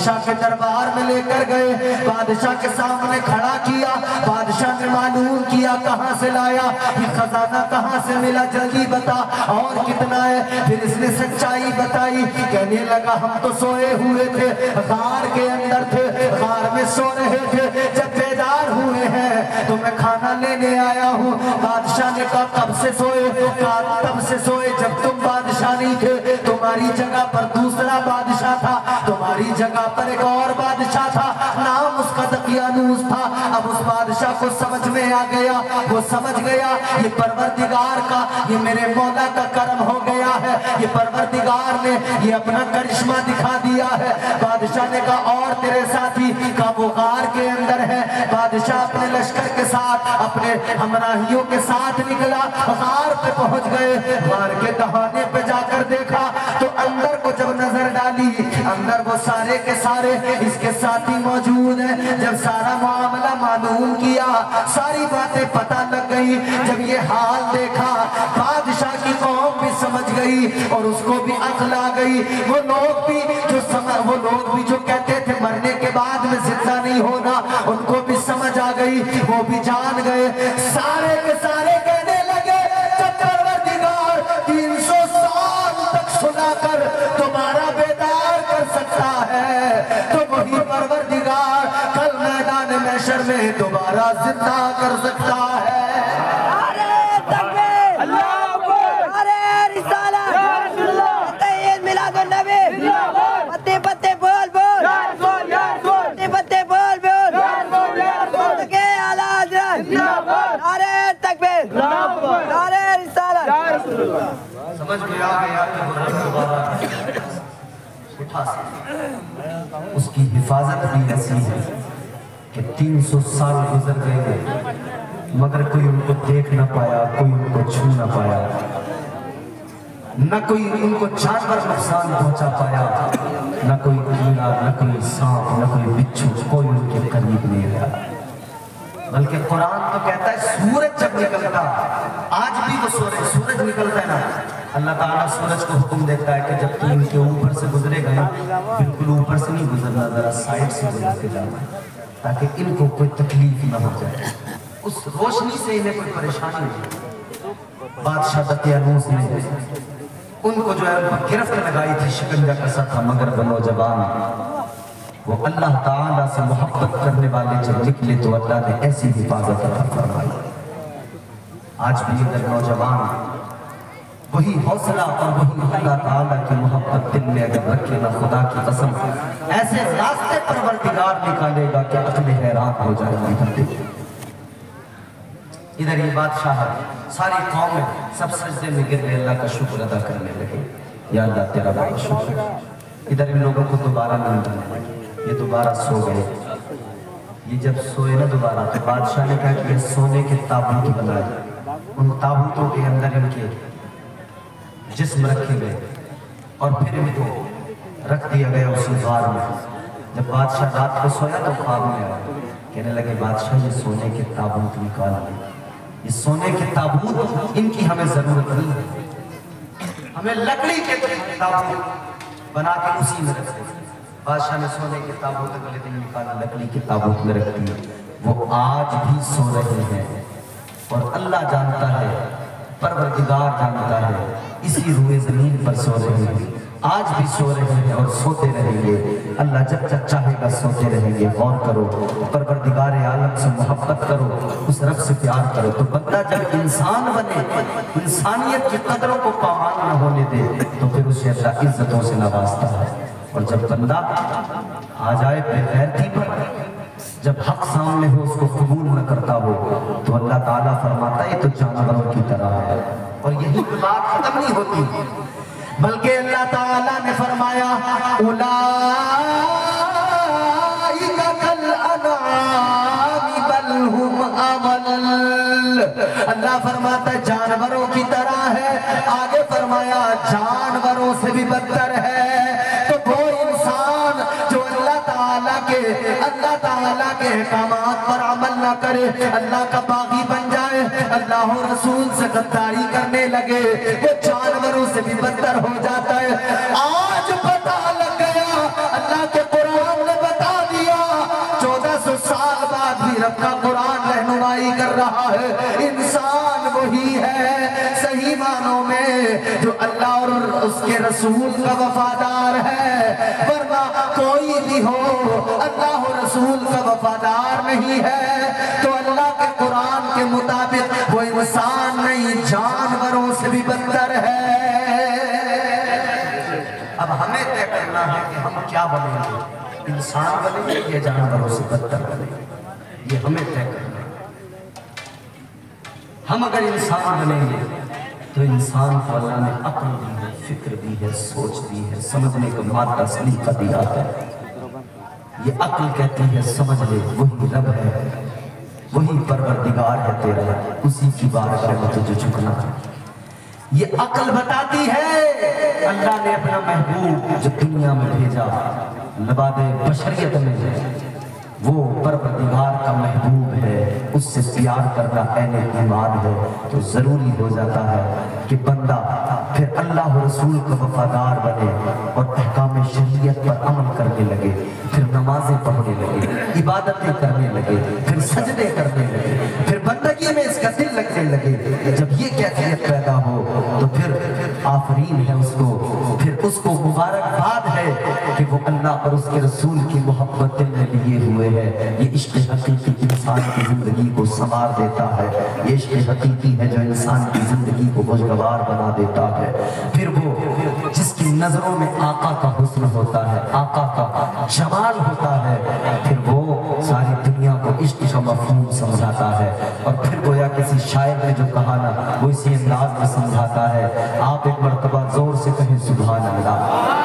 बादशाह के दरबार में लेकर गए, बादशाह के सामने खड़ा किया। बादशाह ने मालूम किया कहाँ से लाया, ये खजाना कहाँ से मिला, जल्दी बता और कितना है। फिर इसने सच्चाई बताई। कहने लगा हम तो सोए हुए थे, गार के अंदर थे, गार में सो रहे थे, जब बेदार हुए हैं तो मैं खाना लेने आया हूँ। बादशाह ने कहा कब से सोए? कहा तब से सोए जब तुम बादशाह नहीं थे, तुम्हारी जगह पर दूसरा बादशाह था, तुम्हारी जगह पर एक और बादशाह था, नाम उसका दकियानूस था। अब उस बादशाह को समझ में आ गया, वो समझ गया ये परवरदिगार का, ये मेरे मौला का करम हो गया है, ये परवरदिगार ने ये अपना करिश्मा दिखा दिया है। बादशाह ने कहा और तेरे साथी का? वो गार के अंदर है। बादशाह अपने लश्कर के साथ, अपने हमराहियों के साथ निकला, गार पे पहुंच गए। गार के दहाने पे जाकर देखा तो अंदर को जब नजर डाली, अंदर वो सारे के सारे इसके साथी मौजूद हैं। जब सारा मामला मालूम किया, सारी बातें पता लग गई। जब ये हाल देखा, बादशाह की कौम भी समझ गई और उसको भी अक्ल आ गई। वो लोग भी जो कहते थे मरने के बाद में जिंदा नहीं होना, उनको भी समझ आ गई, वो भी जान गए। सारे के सारे कहने लगे जब परवरदिगार 300 साल तक सुनाकर दोबारा बेदार कर सकता है, तो वही परवरदिगार कल मैदान महशर में दोबारा जिंदा कर सकता है। समझ में आ गया कि उठा उसकी हिफाजत भी ऐसी है कि 300 साल गुजर गए मगर कोई उनको देख ना पाया, कोई उनको छू ना पाया, न कोई उनको जानवर नुकसान पहुंचा पाया, न कोई कीड़ा, न कोई सांप, न कोई बिच्छू, कोई उनके करीब नहीं आया। बल्कि कुरान तो कहता है सूरज जब निकलता, आज भी वो सूरज निकलता है ना, अल्लाह ताला सूरज को हुक्म देता है कि जब तुम इनके ऊपर से गुजरेगा, बिल्कुल ऊपर से नहीं गुजरना, जरा साइड से गुजर के जाना, ताकि इनको कोई तकलीफ ना हो जाए, उस रोशनी से इन्हें कोई परेशानी हो। बादशाह दकियानूस ने उनको जो है गिरफ्त लगाई थी, शिकंजा कसा था, मगर वो नौजवान वो अल्लाह ताला से मोहब्बत करने वाले जब निकले तो अल्लाह ने ऐसी हिफाजत अता फरमाई। आज भी अगर नौजवान वही हौसला और वही अल्लाह ताला की मोहब्बत दिल में अगर रखे ना, खुदा की कसम ऐसे रास्ते परवरदिगार निकालेगा कि अक्ल हैरान हो जाएगी। इधर ये बादशाह सारी कौम में सब सजदे में गिर गए, अल्लाह का शुक्र अदा करने लगे, या अल्लाह तेरा बड़ा शुक्र। इधर इन लोगों को दोबारा नींद आने लगी, ये दोबारा सो गए। ये जब सोए ना दोबारा, तो बादशाह ने कहा कि सोने के ताबूत बनाए, उन ताबूतों के अंदर इनके जिस्म रखे गए और फिर इनको रख दिया गया उस गार में। जब बादशाह रात को सोया तो ख्वाब में आया, कहने लगे बादशाह ये सोने के ताबूत निकाल लें, ये सोने के ताबूत इनकी हमें जरूरत नहीं है, हमें लकड़ी के ताबूत बना के उसी में रख दें। बादशाह ने सोने के ताबूत अगले दिन निकाला, लकड़ी के ताबूत में रख दिए। वो आज भी सो रहे हैं और अल्लाह जानता है, परवरदिगार जानता है, इसी रूए जमीन पर सो रहे हैं, आज भी सो रहे हैं और सोते रहेंगे। अल्लाह जब तक चाहेगा सोते रहेंगे। गौर करो, परवरदिगार आलम से मोहब्बत करो, उस रब से प्यार करो, तो बंदा जब इंसान बने, इंसानियत की कदरों को पामाल न होने दे, तो फिर उसे अल्लाह इज्जतों से नवाजता है। और जब बंदा आ जाए बेगैरती पर, जब हक सामने हो उसको कबूल न करता हो, तो अल्लाह ताला फरमाता है तो जानवरों की तरह है। और यही बात खत्म नहीं होती, बल्कि अल्लाह ताला ने फरमाया उलाइका कल अनआमी बल हुम अदल। अल्लाह फरमाता है जानवरों की तरह है, आगे फरमाया जानवरों से भी बदतर है। तो वो इंसान जो अल्लाह ताला के अहकामात पर अमल न करे, अल्लाह का बागी बन जाए, अल्लाह और रसूल से गद्दारी करने लगे, वो जानवरों से भी बदतर हो जाता है। आज पता लग गया, अल्लाह के कुरान रब का कुरान रहनुमाई कर रहा है। इंसान वही है सही मानों में जो अल्लाह और उसके रसूल का वफादार है, वरना कोई भी हो अल्लाह और रसूल का वफादार नहीं है तो अल्लाह के कुरान के मुताबिक वो इंसान नहीं, जानवरों से भी बदतर है। अब हमें तय करना है कि हम क्या बनेंगे, इंसान बनेंगे या जानवरों से बदतर बनेंगे, ये हमें तय करना है। हम अगर इंसान बनेंगे तो इंसान को अल्लाह ने अक्ल दी है, फिक्र दी है, सोच दी है, समझने का मादा सलीका दिया है। ये अक्ल कहती है समझ ले वही रब है, वही परवरदिगार है तेरा, उसी की बारगाह में तुझे झुकना है। ये अक्ल बताती है अल्लाह ने अपना महबूब जो दुनिया में भेजा नबादे बशरियत में, वो परवरदिगार का महबूब है, उससे प्यार करना ऐने ईमान है। तो जरूरी हो जाता है कि बंदा फिर अल्लाह और रसूल का वफादार बने और अहकाम शरीयत पर अमल करने लगे, फिर नमाजें पढ़ने लगे, इबादतें करने लगे, फिर सजदे करने लगे, फिर बंदगी में इसका दिल लगने लगे। जब ये कैफियत पैदा हो तो फिर आफरीन है उसको, फिर उसको मुबारकबाद है कि वो अल्लाह और उसके रसूल की मोहब्बत दिल में लिए हुए है। ये इश्क हकीकी इंसान की जिंदगी को संवार देता है, ये इश्क हकीकी है जो इंसान की जिंदगी को खुशगवार बना देता है। फिर वो जिसकी नजरों में आका का हुस्न होता है, आका का जमाल होता है, फिर वो सारी दुनिया को इश्क का मफहूम समझाता है। और फिर गोया किसी शायर ने जो कहा ना वो इसी अंदाज में समझाता है, आप एक मर्तबा जोर से कहें सुभान अल्लाह।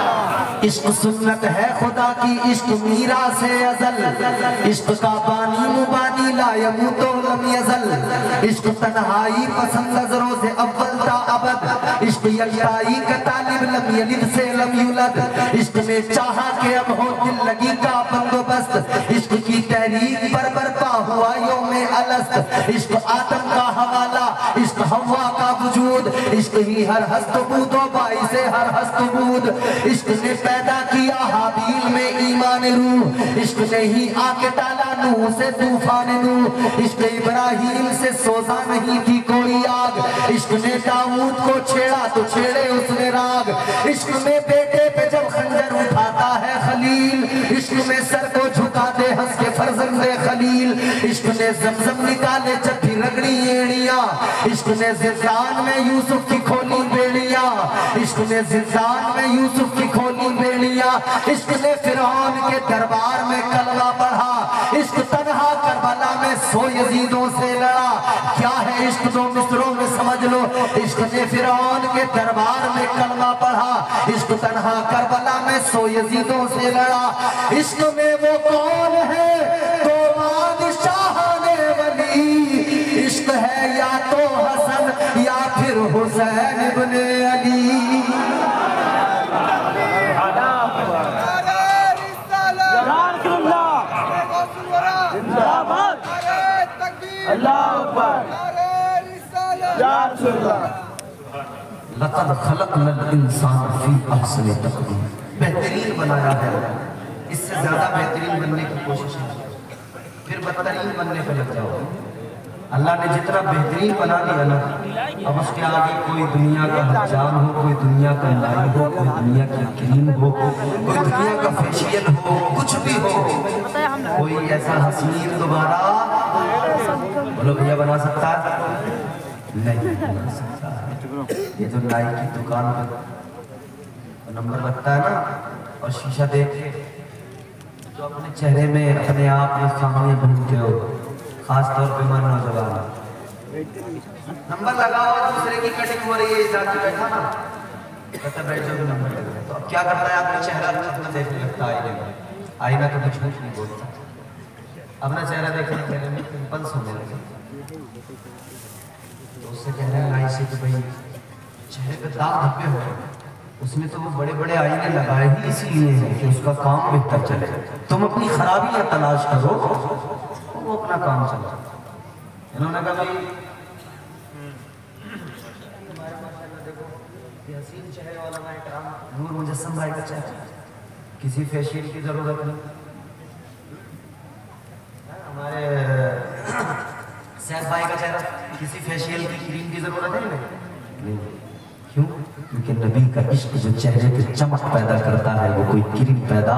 इश्क सुन्नत है खुदा की, इश्क मीरा से अजल, इश्क का बानी मुबानी ला यमूतो लम यजल, इश्क तन्हाई पसंद नजरों से अव्वल ता अबद, इश्क यकताई का तालिब लम यलिद से लम युलद, इश्क ने चाहा के अब हो दिल लगी का बंदोबस्त, इश्क की तहरीक पर बरपा हुआ यौमे अलस्त, इश्क आदम का हवाला, इश्क हवा का वजूद, इश्क ही हर हस्त बूदो बाई से हर हस्त बूद, इश्क ने पैदा किया हाबील में ईमान रूह, इश्क ने ही आके डाला नूह से तूफान नूह, इश्क इब्राहिम से सोजा नहीं थी कोई आग, इश्क ने दाऊद को छेड़ा तो छेड़े उसने राग, इश्क में बेटे पे जब खंजर उठाता है खलील, इश्क में सर को झुका दे हंस के फरजंदे खलील, इश्क ने जमजम निकाले जब भी रगड़ी एड़ियां, इश्क ने जिंदान में यूसुफ की खोली बेड़ियां, इश्क ने जिंदान में यूसुफ की खोली बेड़ियां, इश्क ने फिरौन के दरबार में कलमा पढ़ा, इश्क तन्हा करबला में 100 यजीदों से लड़ा। क्या है इश्क दो मिसरों में समझ लो, इश्क ने फिरौन के दरबार में कलमा पढ़ा, इश्क तन्हा करबला में 100 यजीदों से लड़ा। इश्क में वो कौन है तो बादशाह ने वली, इश्क है या तो हसन या फिर हुसैन इब्ने अली। लक़द खलक़नल इंसान फी अहसनि तक़वीम, बेहतरीन बनाया है, इससे ज्यादा बेहतरीन बनने की कोशिश है, फिर बदतरीन बनने पे लग जाओ। अल्लाह ने जितना बेहतरीन बना दिया ना, अब उसके आगे कोई दुनिया का हजाम हो, कोई दुनिया का लाई हो, कोई दुनिया की क्रीम हो, कोई दुनिया का फेशियल हो, कुछ भी हो, कोई ऐसा हसीन दोबारा बोलो भैया बना सकता है? नहीं बना सकता। ये जो नाई की दुकान पर नंबर लगता है ना और शीशा देख के जो अपने चेहरे में अपने आप में सामने भूलते हो, खास तौर पे मन नौजवान नंबर लगाओ, दूसरे की कटिंग हो रही है, जाके बैठा ना कहता बैठ जाओ नंबर लगा, तो अब क्या करता है आपका चेहरा अपना देखने लगता है आईने में, आईना तो कुछ नहीं बोलता, अपना चेहरा देखने के लिए पिंपल्स होने लगे, तो उससे कह रहे हैं नाई से कि भाई चेहरे पे दाग धब्बे हो रहे, उसमें तो वो बड़े बड़े आईने लगाए ही इसीलिए हैं कि उसका काम बेहतर चले, तुम अपनी खराबियां तलाश करो, वो अपना काम चला। इन्होंने कहा भाई हसीन चेहरे वाला नूर मुजस्सम भाई का चेहरा, किसी फेशियल की जरूरत नहीं। हमारे सैफ भाई का चेहरा किसी फेशियल की क्रीम की जरूरत है नहीं? क्यों? क्योंकि नबी का इश्क जो चेहरे पे चमक पैदा करता है वो कोई क्रीम पैदा।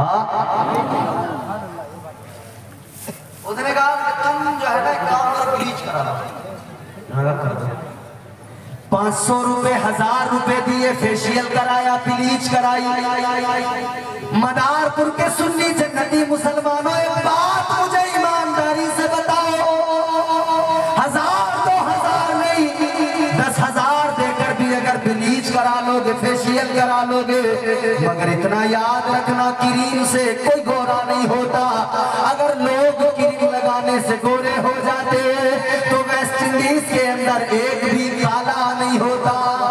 उसने कहा कि तुम जो है ना काम करो, ब्लीच करा लो। कर दो। 500 रुपए 1000 रुपए दिए, फेशियल कराया, ब्लीच कराई। मदारपुर के सुन्नी जन्नती मुसलमानों, एक बात मुझे ईमानदारी से बताओ, 1000 2000 नहीं, 10,000 देकर भी अगर ब्लीच करा लोगे, फेशियल करा लोगे, मगर इतना याद रखना क्रीम से कोई गोरा नहीं होता। अगर लोग क्रीम लगाने से गोरे हो जाते तो वेस्ट इंडीज के अंदर एक भी काला नहीं होता।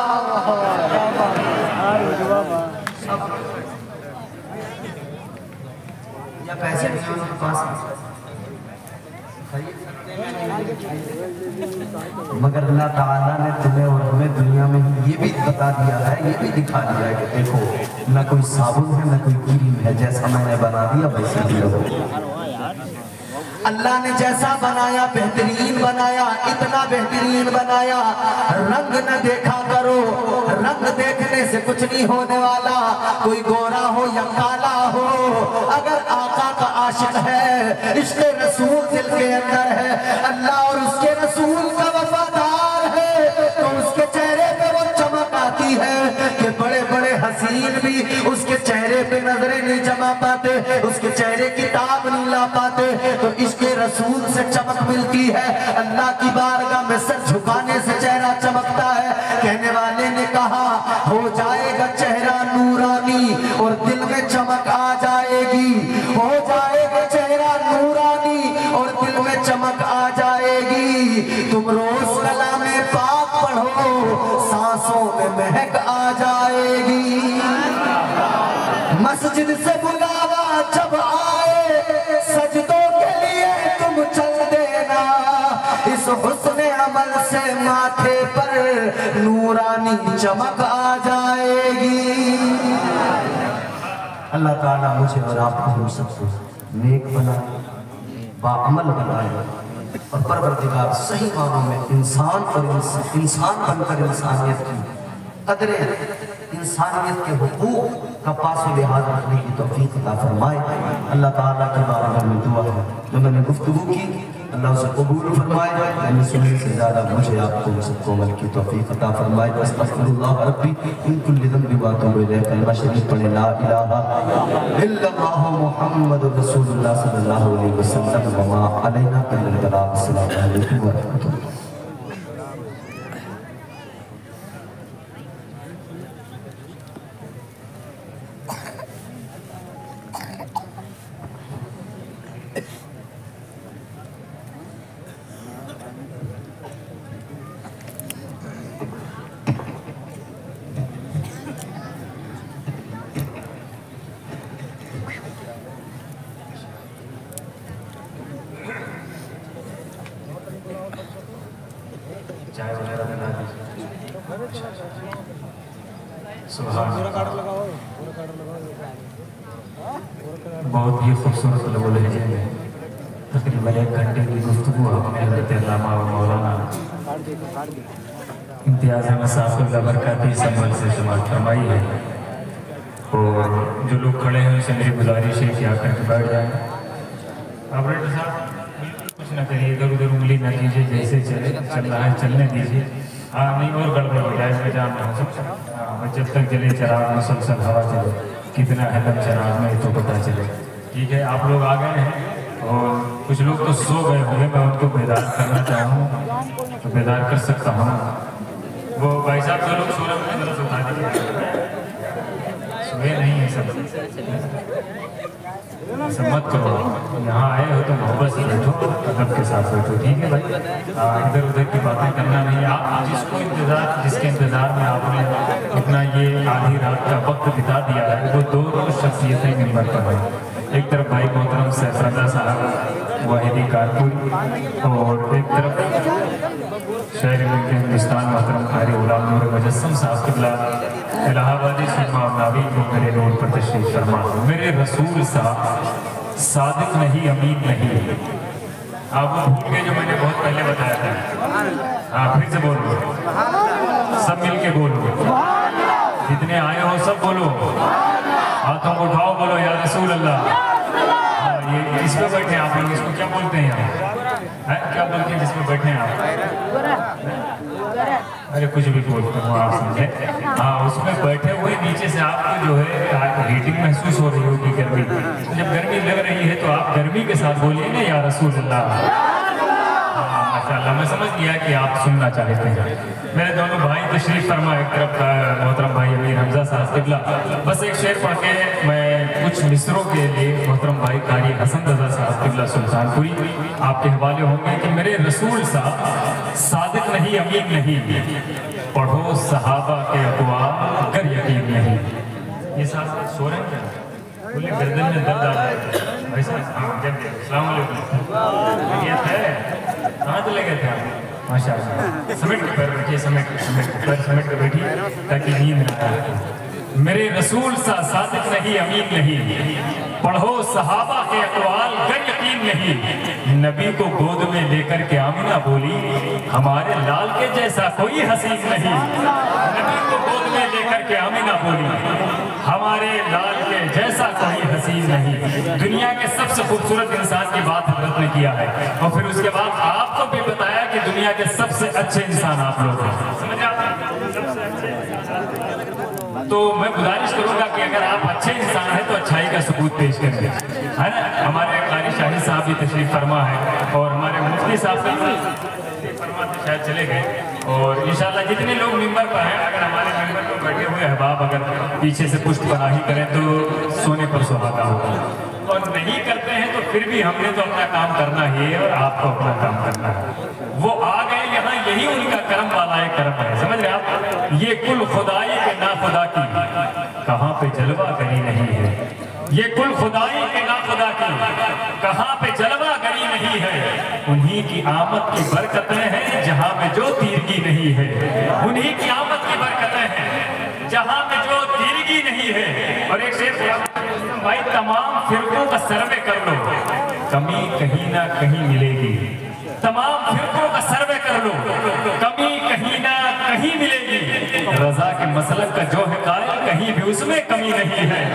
या पैसे नहीं हैं उनके पास, मगर अल्लाह ताला ने तुम्हें और हमें दुनिया में ये भी बता दिया है, ये भी दिखा दिया है कि देखो ना कोई साबुन है ना कोई क्रीम है, जैसा मैंने बना दिया वैसे ही रहो। अल्लाह ने जैसा बनाया बेहतरीन बनाया, इतना बेहतरीन बनाया, रंग न देखा करो, रंग देखने से कुछ नहीं होने वाला, कोई गोरा हो या काला हो, अगर आका का आशिक है, इसके रसूल दिल के अंदर है, अल्लाह और उसके रसूल का वफादार है, तो उसके चेहरे पे वो चमक आती है कि बड़े बड़े हसीन भी उसके चेहरे पे नजरें नहीं जमा पाते, उसके चेहरे की ताब नहीं ला पाते, तो इसके रसूल से चमक मिलती है। अल्लाह की बारगाह में सर झुकाने से चेहरा चमकता है। कहने वाले ने कहा हो जाएगा चेहरा नूरानी और दिल में चमक आ जाएगी, हो जाएगा चेहरा नूरानी और दिल में चमक आ जाएगी। तुम रोज कलामे पाक पढ़ो, सांसों में महक आ जाएगी। मस्जिद से बुलावा जब आए, सजदों के लिए तुम चल देना, इस हुस्ने अमल से माथे पर नूरानी चमक आ जाएगी। अल्लाह ताला मुझे और आपको हम सबको नेक बनाए, बाअमल बनाए और परवरदिगार सही मानों में इंसान और इंसान बनकर इंसानियत की कदरें, इंसानियत के हुकूक का पास लिहाज रखने की तौफीक अता फरमाए। अल्लाह ताला की बारगाह में दुआ है जो मैंने गुफ्तगू की, अल्लाह उसे कबूल फरमाए, मैंने सुनने से ज़्यादा मुझे आपको सबको अमल की तौफीक अता फरमाए। अस्तग़फिरुल्लाह रब्बी मिन कुल्लि ज़ंबि व अतूबु इलैह। कलिमा शरीफ पढ़े ला इलाहा इल्लल्लाह मुहम्मदुर रसूलुल्लाह सल्लल्लाहु अलैहि वसल्लम व मा अलैना इल्लल बलाग। अस्सलामु अलैकुम व रहमतुल्लाह। चाय वगैरह बना दीजिए। बहुत ही खूबसूरत लबो लहजे में तकरीबन 1 घंटे की गुफ्तगू हमने हज़रत अल्लामा और मौलाना इम्तियाज़ अहमद साहब की बरकती संभल से शुमार फरमाई है। और जो लोग खड़े हैं उनसे मेरी गुजारिश है कि आकर के बैठ जाए। ऑपरेटर साहब कुछ ना करिए, इधर उधर उंगली न कीजिए, जैसे चल रहा है चलने दीजिए। हाँ नहीं और गड़बड़ हो जाए, मैं जान रहा हूँ। जब तक जले चराग मुसलसल हवा चले, कितना है दम चराग में तो पता चले। ठीक है, आप लोग आ गए हैं और कुछ लोग तो सो गए होंगे, मैं उनको बेदार करना चाहूँ तो बेदार कर सकता हूँ। वो भाई साहब जो लोग सो रहे हैं तरफ उठा दीजिए, सोए नहीं है सब मत करो। यहाँ आए हो तो मोहब्बत से बैठो, अदब के साथ बैठो। ठीक है भाई, इधर उधर की बातें करना नहीं। आप जिसके इंतजार में आपने इतना ये आधी रात का वक्त बिता दिया है, वो 2 रोज शख्सियतें मिंबर पर हैं। एक तरफ भाई मोहतरम सरदा साहब वाहिदी कारपुर और एक तरफ शहर हिंदुस्तान मोहतरम कारी गुलाम नूर मुजस्सम साहब किबला इलाहाबादी सुरमा नावी को मेरे रोड पर तशरीफ फरमा। मेरे रसूल साहब सादिक नहीं, अमीन नहीं, आप वो भूल गए जो मैंने बहुत पहले बताया था। हाँ फिर से बोलो, सब मिल के बोलो, जितने आए हो सब बोलो, हाथों को उठाओ, बोलो या रसूल अल्लाह। हाँ ये इस पे बैठे आप लोग, इसको क्या बोलते हैं यहाँ, क्या बोलते हैं जिसमें बैठे हैं आप? अरे कुछ भी बोलते हो आप समझे। हाँ उसमें बैठे हुए नीचे से आपको जो है हीटिंग महसूस हो रही होगी, गर्मी। जब गर्मी लग रही है तो आप गर्मी के साथ बोलिए ना या रसूल अल्लाह। माशाअल्लाह, मैं समझ गया कि आप सुनना चाहते हैं। मेरे दोनों भाई तशरीफ फरमा, एक तरफ मोहतरम भाई अमीर हमजा साहब क़िबला, बस एक शेर पढ़ के मैं कुछ मिसरों के लिए मोहतरम भाई कारी हसन रजा साहब क़िबला सुल्तानपुरी आपके हवाले होंगे कि मेरे रसूल साहब सादिक नहीं अमीन नहीं, पढ़ो सहाबा के अक़वाल अगर यकीन नहीं। ये साहब सो रहे हैं क्या? बोले गर्दन में दर्द आ जाए ऐसा। हाँ जब अस्सलाम वालेकुम है, कहाँ चले गए थे आप? माशाअल्लाह, समेट के पैर रखिए, समेट के बैठिए ताकि नींद ना आए। मेरे रसूल सा सादिक नहीं अमीन नहीं, पढ़ो सहाबा के अक़वाल गर यकीन नहीं। नबी को गोद में लेकर के आमिना बोली, हमारे लाल के जैसा कोई हसीन नहीं। नबी को गोद में लेकर के आमिना बोली, हमारे लाल के जैसा कोई हसीन नहीं। दुनिया के सबसे खूबसूरत इंसान की बात हज़रत ने किया है और फिर उसके बाद आपको भी बताया कि दुनिया के सबसे अच्छे इंसान आप लोग हैं। समझ आपने? सबसे अच्छे तो मैं गुजारिश करूंगा कि अगर आप अच्छे इंसान हैं तो अच्छाई का सबूत पेश करेंगे, है ना। हमारे कारी शाहिद साहब भी तशरीफ फरमा है और हमारे मुफ्ती साहब तशरीफ फरमा से शायद चले गए। और इंशाल्लाह जितने लोग मिंबर पर हैं, अगर हमारे मिंबर पर बैठे हुए अहबाब अगर पीछे से पुष्ट पनाही करें तो सोने पर सुहागा होगा, और नहीं करते हैं तो फिर भी हमने तो अपना काम करना ही है और आपको अपना काम करना है। वो आ गए यहाँ, यही उनका करम वाला एक करम है, समझ रहे आप। ये कुल खुदाई के ना खुदा की कहाँ पे जलवा गरी नहीं है, ये कुल खुदाई के ना खुदा की कहाँ पे जलवा गरी नहीं है। उन्हीं की आमद की बरकतें हैं जहाँ पे जो तीरगी नहीं है, उन्हीं की आमद की बरकतें हैं जहाँ पे जो तीरगी नहीं है। और एक शेर भाई, तमाम फिरकों का सर्वे कर लो, कमी कहीं ना कहीं मिलेगी। तमाम फिरकों का सर्वे कर लो, कमी कहीं ना कहीं मिलेगी। रजा के मसलक का जो है कायल, कहीं भी उसमें कमी नहीं है,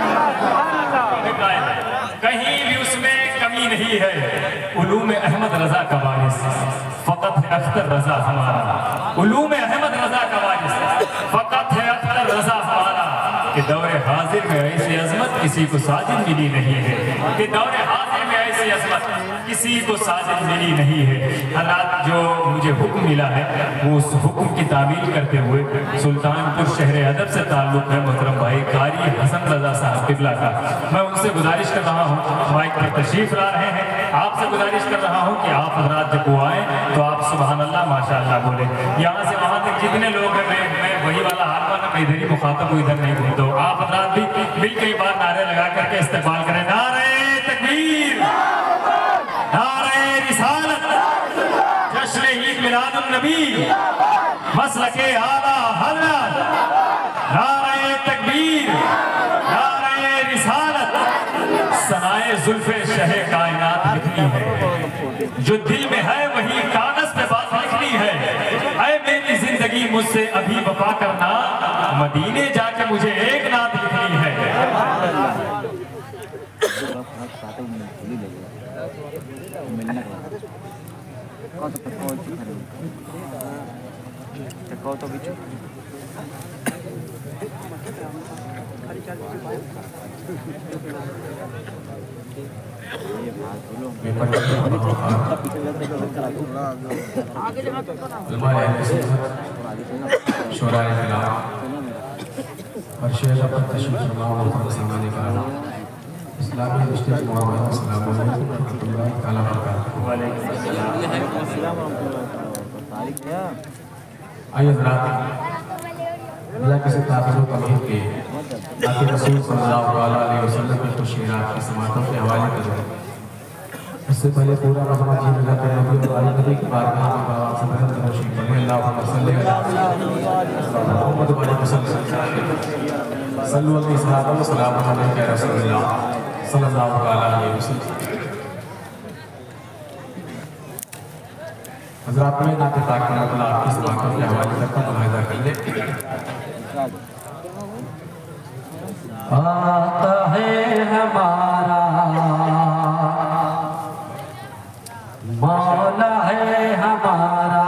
कहीं भी उसमें कमी नहीं है। उलूम अहमद रजा का वारिस फकत है अख्तर रजा हमारा, उलूम अहमद रजा का वारिस फकत है अख्तर रजा हमारा। कि दौरे हाजिर में ऐसी अजमत किसी को साजिद मिली नहीं है, कि दौरे हाजिर में ऐसी अजमत किसी को साजिद मिली नहीं है। हालात जो मुझे हुक्म मिला है वो उस हुक्म की तामील करते हुए सुल्तानपुर शहर अदब से ताल्लुक़ है मोहतरम भाई कारी हसन रजा साहब क़िबला का। मैं उनसे गुजारिश कर रहा हूँ, माइक पर तशरीफ ला रहे हैं, आपसे गुजारिश कर रहा हूँ कि आप हज़रात जब वो आए तो आप सुबहान अल्लाह माशाअल्लाह बोले। यहाँ से वहाँ तक जितने लोग हैं, मैं वही वाला हाल वाला, मैं इधर ही मुखातब हूँ, इधर नहीं घूमता हूँ। आप हज़रात भी मिल कई बार नारे लगा करके इस्तेमाल करें, नारे तकबीर, नारे रिसालत, जश्न ईद मिलादुन नबी, मसलके आला हज़रत, नारे तकबीर, नारे रिसालत, सनाए जुल्फे शहे कायनात लिखनी है, जो दिल में है वही कागज पे बात लिखनी है। ऐ मेरी जिंदगी मुझसे अभी वफा करना, मदीने जाके मुझे एक नात लिखनी है। आइए किसी ताक़त तमीर के आके रसूल सल्लल्लाहु अलैहि वसल्लम की खुशमिरात की समातों के हवाले करें। इससे पहले पूरा रमज़ान जी मिला कर नबी और नबी की बारगाह में बाबा से बहन तरोशी पढ़े अल्लाहुम्मा सल्ली अला मुहम्मद व अलैहि वसल्लम सल्लल्लाहु अलैहि वसल्लम या रसूलल्लाह सल्लल्लाहु अलैहि वसल्लम। हज़रात में नाते ताक़ आपकी समातों के हवाले करता मुलाहिज़ा कर ले। आता है हमारा मौला है हमारा,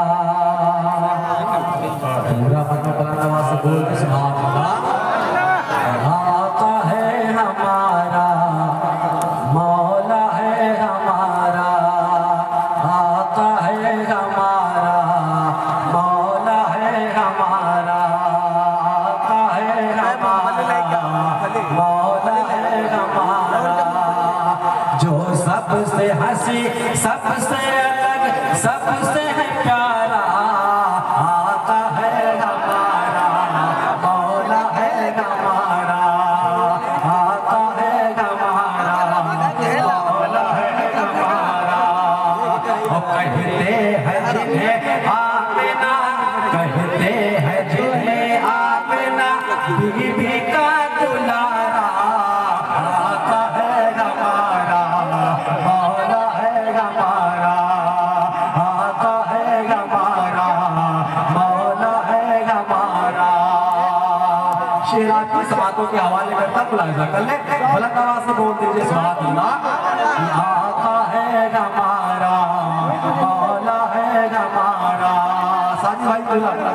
पूरा मतलब बुलंद आवाज़ से बोल के सुभान अल्लाह। आता है हमारा मौला है हमारा, आता है हमारा मौला है हमारा, आता है हमारा मौला है हमारा, जो सबसे हंसी सबसे अलग सबसे है प्यारा, आता है हमारा मौला है हमारा, आता है हमारा मौला है हमारा। और कहते हैं जिन्हें आमिना, कहते हैं जिन्हें आमिना बीबी का दुलारा, आता है हमारा मौला है हमारा, आता है हमारा मौला है हमारा। शेरात की समातों के हवाले करता मुलाहिज़ा कर ले, बुलंद आवाज़ से बोल दीजिए सुभान अल्लाह। आता है हमारा मौला है हमारा। साजी भाई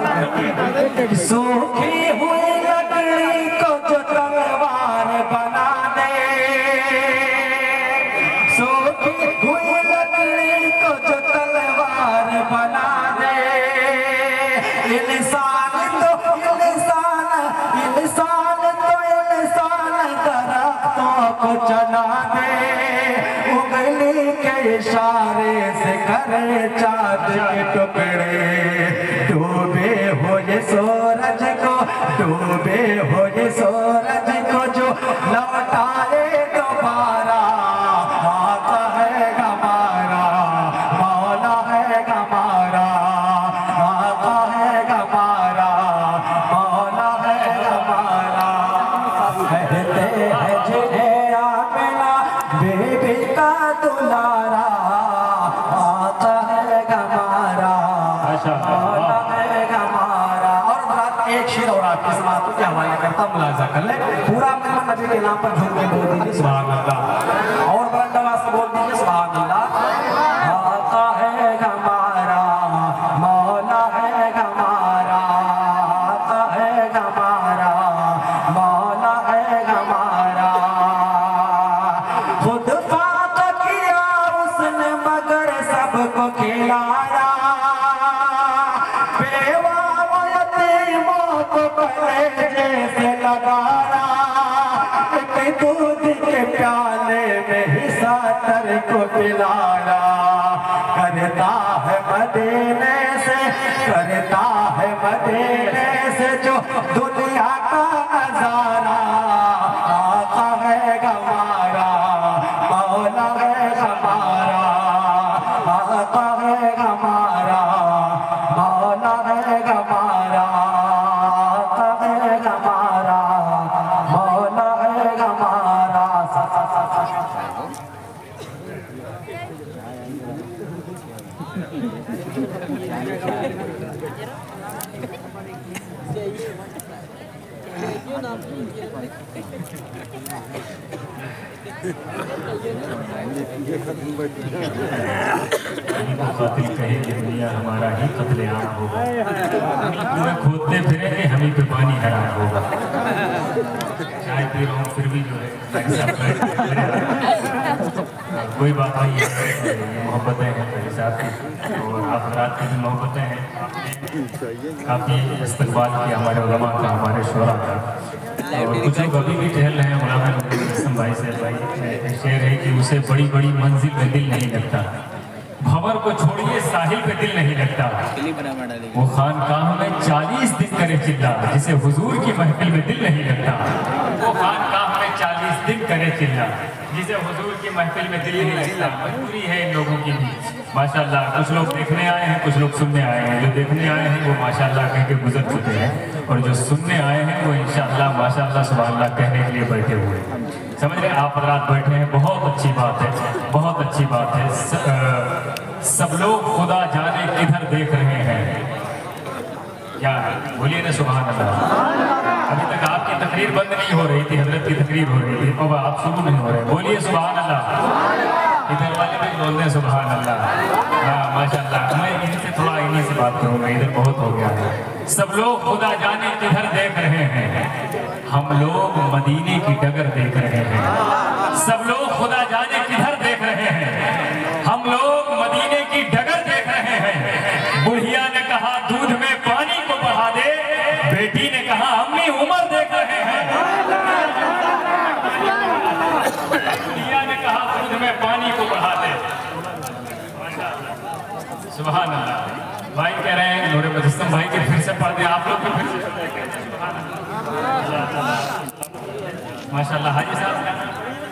सूखी हुई लकड़ी को जो तलवार बना दे, सूखी हुई लकड़ी को जो तलवार बना दे, इंसान तो इंसान दरख्तों को चला दे, उंगली के इशारे से करे चाँद के टुकड़े, डूबे हो ये सूरज को, डूबे हो ये सूरज को जो लौटाए दोबारा, आता है हमारा मौला है हमारा, आता है हमारा मौला है हमारा। कहते हैं जिन्हें आमिना बीबी का दुलारा, आता है हमारा मौला है हमारा। और रात एक शेर और आपकी समातों के हवाले करता मुलाहिज़ा कर ले, पूरा मेहमान नबी के नाम पर झूम के बोल दीजिए सुभान अल्लाह, और बुलंद आवाज़ से बोल दीजिए सुभान अल्लाह। आता है हमारा मौला है हमारा, आता है हमारा मौला है हमारा। खुद फाका किया उसने मगर सबको खिलाया, बेवा व यतीमों को कलेजे से लगाया, एक दूध के प्याले में हिस्सा तर को पिलाया, करता है मदीने से, करता है मदीने से जो दुनिया का नजारा, आता है हमारा मौला है हमारा, आता है हमारा मौला है हमारा, आता है हमारा मौला है हमारा। कातिल कहे कि दुनिया हमारा ही कत्लेआम होगा, पूरा खोदते फिरेंगे हम ही पे पानी हराम होगा। चाय पी रहा हूँ फिर भी जो है कोई बात नहीं है, ये मोहब्बतें हैं मेरे साथ की, और आप रात की भी मोहब्बतें हैं। काफ़ी इस्तकबाल किया हमारे उलमा का, हमारे शोरा का, और कुछ लोग अभी भी टहल रहे हैं। मौलाना भाई से भाई शेर है कि उसे बड़ी बड़ी मंजिल में दिल नहीं लगता, भंवर को छोड़िए साहिल पे दिल नहीं लगता, वो खानकाह में 40 दिन करे चिल्ला, जिसे हुजूर की महफिल में दिल नहीं लगता, वो खानकाह में 40 दिन करे चिल्ला, जिसे हुजूर की महफिल में दिल नहीं लगता। मजबूरी है इन लोगों की भी माशाल्लाह। कुछ लोग देखने आए हैं, कुछ लोग सुनने आए हैं। जो देखने आए हैं वो माशाल्लाह कह के गुजर चुके हैं, और जो सुनने आए हैं वो इंशाअल्लाह माशाअल्लाह सुभान अल्लाह कहने के लिए बैठे हुए हैं। समझ रहे हैं? आप हजरात बैठे हैं, बहुत अच्छी बात है, बहुत अच्छी बात है। सब लोग खुदा जाने किधर देख रहे हैं, क्या बोलिए ना सुभान अल्लाह। अभी तक आपकी तकरीर बंद नहीं हो रही थी, हजरत की तकरीर हो रही थी, अब आप शुरू नहीं हो रहे, बोलिए सुभान अल्लाह। इधर वाले भी बोल रहे हैं सुभान अल्लाह। हाँ माशाअल्लाह। मैं इनसे थोड़ा इन्हीं से बात करूँगा, इधर बहुत हो गया है। सब लोग खुदा जाने किधर देख रहे हैं, हम लोग मदीने की डगर देख रहे हैं। सब लोग खुदा जाने किधर देख रहे हैं, हम लोग मदीने की डगर देख रहे हैं। बुढ़िया ने कहा दूध में पानी को बढ़ा दे, बेटी ने कहा अम्मी उमर देख रहे हैं। बुढ़िया ने कहा दूध में पानी को बढ़ा दे। सुभान अल्लाह। भाई कह रहे हैं नूरे मुजस्सम भाई के फिर से पढ़ दिया, आप लोग भी फिर से माशाअल्लाह। हाजी साहब,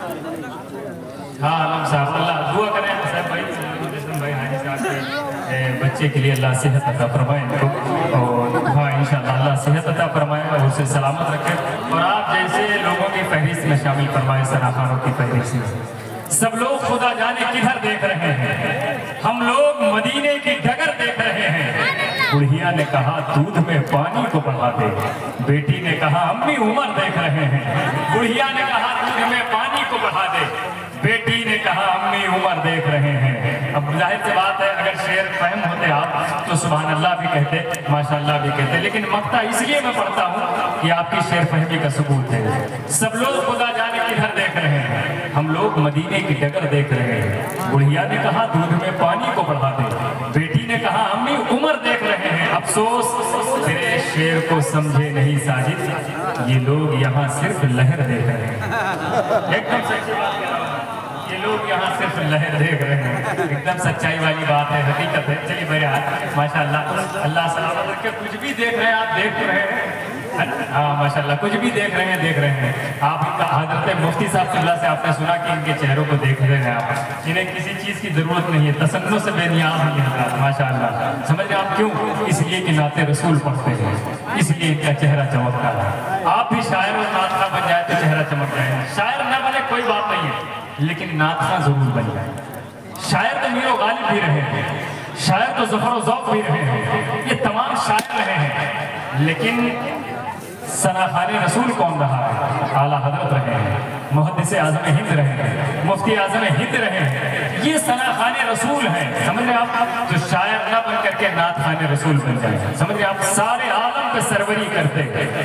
हाँ आलम साहब, अल्लाह दुआ करें साहब भाई मुजस्सम भाई हाजी साहब के बच्चे के लिए अल्लाह सेहत अता फरमाए इनको, और हाँ इंशाअल्लाह अल्लाह सेहत अता फरमाए और उसे सलामत रखे, और आप जैसे लोगों की फहरिस्त में शामिल फरमाए, सनाखानों की फहरिस्त में। सब लोग खुदा जाने किधर देख रहे हैं, हम लोग मदीने की डगर देख रहे हैं। बुढ़िया ने कहा दूध में पानी को बढ़ा दे, बेटी ने कहा अम्मी उमर देख रहे हैं। बुढ़िया ने कहा दूध में पानी को बढ़ा दे, बेटी ने कहा अम्मी उमर देख रहे हैं। अब जाहिर सी बात है, अगर शेर फहम होते आप तो सुभान अल्लाह भी कहते, माशाअल्लाह भी कहते, लेकिन मक्ता इसलिए मैं पढ़ता हूँ कि आपकी शेर फहमी का सबूत है। सब लोग खुदा जाने किधर देख रहे हैं, हम लोग मदीने की डगर देख रहे हैं। बुढ़िया ने कहा दूध में पानी को बढ़ा दे, बेटी ने कहा अम्मी उमर देख रहे हैं। अफसोस तेरे शेर को समझे नहीं साजिद, ये लोग यहाँ सिर्फ लहर देख रहे हैं। एकदम सच्ची बात है, ये लोग यहाँ सिर्फ लहर देख रहे हैं, एकदम सच्चाई वाली बात है, हकीकत है। चलिए बहरहाल माशाअल्लाह, अल्लाह सलामत रखे। कुछ भी देख रहे हैं आप, देख रहे हैं, हाँ माशाअल्लाह, कुछ भी देख रहे हैं, देख रहे हैं आप। इनका हजरत मुफ्ती साहब किबला से आपने सुना कि इनके चेहरों को देख रहे हैं आप, इन्हें किसी चीज़ की ज़रूरत नहीं है, तसन्नुस से बेनियाज हैं माशाअल्लाह। समझ रहे आप क्यों? इसलिए कि नाते रसूल पढ़ते हैं, इसलिए इनका चेहरा चमकता है। आप भी शायर और नातखा बन जाए तो चेहरा चमक जाए। शायर न बने कोई बात नहीं है, लेकिन नातखा जरूर बन जाए। शायर तो मीरो गालिब भी रहे हैं, शायर तो ज़फ़र ज़ौक़ भी रहे हैं, ये तमाम शायर रहे हैं, लेकिन सनाखाने रसूल कौन रहा है? आला हजरत रहे हैं, मुहद्दिस आज़म हिंद रहे हैं, मुफ्ती आज़म हिंद रहे हैं, ये सनाखाने रसूल हैं। समझ रहे आप? जो शायर न बन करके नात खाने रसूल बन जाए। समझ रहे आप? सारे आलम पे सरवरी करते,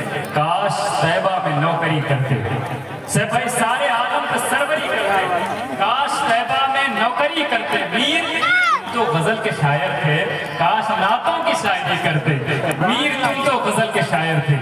काश तैबा में नौकरी करते। से भाई सारे आलम पे सरवरी करते, काश तैबा में नौकरी करते। मीर तो गजल के शायर थे, काश नातों की शायरी करते। मीर तुम तो गजल के शायर थे,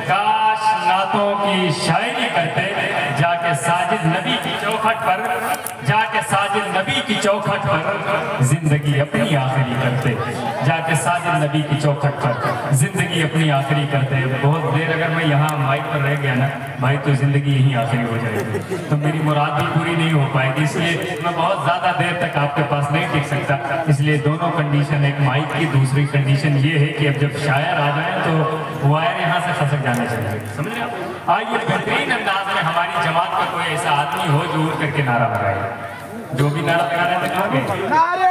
काश नातों की शायरी करते। जाके साजिद नबी की चौखट पर, जाके साजिद नबी की चौखट पर जिंदगी अपनी आखिरी करते। जाके साजिद नबी की चौखट पर जिंदगी अपनी आखिरी करते। बहुत देर अगर मैं यहाँ माइक पर रह गया ना भाई, तो जिंदगी यहीं आखिरी हो जाएगी, तो मेरी मुराद भी पूरी नहीं हो पाएगी। इसलिए मैं बहुत ज़्यादा देर तक आपके पास नहीं टिक सकता। इसलिए दोनों कंडीशन, एक माइक की, दूसरी कंडीशन ये है कि अब जब शायर आ जाए तो वायर यहाँ से खसक जाना चाहिए। समझ रहे आप? आइए बेहतरीन अंदाज में हमारी जमात का कोई ऐसा आदमी हो जो उठ करके नारा लगाए, जो भी नारा लगा रहे थे।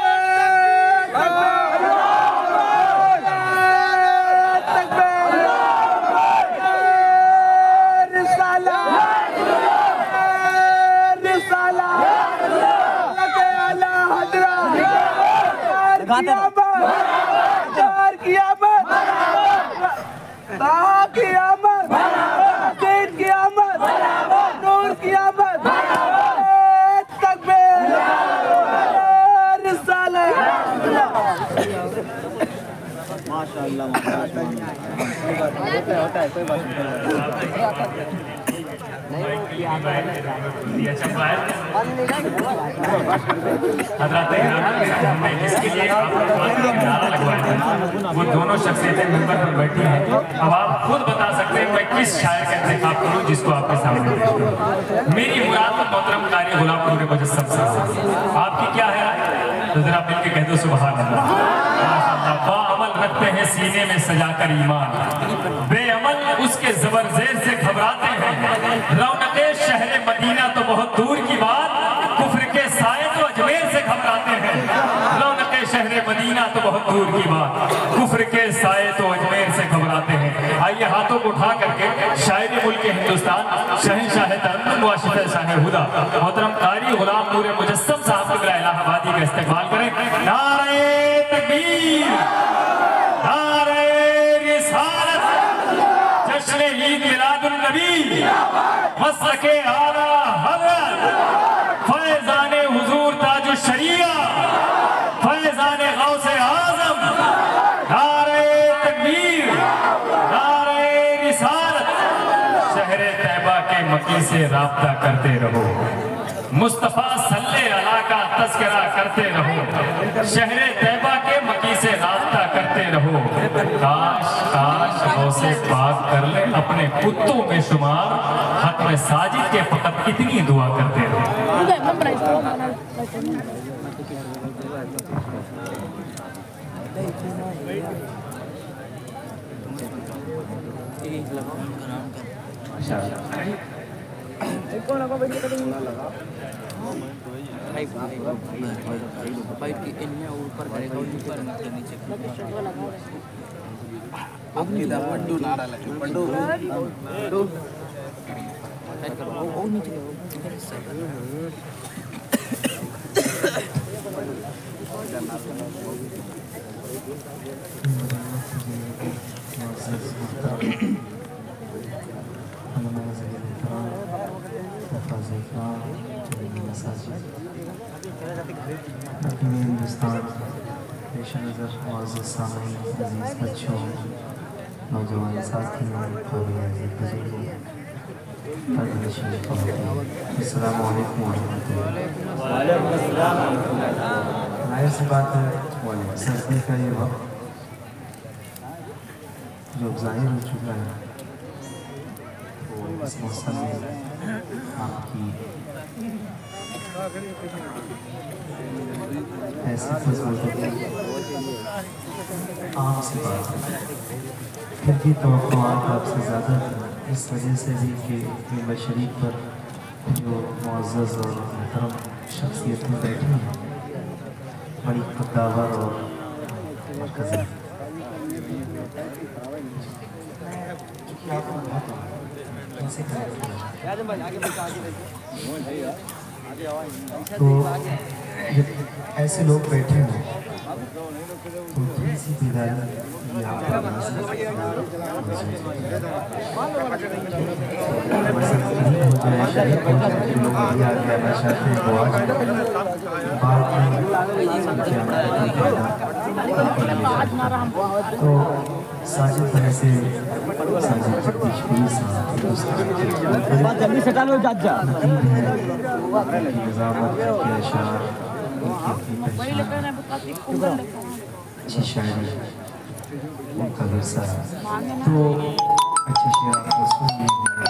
माशाअल्लाह होता है, कोई बात वो दोनों शख्सियतें मिंबर पर बैठी हैं। अब आप खुद बता सकते हैं मैं किस शायर का इंतखाब करूं जिसको आपके सामने पेश करूं। मेरी मुराद मोहतरम कारी गुलाम नूर मुजस्सम साहब, आपकी क्या है? तो जरा मिलके कह दो सुभान अल्लाह। माशाअल्लाह। बाअमल रखते हैं सीने में सजाकर ईमान, बेअमल उसके जबर जेर से घबराते हैं। रौनके शहर मदीना दूर की बात, कुफ्र के साए तो अजमेर से घबराते हैं। आइए हाथों को उठा करके शायरी मुल्क हिंदुस्तान, शहंशाह तरन्नुम व शाह हुदा मोहतरम कारी गुलाम नूर मुजस्सम साहब किबला इलाहाबादी का इस्तेमाल करें। नारे तकबीर, नारे रिसालत, जश्न ईद मिलादुन नबी, मसलके आला हज़रत, फैज़ाने हुजूर ताजुश शरिया, फैज़ाने गौसे आज़म, नारे तकबीर, नारे रिसालत। शहरे तैबा के मकी से राब्ता करते रहो, मुस्तफ़ा सल्ले अला का तज़किरा करते रहो। शहरे तैबा के मकी से राब्ता करते रहो। काश काश गौसे पाक कर ले अपने कुत्तों में शुमार, हक में साजिद के फकत इतनी दुआ करते रहो। हिंदुस्तान पेश नज़र मुअज़्ज़ज़ सामीईन, अज़ीज़ बच्चों, नौजवान साथियों, बुजुर्गों, अस्सलामु अलैकुम व रहमतुल्लाह। जाहिर सी बात है सर्दी का ये वक्त जो ज़ाहिर हो चुका है, तो इस मौसम में आपकी ऐसी फजल आम सी बात है, फिर भी तवक्कुआत आपसे ज़्यादा इस वजह से भी कि मिंबर शरीफ पर जो मुअज़्ज़ज़ और मुहतरम शख्सियतें बैठी हैं, बड़ी कद्दावर और मरकज़ी, कैसे करें तो जब ऐसे लोग बैठे हों तो थोड़ी सी बेदारी तो साजिद भाई से साजिद जगदीश पीर साहब जल्दी से डालो जाजा निज़ामत के अशार अच्छी शायरी उनका विरसा तो अच्छे शेर रसूल में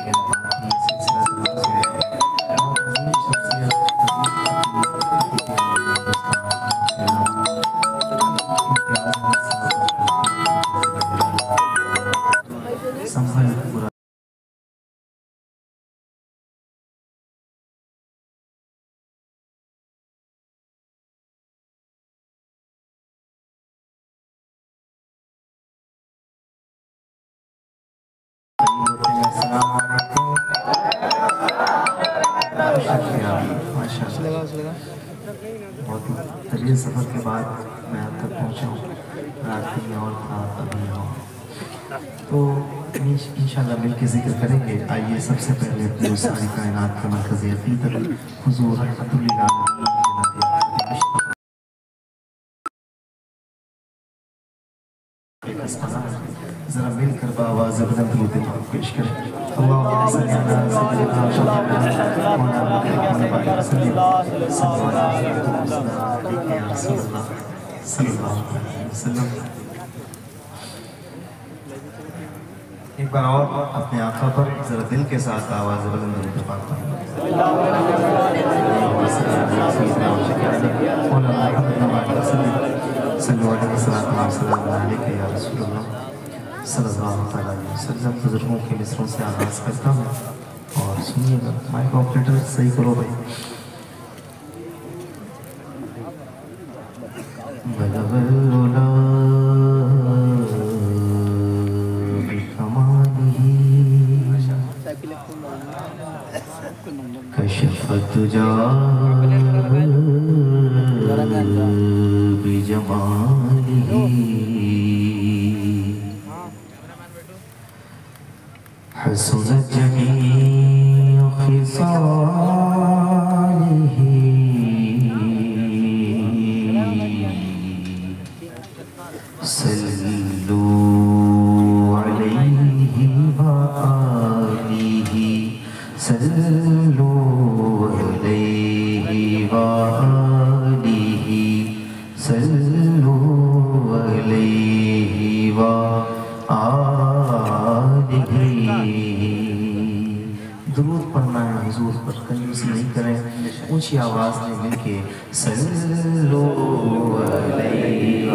बहुत तवील सफ़र के बाद मैं अब तक पहुँचा हूँ। रात कहीं और था, अभी और तो इंशाल्लाह मिल के जिक्र करेंगे। आइए सबसे पहले अपनी सारी कायनात के मरकज़ी अक़ीदत हुज़ूर रहमतुल्लिल आलमीन जरा मिलकर बावाज़ बुलंद दिमाग पेश करें। अल्लाहुम्मा सल्ली अला सय्यिदिना मुहम्मद। एक बार और अपने आका पर जरा दिल के साथ आवाज़ बुलंद पाता हूँ। बुजुर्गों के मिसरों से आगाज़ करता हूँ और सुनिएगा। माइक ऑपरेटर सही करो भाई। बलवल कशफत जा बिजमालिही हसनत जमीअ खिसालिही सल्लू अलैहि व आलिही सल्लू अलैहि व आलिही सल्लू अलैहि व आलिही। दुरूद पढ़ना है हुजूर पर, कंजूसी नहीं करें, ऊंची आवाज में मिलके सल्लू अलैहि व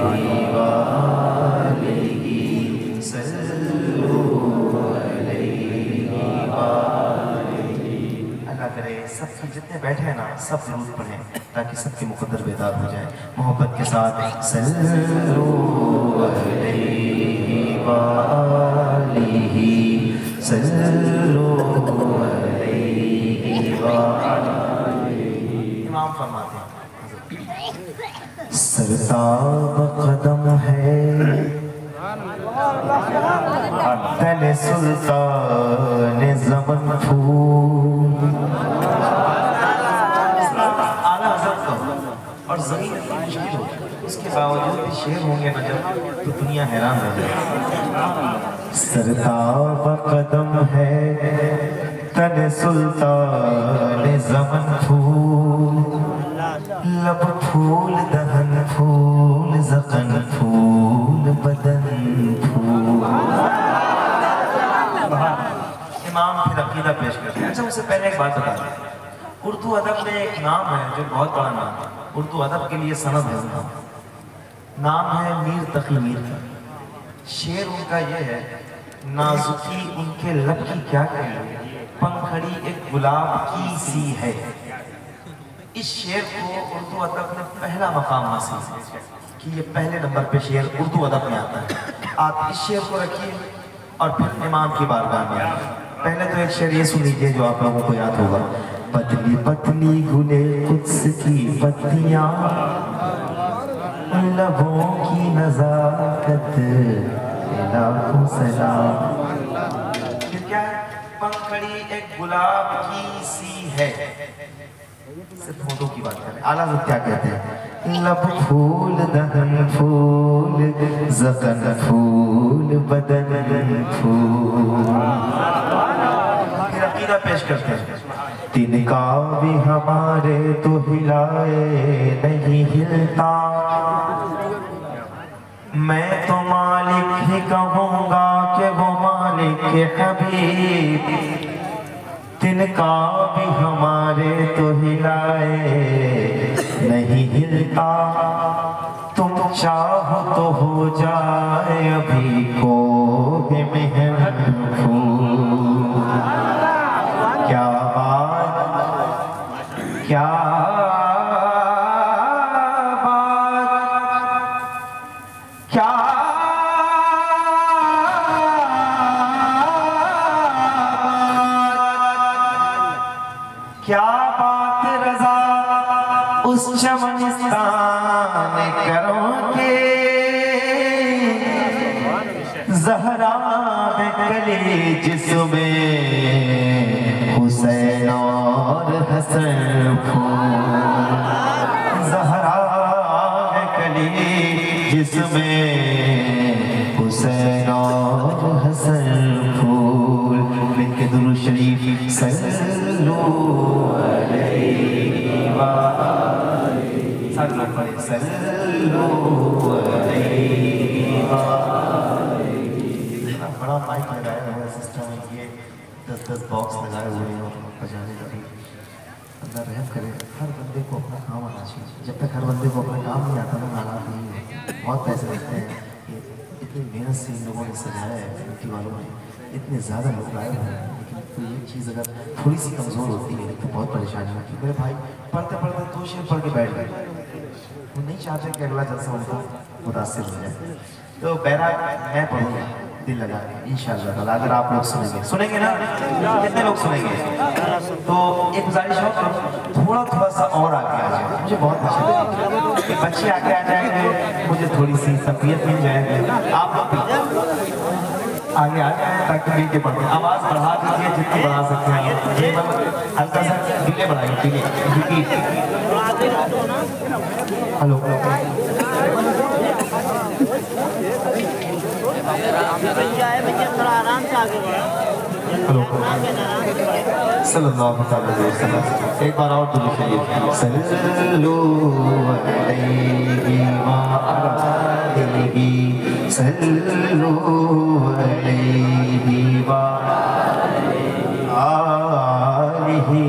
आलिही सल्लू अलैहि व आलिही। अल्लाह करे सब जितने बैठे हैं ना सब दुरूद पढ़ें ताकि सबके मुकद्दर बेदार हो जाए। मोहब्बत के साथ सल्लू अलैहि व आलिही सल्लू अलैहि व आलिही। इमाम फरमाते हैं सरताब कदम है तले सुल्तान ज़मन फूल। आला हज़रत का और ज़मीन इतनी मुश्किल हो, उसके बावजूद भी शेर होंगे ना जब तो दुनिया हैरान रह जाएगी। सरताब कदम है तले सुल्तान ज़मन फूल। लब फूल दहन फूल ज़क़न फूल बदन फूल। इमाम फिर अकीदा पेश करते हैं। अच्छा उससे पहले एक बात बता दें, उर्दू अदब में एक नाम है जो बहुत बड़ा नाम है, उर्दू अदब के लिए सनद है उनका, नाम है मीर तकी मीर का। शेर उनका ये है, नाजुकी उनके लब की क्या कही, पंखड़ी एक गुलाब की सी है। इस शेर को उर्दू अदब में पहला मकाम हासिल है कि ये पहले नंबर पे शेर उर्दू अदब में आता है। आप इस शेर को रखिए और फिर इमाम की बारगाह में आइए। पहले तो एक शेर ये सुन लीजिए जो आप लोगों को याद होगा। पतली पतली गुले कुद्स की पत्तियां, लबों की नजाकत लाखों सलाम। फिर क्या है, पंखड़ी एक गुलाब की सी है। सिर्फ फोटो की बात करें, आला हज़रत क्या कहते हैं, लब फूल दहन फूल ज़क़न फूल बदन फूल। फिर अकीदा पेश करते हैं, तिनका भी हमारे तो हिलाए नहीं हिलता, मैं तो मालिक ही कहूँगा कि वो मालिक के हबीब। तिनका भी हमारे तो हिलाए नहीं हिलता, तुम चाहो तो हो जाए अभी को भी मेहनत फूल। क्या बात क्या क्या बात रज़ा उस चमनिस्तान करोगे, ज़हरा कली जिसमें हुसैन और हसन फूल। ज़हरा कली जिसमें हुसैन और हसन फूल। मिलके दुरूद शरीफ सल्लू अलैहि व आलिही, साथ लोग पढ़े सल्लू अलैहि व आलिही। बड़ा माइक लगाया हुआ है सिस्टम में, ये 10-10 बॉक्स लगाए हुए हैं और बजाने लगे। अल्लाह रहम करे, हर बंदे को अपना काम आना चाहिए। जब तक हर बंदे को अपना काम नहीं आता ना हालात नहीं है। बहुत पैसे लगते हैं, इतनी मेहनत से इन लोगों ने सजाया है, कमेटी वालों ने इतने ज़्यादा लोग आए हैं, लेकिन तो ये चीज़ अगर थोड़ी सी कमज़ोर होती है तो बहुत परेशानी होती है। मेरे भाई पढ़ते पढ़ते 2 शेर पढ़ के बैठ गए, वो नहीं चाहते कि अगला जलसा उनको मुतासिर हो जाए। तो बहरहाल मैं पढ़ूँगा, दिल लगा के इंशाअल्लाह ताला अगर आप लोग सुनेंगे ना, कितने लोग सुनेंगे? तो एक गुजारिश हो, थोड़ा सा और आगे आ जाए, मुझे बहुत अच्छा लगेगा। बच्चे आगे आ जाएंगे, मुझे थोड़ी सी सफियत मिल जाएगी। आप लोग आगे आ जाए ताकि मिल के पढ़ते। आवाज़ बढ़ा दीजिए जितनी बढ़ा सकते हैं, ये हल्का सा डिले बढ़ाइए, डिले। हेलो हेलो, सल्लल्लाहु अलैहि वसल्लम। एक बार और दुआ कीजिए, सल्लल्लाहु अलैहि वालैहि सल्लल्लाहु अलैहि वालैहि।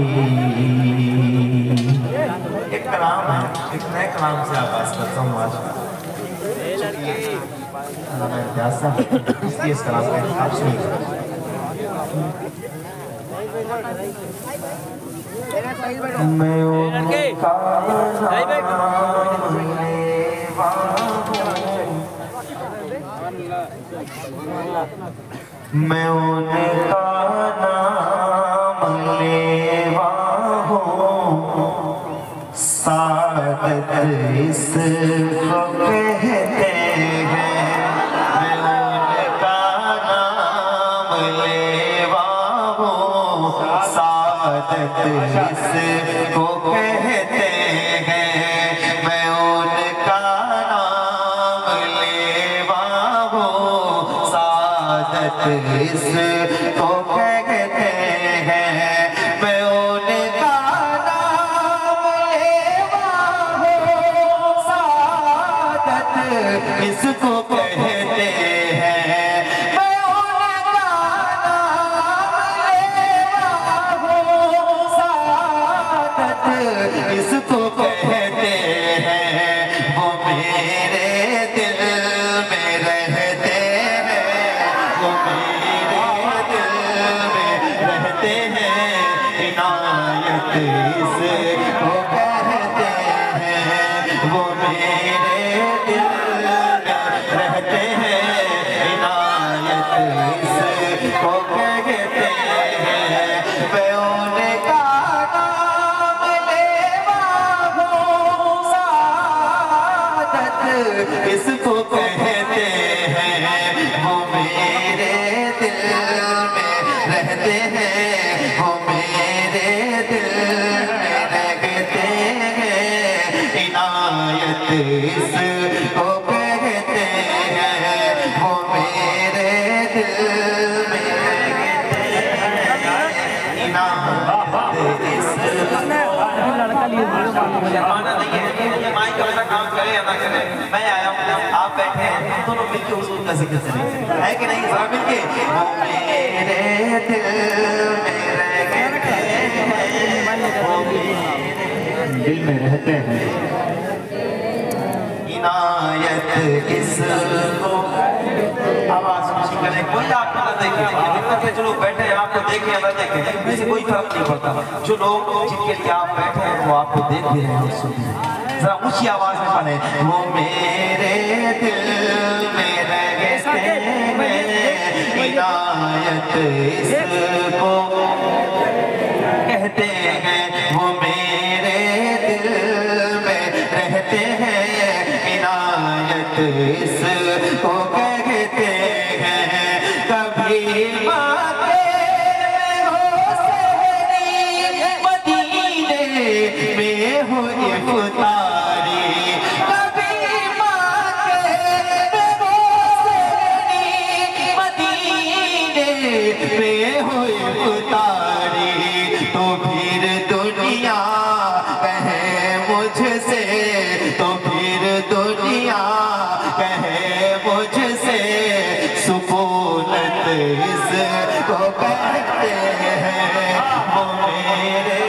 एक कलाम है, एक नए कलाम से आगाज करता हूँ आज। इसलिए इस कलाम का इंतखाब सुनिए। मैं उनका नाम लेवा हूँ, सादत इसको कहते हैं। मैं उनका नाम लेवा हूँ, सादत इसको कहते हैं। मैं उनका नाम लेवा हूँ, सादत इसको कहते हैं। मैं उनका नाम लेवा हूँ, सादत इसको कहते हैं। मैं उनका नाम लेवा हूँ, सादत इसको कहते हैं। वो मेरे दिल में रहते हैं, वो मेरे दिल में रहते हैं। इनायत इसको कहते हैं। वो मेरे दिल में रहते हैं। इनायत इसको कहते हैं। मैं उनका नाम लेवा हूँ, सादत इसको कहते हैं। वो मेरे दिल में रहते हैं, वो मेरे दिल में रहते हैं। इनायत इसको कहते हैं। वो मेरे दिल में रहते हैं। इनायत इसको माना नहीं है, ये माइक अपना काम करे या ना करे। मैं आया हूँ, आप बैठे हैं, दोनों मिलके हुजूर का जिक्र करें, है कि नहीं? जरा मिलके। वो मेरे दिल में रहते हैं, वो मेरे दिल में रहते हैं। इनायत इसको आवाज ऊंची करें, कोई आपको ना देखे। दिक्कत है जो लोग बैठे हैं आपको देखे या ना देखे, इससे कोई फर्क नहीं पड़ता। जो लोग जिनके लिए आप बैठे हैं वो आपको देख भी रहे हैं और सुन भी रहे हैं। जरा ऊंची आवाज में पढ़े, वो मेरे दिल में रहते हैं। इनायत इसको कहते हैं। वो मेरे दिल में रहते हैं। इनायत इसको कहते हैं। कभी मांगे हो सहरी, मदीने में हो इफ्तारी। कभी मांगे हो सहरी, मदीने में हो इफ्तारी। तो फिर दुनिया कहे मुझसे, तो फिर दुनिया कहे मुझसे, सुकूनत इसको कहते हैं। वो मेरे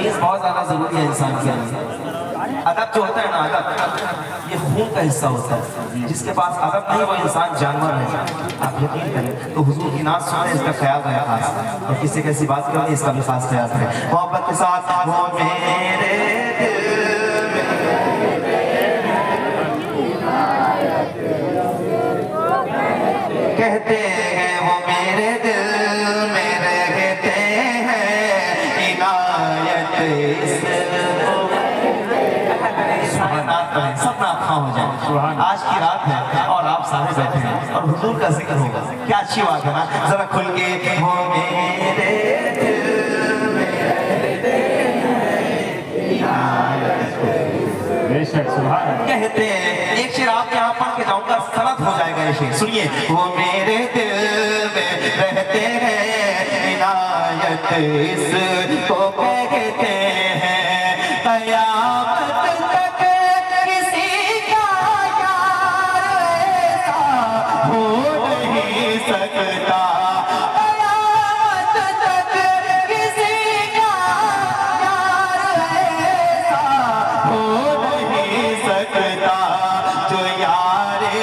तमीज बहुत ज्यादा जरूरी है इंसान के लिए। अदब जो होता है ना, अदब ये खून का हिस्सा होता है। जिसके पास अदब नहीं वो इंसान जानवर है। आप यकीन करें तो हुजूर की नात सुने, इसका ख्याल रहे खास, और किसी कैसी बात करें इसका भी खास ख्याल रहे। मोहब्बत के साथ वो मेरे कहते हैं, वो मेरे दिल में रहते हैं, इनायत सब नात खां हो जाए। आज की रात है और आप सारे बैठे हैं और हुजूर का जिक्र होगा, क्या अच्छी बात है ना। जरा खुल के वो मेरे दिल में रहते हैं, कहते हैं। एक शेर आप यहाँ पढ़ के जाऊंगा, सनद हो जाएगा ये शेर, सुनिए। वो मेरे दिल में रहते हैं, इनायत इसको कहते हैं, कयामत तक किसी का यार ऐसा हो नहीं सकता, कयामत तक किसी का यार ऐसा हो नहीं सकता, जो यारे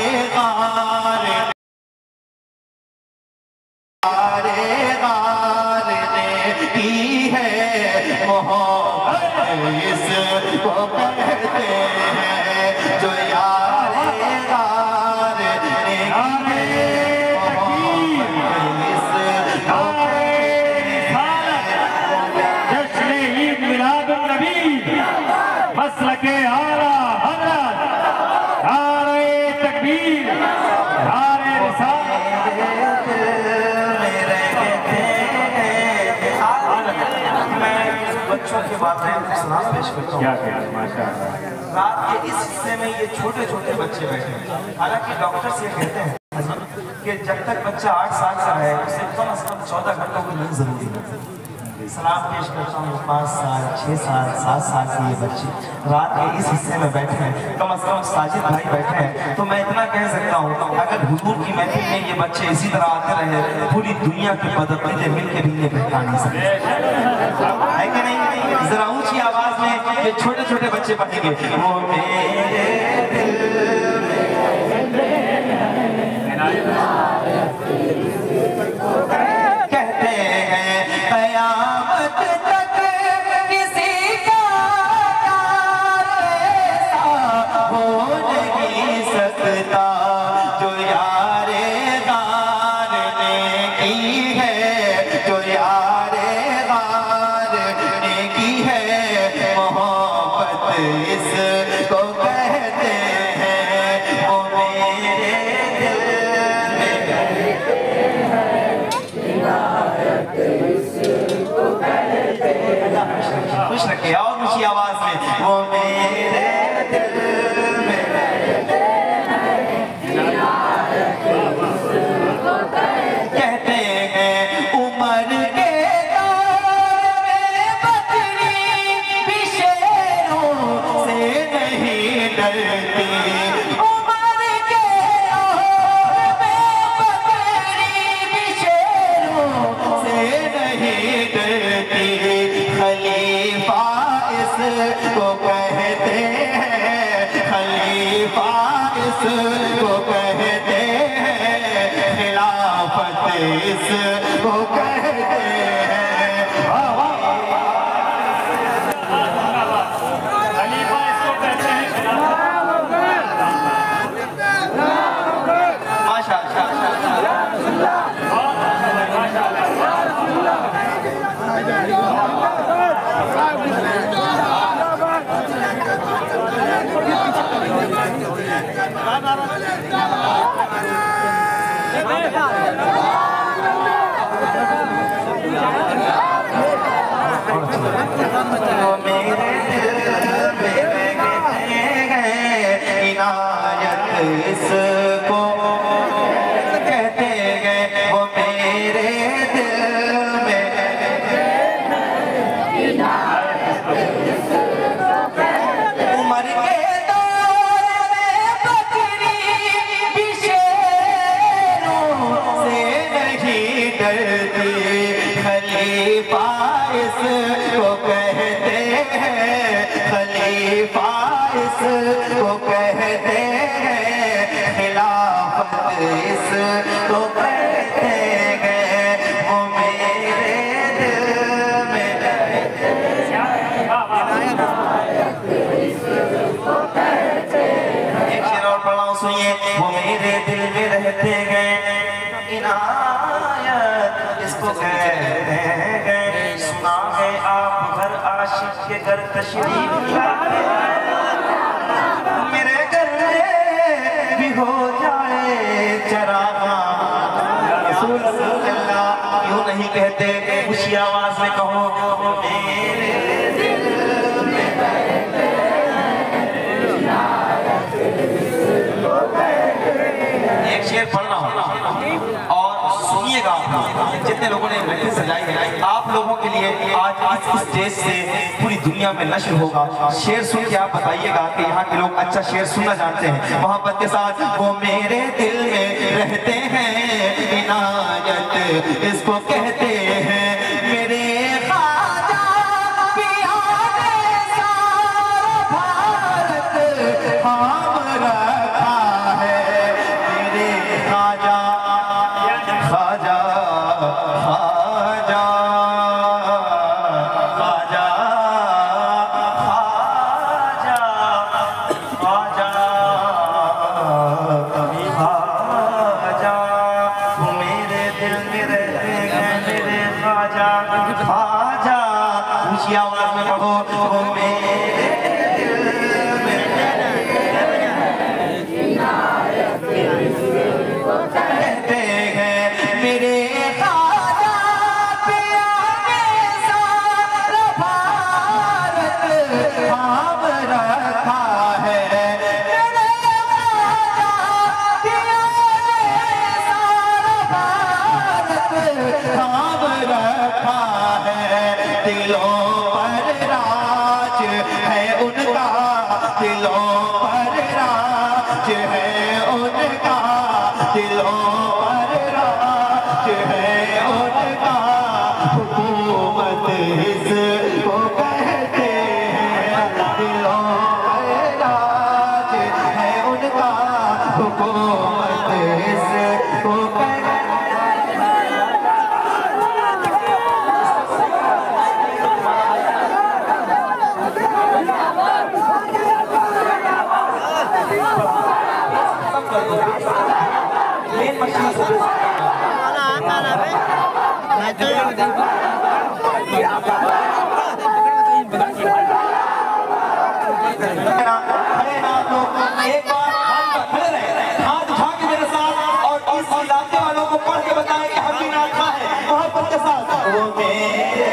गार ने की है मोहब्बत इसको कहते हैं, जो यारे गार ने की है मोहब्बत इसको जश्न ईद मिलाद नबी मसलके आला हजरत, नारे तकबीर, नारे रिसालत। बच्चों के बाद सलाम पेश करता हूँ। रात के इस हिस्से में ये छोटे छोटे बच्चे बैठे हैं। हालांकि डॉक्टर्स ये कहते हैं कि जब तक बच्चा 8 साल का है उसे कम से कम 14 घंटों की नींद जरूरी है। सलाम पेश करता हूँ 5 साल, 6 साल, 7 साल के ये बच्चे रात के इस हिस्से में बैठे हैं। कम से कम साजिद भाई बैठे हैं, तो मैं इतना कह सकता हूँ अगर हुजूर की महफिल में ये बच्चे इसी तरह आते रहे, पूरी दुनिया की बदअकीदे मिल के भी इन्हें बहका नहीं सकते, है कि नहीं। जरा ऊंची आवाज में ये छोटे छोटे बच्चे पढ़ेंगे, वो मेरे कहते हैं, कयामत तक किसी का यार ऐसा हो नहीं सकता, जो यारे गार ने की है, जो यारे गार ने की है मोहब्बत इसको कहते हैं, वो मेरे खुश रखे और ऊंची आवाज में, वो मेरे दिल में कहते हैं, उम्र के दौर में बकरी भी शेरों से नहीं डरती, उम्र के दौर में बकरी भी शेरों से नहीं डरती, खलीफा इसको कहते हैं, खलीफा इसको कहते हैं, खिलाफत इसको कहते हैं। खलीफा इसको कहते हैं। इसको कहते हैं, वो मेरे दिल में उम्र के दौर में बकरी भी शेरों से काश के घर तशरीफ लाते, मेरे घर में भी हो जाए चरागा। रसूल अल्लाह क्यों नहीं कहते, ऊंची आवाज में कहो मेरे एक शेर पढ़ना हो और सुनिएगा। जितने लोगों ने महफिल सजाई है, आप लोगों के लिए आज इस स्टेज से पूरी दुनिया में नश्र होगा। शेर सुन के आप बताइएगा कि यहाँ के लोग अच्छा शेर सुनना जानते हैं। मोहब्बत के साथ वो मेरे दिल में रहते हैं, इनायत इसको कहते हैं। मेरे ख्वाजा पियाने सारा भारत थाम रखा है। मेरे ख्वाजा ख्वाजा ख्वाजा ख्वाजा ख्वाजा ख्वाजा वो मेरे दिल में रहते हैं। मेरे ख्वाजा ख्वाजा, ऊंची आवाज में पढ़ो, वो मेरे कहते हैं। मेरे ख्वाजा पियाने सारा भारत थाम रखा है। मेरे ख्वाजा पियाने सारा भारत थाम रखा है। दिलों पर राज है उनका, दिलों पर राज है उनका, दिलों पर राज है उनका। हुकूमत इसको कहते हैं, दिलों पर राज है उनका, हुकूमत इसको कहते हैं। एक बार खड़े रहे, हाथ उठा के मेरे साथ, और इस इलाके वालों को पढ़ के बताएं कि हम भी ना खा है मोहब्बत के साथ। वो मेरे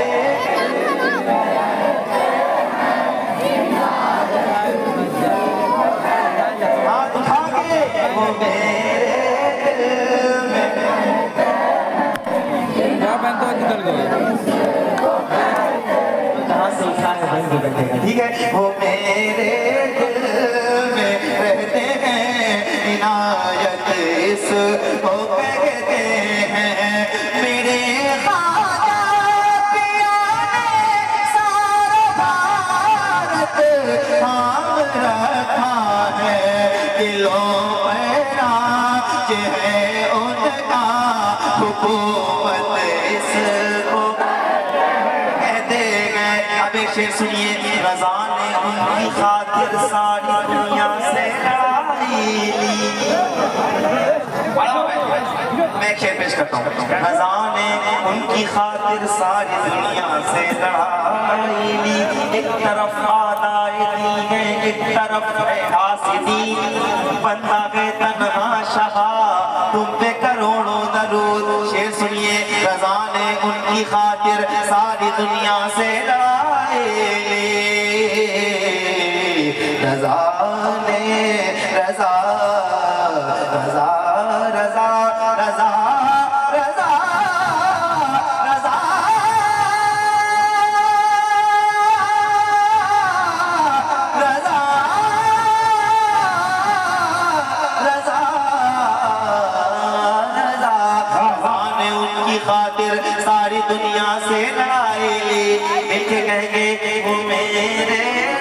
हाथ उठा के, वो मेरे दिल में कहाँ से उठा है वहीं पे बैठेगा, ठीक है। वो मेरे दिल में रहते हैं, इनायत इसको कहते हैं। मेरे ख्वाजा पियाने सारा भारत थाम रखा है। दिलों पर राज है उनका, हुकूमत इसको कहते हैं। अब एक शेर सुनिए। रज़ा ने उनकी खातिर सारी दुनिया से लड़ाई ली। मैं एक शेर पेश करता हूँ। रज़ा ने उनकी खातिर सारी दुनिया से लड़ाई ली। एक तरफ आदाए दी है, एक तरफ है हासिदी। बंदा गए तन्हा शहा, तुम पे करोड़ों दरूद। शेर सुनिए। रज़ा ने उनकी खातिर सारी दुनिया से लड़ाई ली। रज़ा ने रज़ा रज़ा रज़ा रज़ा रज़ा रज़ा रज़ा रज़ा रज़ा ने उनकी खातिर सारी दुनिया से लड़ाई ली। मिलके कहेंगे वो मेरे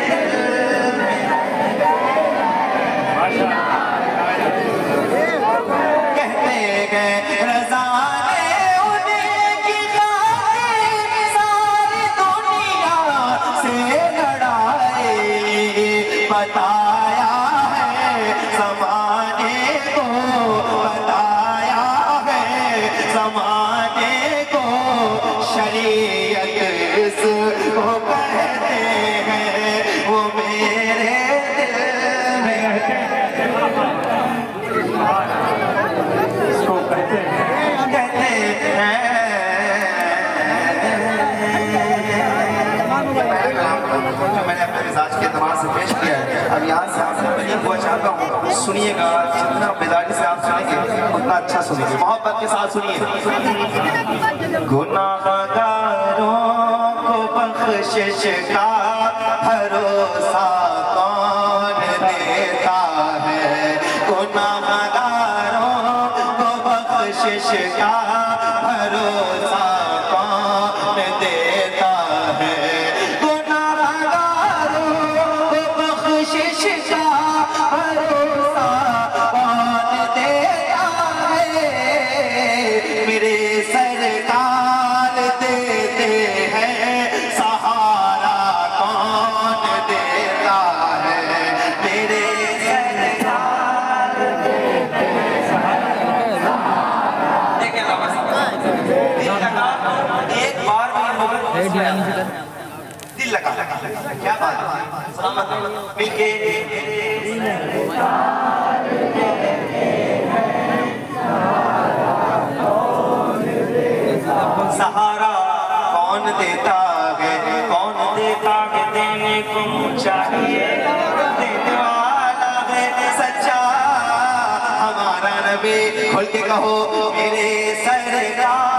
कहते गए। रज़ा ने उनकी खातिर सारी दुनिया से लड़ाई। बताया है ज़माने को, बताया है ज़माने को, शरीयत इसको कहते पहला कलाम जो मैंने अपने मिजाज के एतबार से पेश किया है, अब यहाँ से आपसे बलीग हुआ चाहता हूँ, सुनिएगा। जितना बेदारी से आप सुनेंगे उतना अच्छा सुनेंगे, मोहब्बत के साथ सुनिए। गुनाहगारों को बख्शिश का भरोसा कौन देता है, गुनाहगारों को बख्शिश का भरोसा कौन देता है, गुनाहगारों को बख्शिश का भरोसा कौन देता है, मेरे सरकार देते हैं सहारा कौन देता है, मेरे सरकार देते हैं सहारा। देखिए एक बार दिल लगा, क्या बात है, सलामत मिलके सहारा कौन देता है, कौन देता है, देने को चाहिए, देने वाला है सच्चा हमारा नबी। खोल के कहो मेरे सरकार,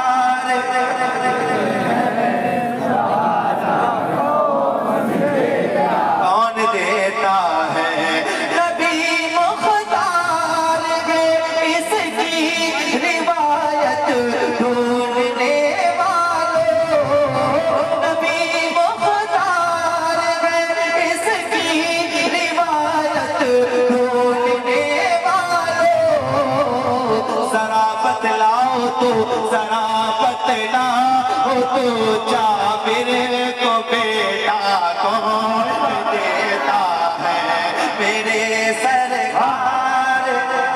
कौन देता है, नबी मुख्तार है इसकी रिवायत ढूंढने वालों, नबी मुख्तार है इसकी रिवायत ढूंढने वालों, जरा बतलाओ तो, जरा बतलाओ तो जाबिर को बेटा कौन देता है, मेरे सरकार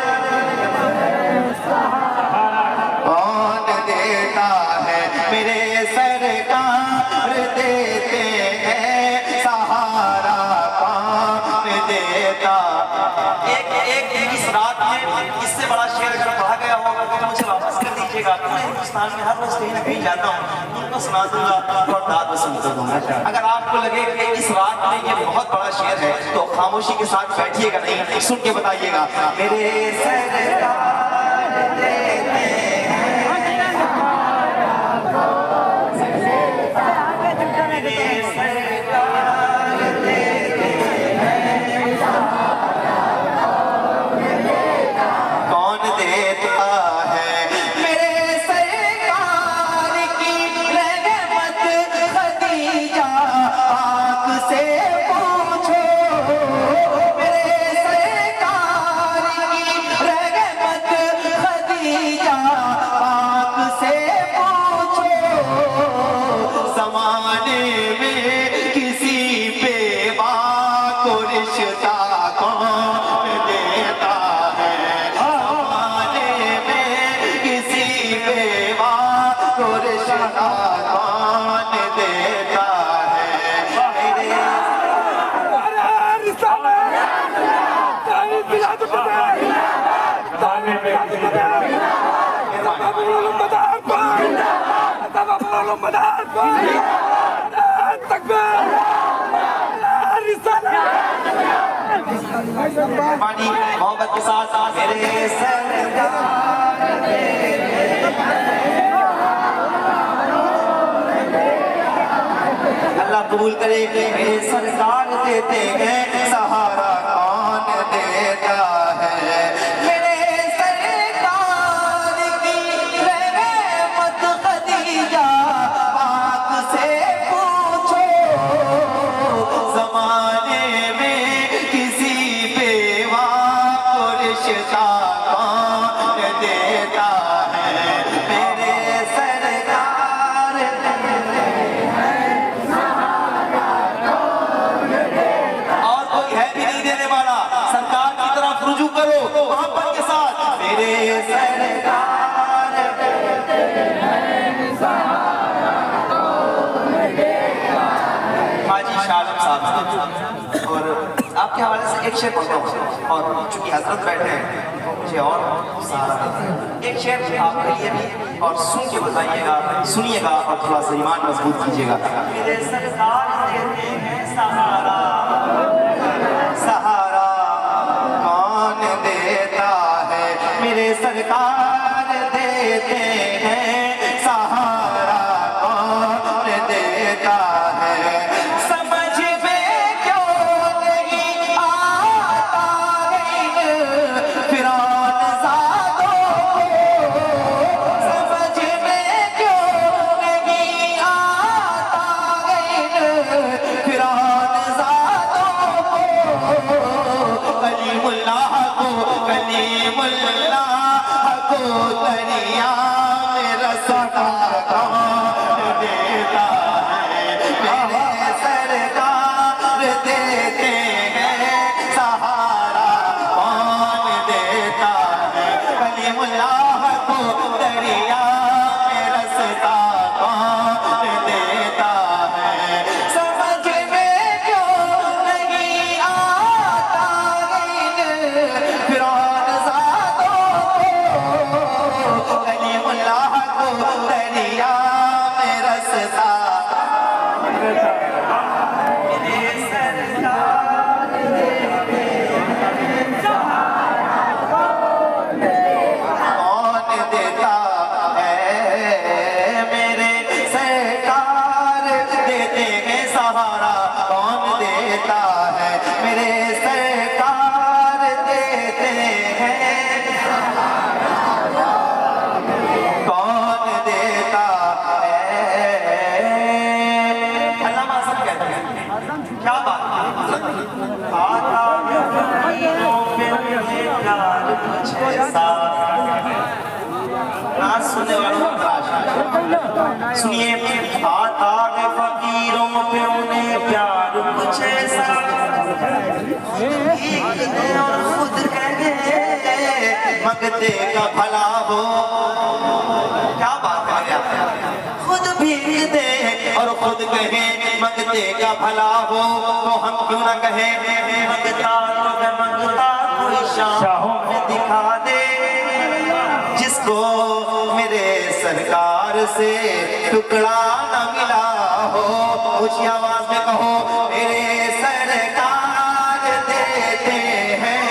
कौन देता है, मेरे सरकार देते हैं सहारा कौन देता। एक इस रात में इससे बड़ा शेर अगर पढ़ा गया होगा तो मुझे वापस कर दीजिएगा। पूरे हिंदुस्तान में हर रोज कहीं ना कहीं जाता हूँ, उनको सुना दूंगा और दाद में सुनता दूंगा। अगर आपको लगे कि इस रात में ये बहुत बड़ा शेर है तो खामोशी के साथ बैठिएगा नहीं, सुन के बताइएगा। मेरे सरकार देते मोहब्बत के साथ मेरे सरकार अल्लाह कबूल करे कि मेरे सरकार देते हैं सहारा कौन देता है, मेरे सरकार की रहमत खदीजा पाक से पूछो, जमाने में किसी बेवा को रिश्ता कौन देता है, मेरे सरकार और कोई है भी नहीं देने वाला। सरकार की तरफ रुजू करो मोहब्बत के साथ, मेरे सरकार हाजी शाह आलम साहब और आपके हवाले से एक शेर पढ़ता हूँ और चूंकि हजरत बैठे हैं मुझे और सारा एक शेर आपके लिए भी और सुन के बताइएगा, सुनिएगा और थोड़ा सा ईमान मजबूत कीजिएगा। मेरे सरकार क्या बात आता फकीरों पे प्यार कुछ ऐसा ना सुनने वालों का सुनिए आता है फकीरों पे उन्हें प्यार कुछ ऐसा और खुद कहे मंगते का भला हो। क्या बात है खुद भीग दे और खुद कहे मंगते का भला हो तो हम क्यों ना कहे मंगता तो मैं मंगता कोई शाहों में दिखा दे जिसको मेरे सरकार से टुकड़ा न मिला हो। ऊंची आवाज में कहो मेरे सरकार देते हैं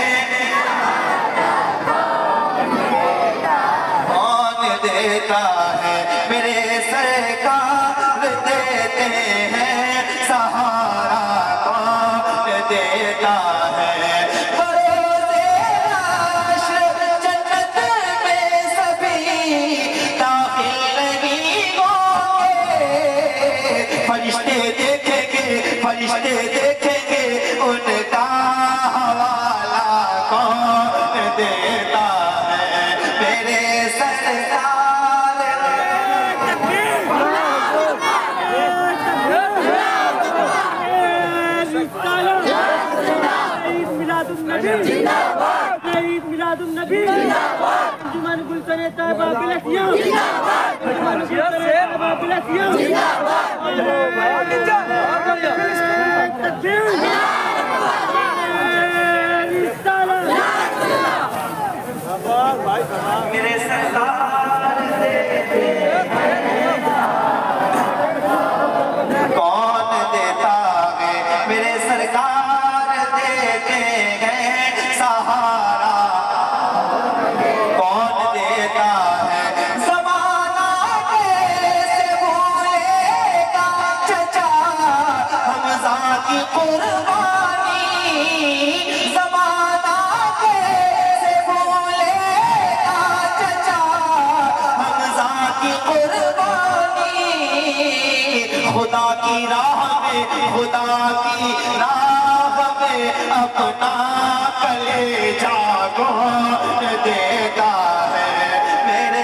कौन देता है मेरे सरकार देते हैं सहारा कौन देता है फरिश्ते देखेंगे उनका हवाला कौन देता है मेरे सरकार मिलादुन्नबी जुमान गुलशने तैयबा बिलखियां मेरे सरकार कौन देता है मेरे सरकार देते हैं सहारा कौन देता है ज़माना कैसे भूलेगा चचा हमज़ा की कुर्बानी ज़माना कैसे भूलेगा चचा हमज़ा की कुर्बानी खुदा की राह में अपना कलेजा कौन देता है मेरे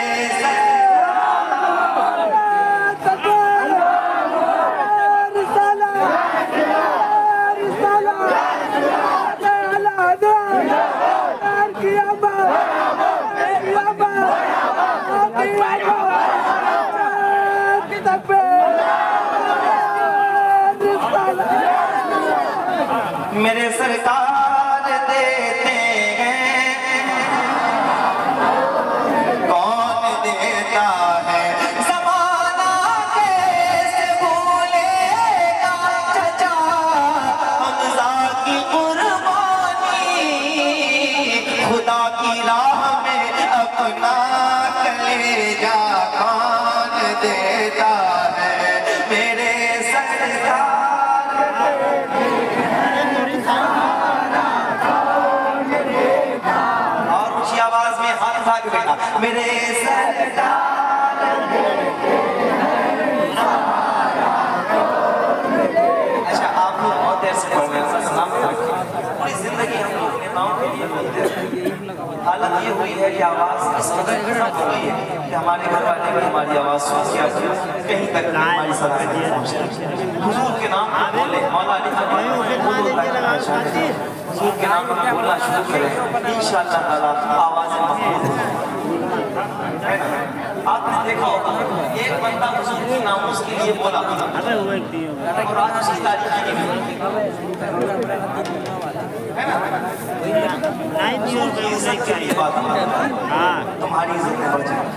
मेरे सरकार देते हैं कौन देता है ज़माना कैसे भूलेगा चचा हमज़ा की कुर्बानी खुदा की राह में अपना कलेजा कौन देता है मेरे सरकार बेटा मेरे सरकार अच्छा आप लोग बहुत देर से पढ़ रहे हैं पूरी जिंदगी हम लोग नेताओं के लिए बोलते हैं हालत ये हुई है कि आवाज़ इस कदर खत्म हो गई है कि हमारे घर वाले भी हमारी आवाज़ सुन के कहीं तक हमारी सरकार हुजूर के नाम पे बोले मौला अली हुजूर के नाम पे बोलना शुरू करें इंशाअल्लाह ताला आवाज़ें मकबूल होंगी। आपने देखा होगा एक बंदा हुजूर के नाम उसके लिए बोला और आज उसकी तारीफ की गई है ना हुजूर की इज्जत के लिए बात तुम्हारी इज्जत में बढ़ जाए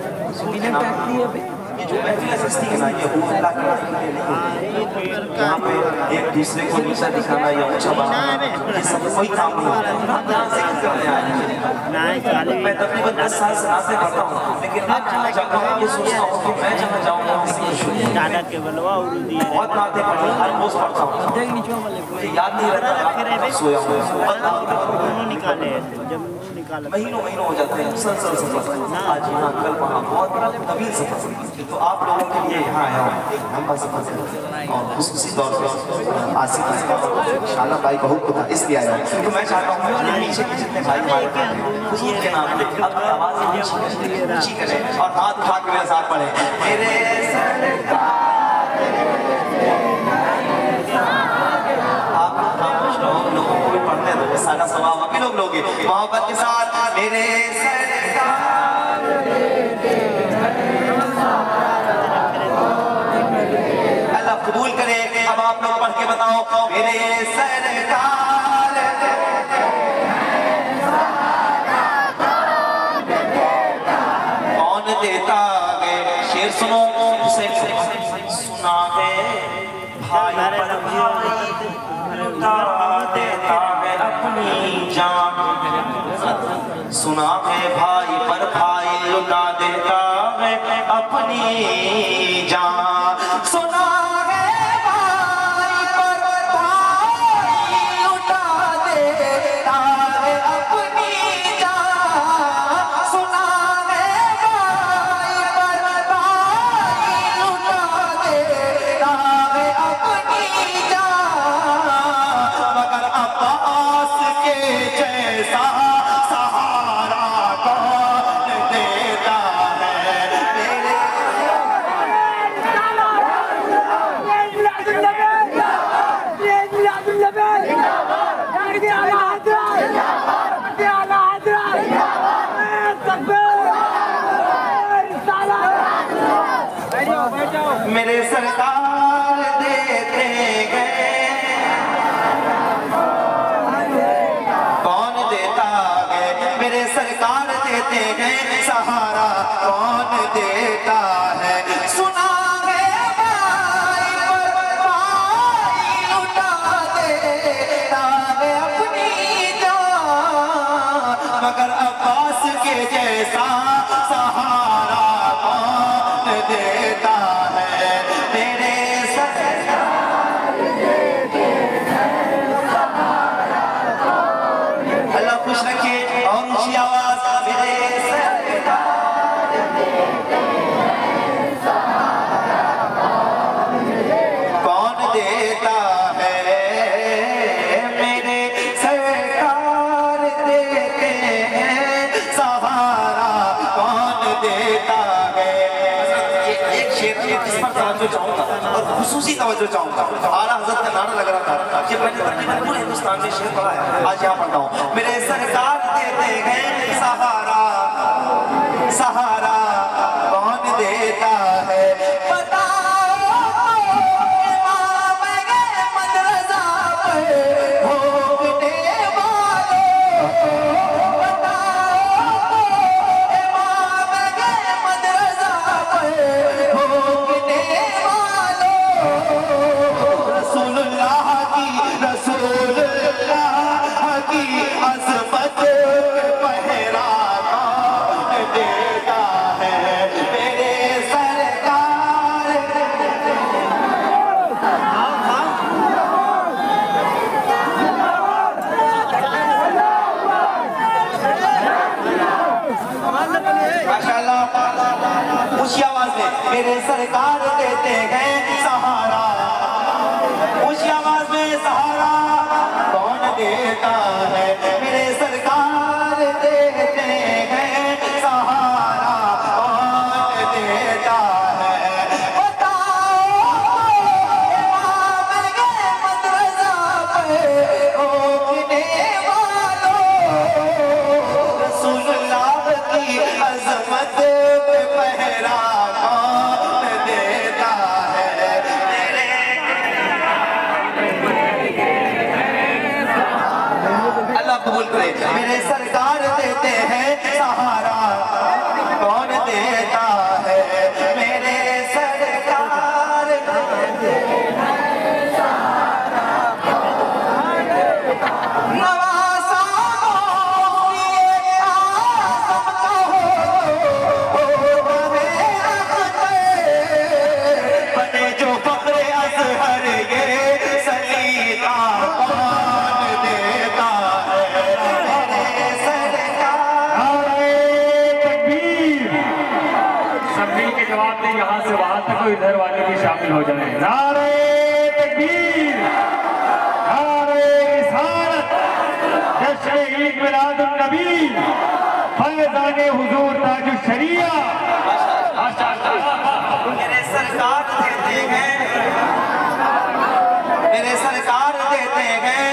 ये जो महफिल सस्ती है ना ये अल्लाह के लिए नहीं यहाँ पे एक दूसरे को नीचा दिखाना या ऊंचा बनाना ये सब कोई काम नहीं होता यहाँ जिक्र करने आए हैं मैं तकरीबन 10 साल से नाते पढ़ता हूँ लेकिन अब जहाँ जाता हूँ ये सोचता हूँ कि मैं जहाँ जाऊँगा वहाँ से बहुत नाते पढ़े हर रोज पढ़ता हूँ मुझे याद नहीं रहता सोया हूँ महीनों महीनों हो जाते हैं मुसलसल सफर, आज यहाँ कल वहाँ, बहुत तवील सफर। तो आप लोगों के लिए यहाँ आया हूँ एक लंबा सफर और खुसूसी तौर पर आसिफ भाई शाला भाई बहुत था इसलिए आया हूँ। तो मैं चाहता हूँ कि पीछे के जितने भाई हमारे हुजूर के नाम पे अपनी आवाज़ ऊंची करें और हाथ उठा के मेरे साथ पढ़े मेरे सरकार। लोगों को भी पढ़ने दो, सारा स्वभाव अभी लोग लोगे मोहब्बत के साथ मेरे सरकार। अल्लाह कबूल करे। अब आप लोग पढ़ के बताओ मेरे सरकार। कौन देता है शेर सुनो सुना है भाई पर भाई लुटा देता है अपनी जान। सुना है भाई पर भाई लुटा देता है अपनी जान। सुना है भाई पर भाई लुटा देता है अपनी जान। सुना है भाई पर भाई लुटा देता है अपनी जान। मगर अब्बास के जैसा सहारा कौन देता है मेरे। मेरे सरकार देते गए कौन देता है मेरे सरकार देते हैं सहारा कौन देता है। सुना है भाई पर भाई लुटा देता है अपनी जान। मगर अब्बास के जैसा सहारा कौन देता है मेरे सरकार। अल्लाह खुश रखे और ऊंची आवाज मेरे सरकार। कौन देता है मेरे सरकार देते हैं सहारा कौन देता है। एक शेर इस पर तवज्जो चाहूंगा और खुसूसी तवज्जो चाहूंगा। आला हज़रत का नारा लग रहा था कि मैंने तकरीबन पूरे हिंदुस्तान में शेर पढ़ा है, आज यहाँ पढ़ता हूँ। मेरे सरकार देते हैं सहारा सहारा कौन देता है। बताओ इमाम अहमद रज़ा पे भोगने वालों। बताओ इमाम अहमद रज़ा पे भोगने वालों। रसूलुल्लाह की अज़मत पहरा कौन देता है मेरे सरकार। माशाअल्लाह ऊंची आवाज में मेरे सरकार देते हैं सहारा। ऊंची आवाज में सहारा कौन देता है मेरे सरकार देते हैं सहारा कौन देता है। बताओ इमाम अहमद रज़ा पे भोगने वालों। रसूलुल्लाह की अज़मत पे पहरा कौन देता है मेरे। अल्लाह कबूल करे। मेरे सरकार देते हैं सहारा कौन देता है मेरे सरकार। नवासा बने जो फख्रे अज़हर ये सलीका कौन देता है मेरे इधर वाले भी शामिल हो जाएं। नारे तकबीर, नारे रिसालत, जश्न ईद मिलादुन नबी, फैज़ाने हुजूर ताजुश शरिया। मेरे सरकार देते हैं, मेरे सरकार देते हैं,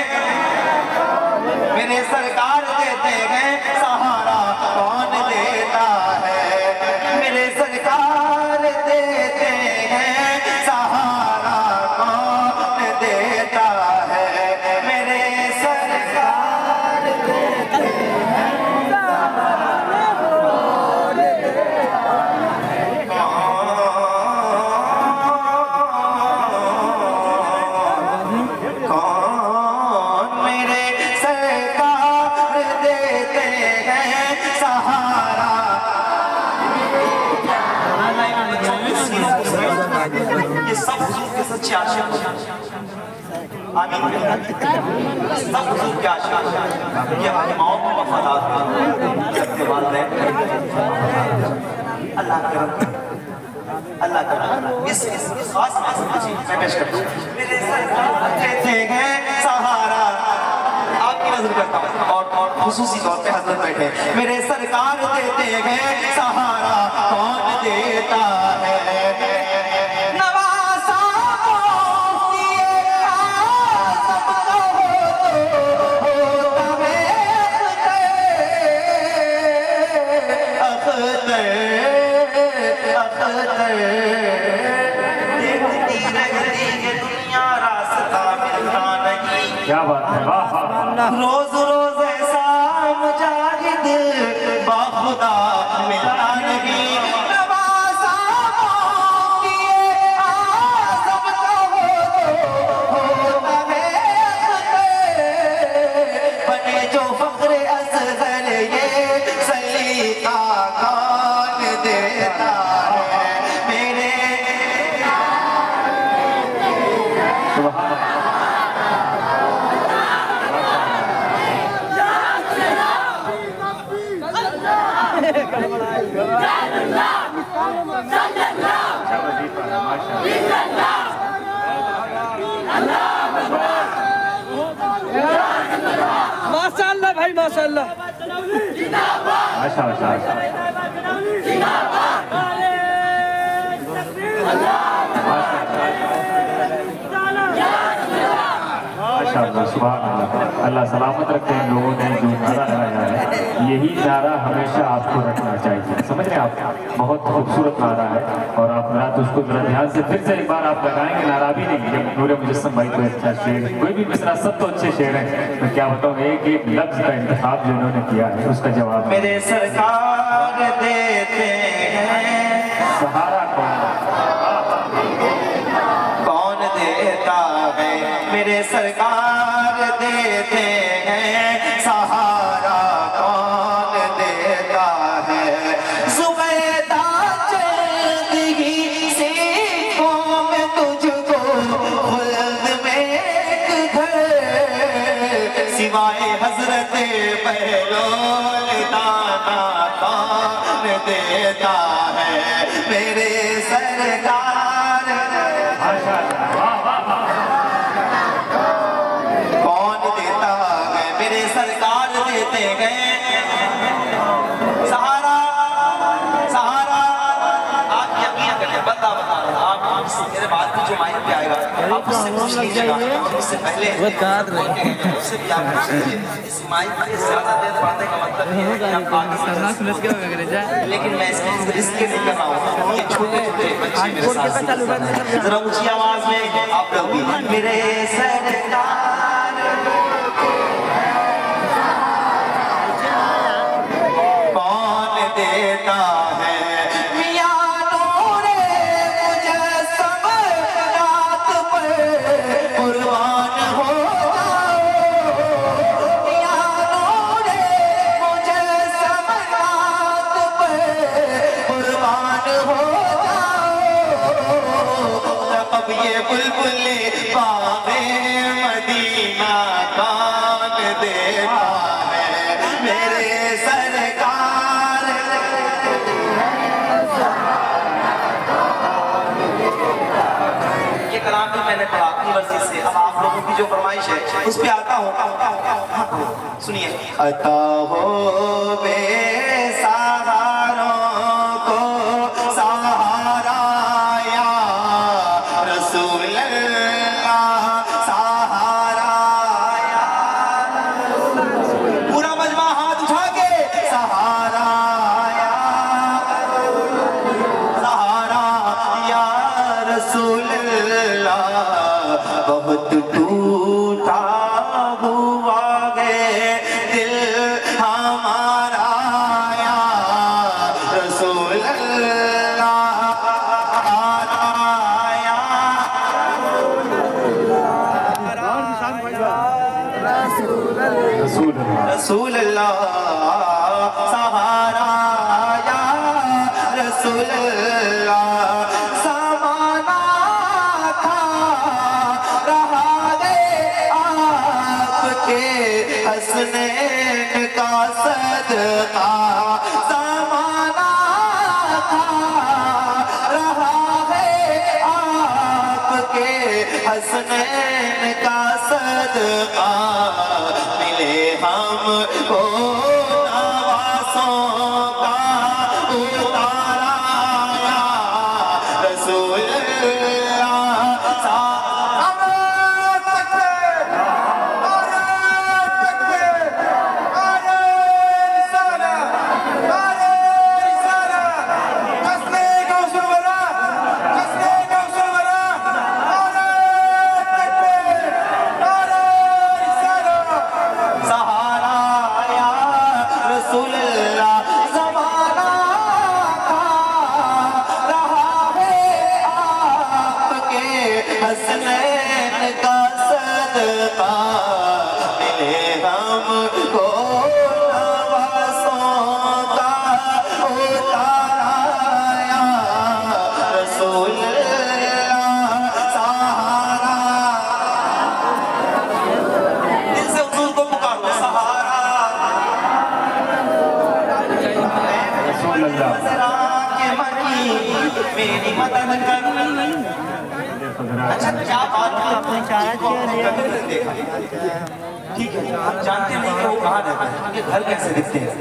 मेरे सरकार देते हैं, सहारा कौन देता है? मेरे सरकार देते हैं, सहारा कौन देता है? मेरे सरकार देते हैं, सहारा कौन देता है? कौन मेरे सरकार देते हैं सहारा? ये सब हुजूर के सच्चे आशिक आमीन। सब हुजूर के आशिक, ये हमारी माओ को वफादार करते वाले अल्लाह करम, अल्लाह करम। इस खास मैं पेश करता हूँ। मेरे सरकार देते हैं सहारा, आपकी नजर करता हूँ और खुसूसी तौर पे हजरत बैठे। मेरे सरकार देते हैं सहारा कौन देता है? नवासा दुनिया रास्ता मिलता नहीं। क्या बात है, वाह वाह। रोज रोज ऐसा मुजाहिद बाखुदा मिलता नहीं। नवासा किए आज़म का होता है, बने जो फख्र असगर ये सलीका कौन देता है? मेरे माशाअल्लाह भाई माशाअल्लाह। अच्छा अच्छा माशाअल्लाह, सुभान अल्लाह। अल्लाह सलामत रखे इन लोगों ने जो नारा लगाया है। यही नारा हमेशा आपको रखना चाहिए, समझ रहे हैं आप? बहुत खूबसूरत नारा है और आप रात उसको जरा ध्यान से फिर से एक बार आप लगाएंगे। नारा भी नहीं, जब नूरे मुजस्सम भाई कोई अच्छा शेर, कोई भी मिसरा, सब तो अच्छे शेर हैं। मैं क्या बताऊँ, एक एक लफ्ज का इंतखाब जो इन्होंने किया है उसका जवाब मेरे सरकार देते हैं सहारा कौन देता है? मेरे सरकार देते हैं सहारा कौन देता है? ज़ुबैदा चंद ही सीखों में तुझको खुल्द में एक घर, सिवाय हजरत बहलोल दाना कौन देता है? मेरे सरकार कौन देता है? मेरे सरकार देते हैं सहारा, सहारा। आप यकीन करें, बता रहा आप मेरे बाद में जो माइक पे आएगा आप उससे पूछ लीजिएगा, उससे पहले उससे भी आप पूछ लीजिए। इस माइक पे ज्यादा देर बातें का मतलब ये है कि आप आगे, लेकिन मैं इसमें रिस्क नहीं कर रहा हूँ। ये छोटे छोटे बच्चे मेरे साथ, जरा ऊंची आवाज में आप लोग भी मेरे सरकार कौन देता है? मियां नूरे मुजस्सम रात पर कुर्बान हो जाओ। मियां नूरे मुजस्सम रात पर कुर्बान हो जाओ। अब ये बुलबुल बाग़े मदीना कौन देता है? मेरे सरकार पढ़ा अपनी मर्जी से। अब आप लोगों की जो फरमाइश है उस पे आता हूँ, सुनिए। अता हो बेसहारों को सहारा या रसूल अल्लाह, सहारा या पूरा मजमा हाथ उठा के सहारा या, सहारा या रसूल अल्लाह। बहुत टूटा हुआ है दिल हमारा या रसूल अल्लाह, या रसूल अल्लाह, सहारा या रसूल अल्लाह। समाना था रहा है आपके हसनैन का सदका, समाना था रहा है आपके हसनैन का सदका। मिले हमको नवासों का उतारा या रसूल हसनैन का सदका। मिले हमको नवासों का उतारा या रसूल अल्लाह, सहारा। दिल से हुजूर को पुकारो, सहारा रसूल अल्लाह के मनी मेरी मदद कर। अच्छा क्या बात है, आपने कभी नहीं देखा, ठीक है, आप जानते नहीं कि वो कहाँ रहते हैं, उनके घर कैसे दिखते हैं,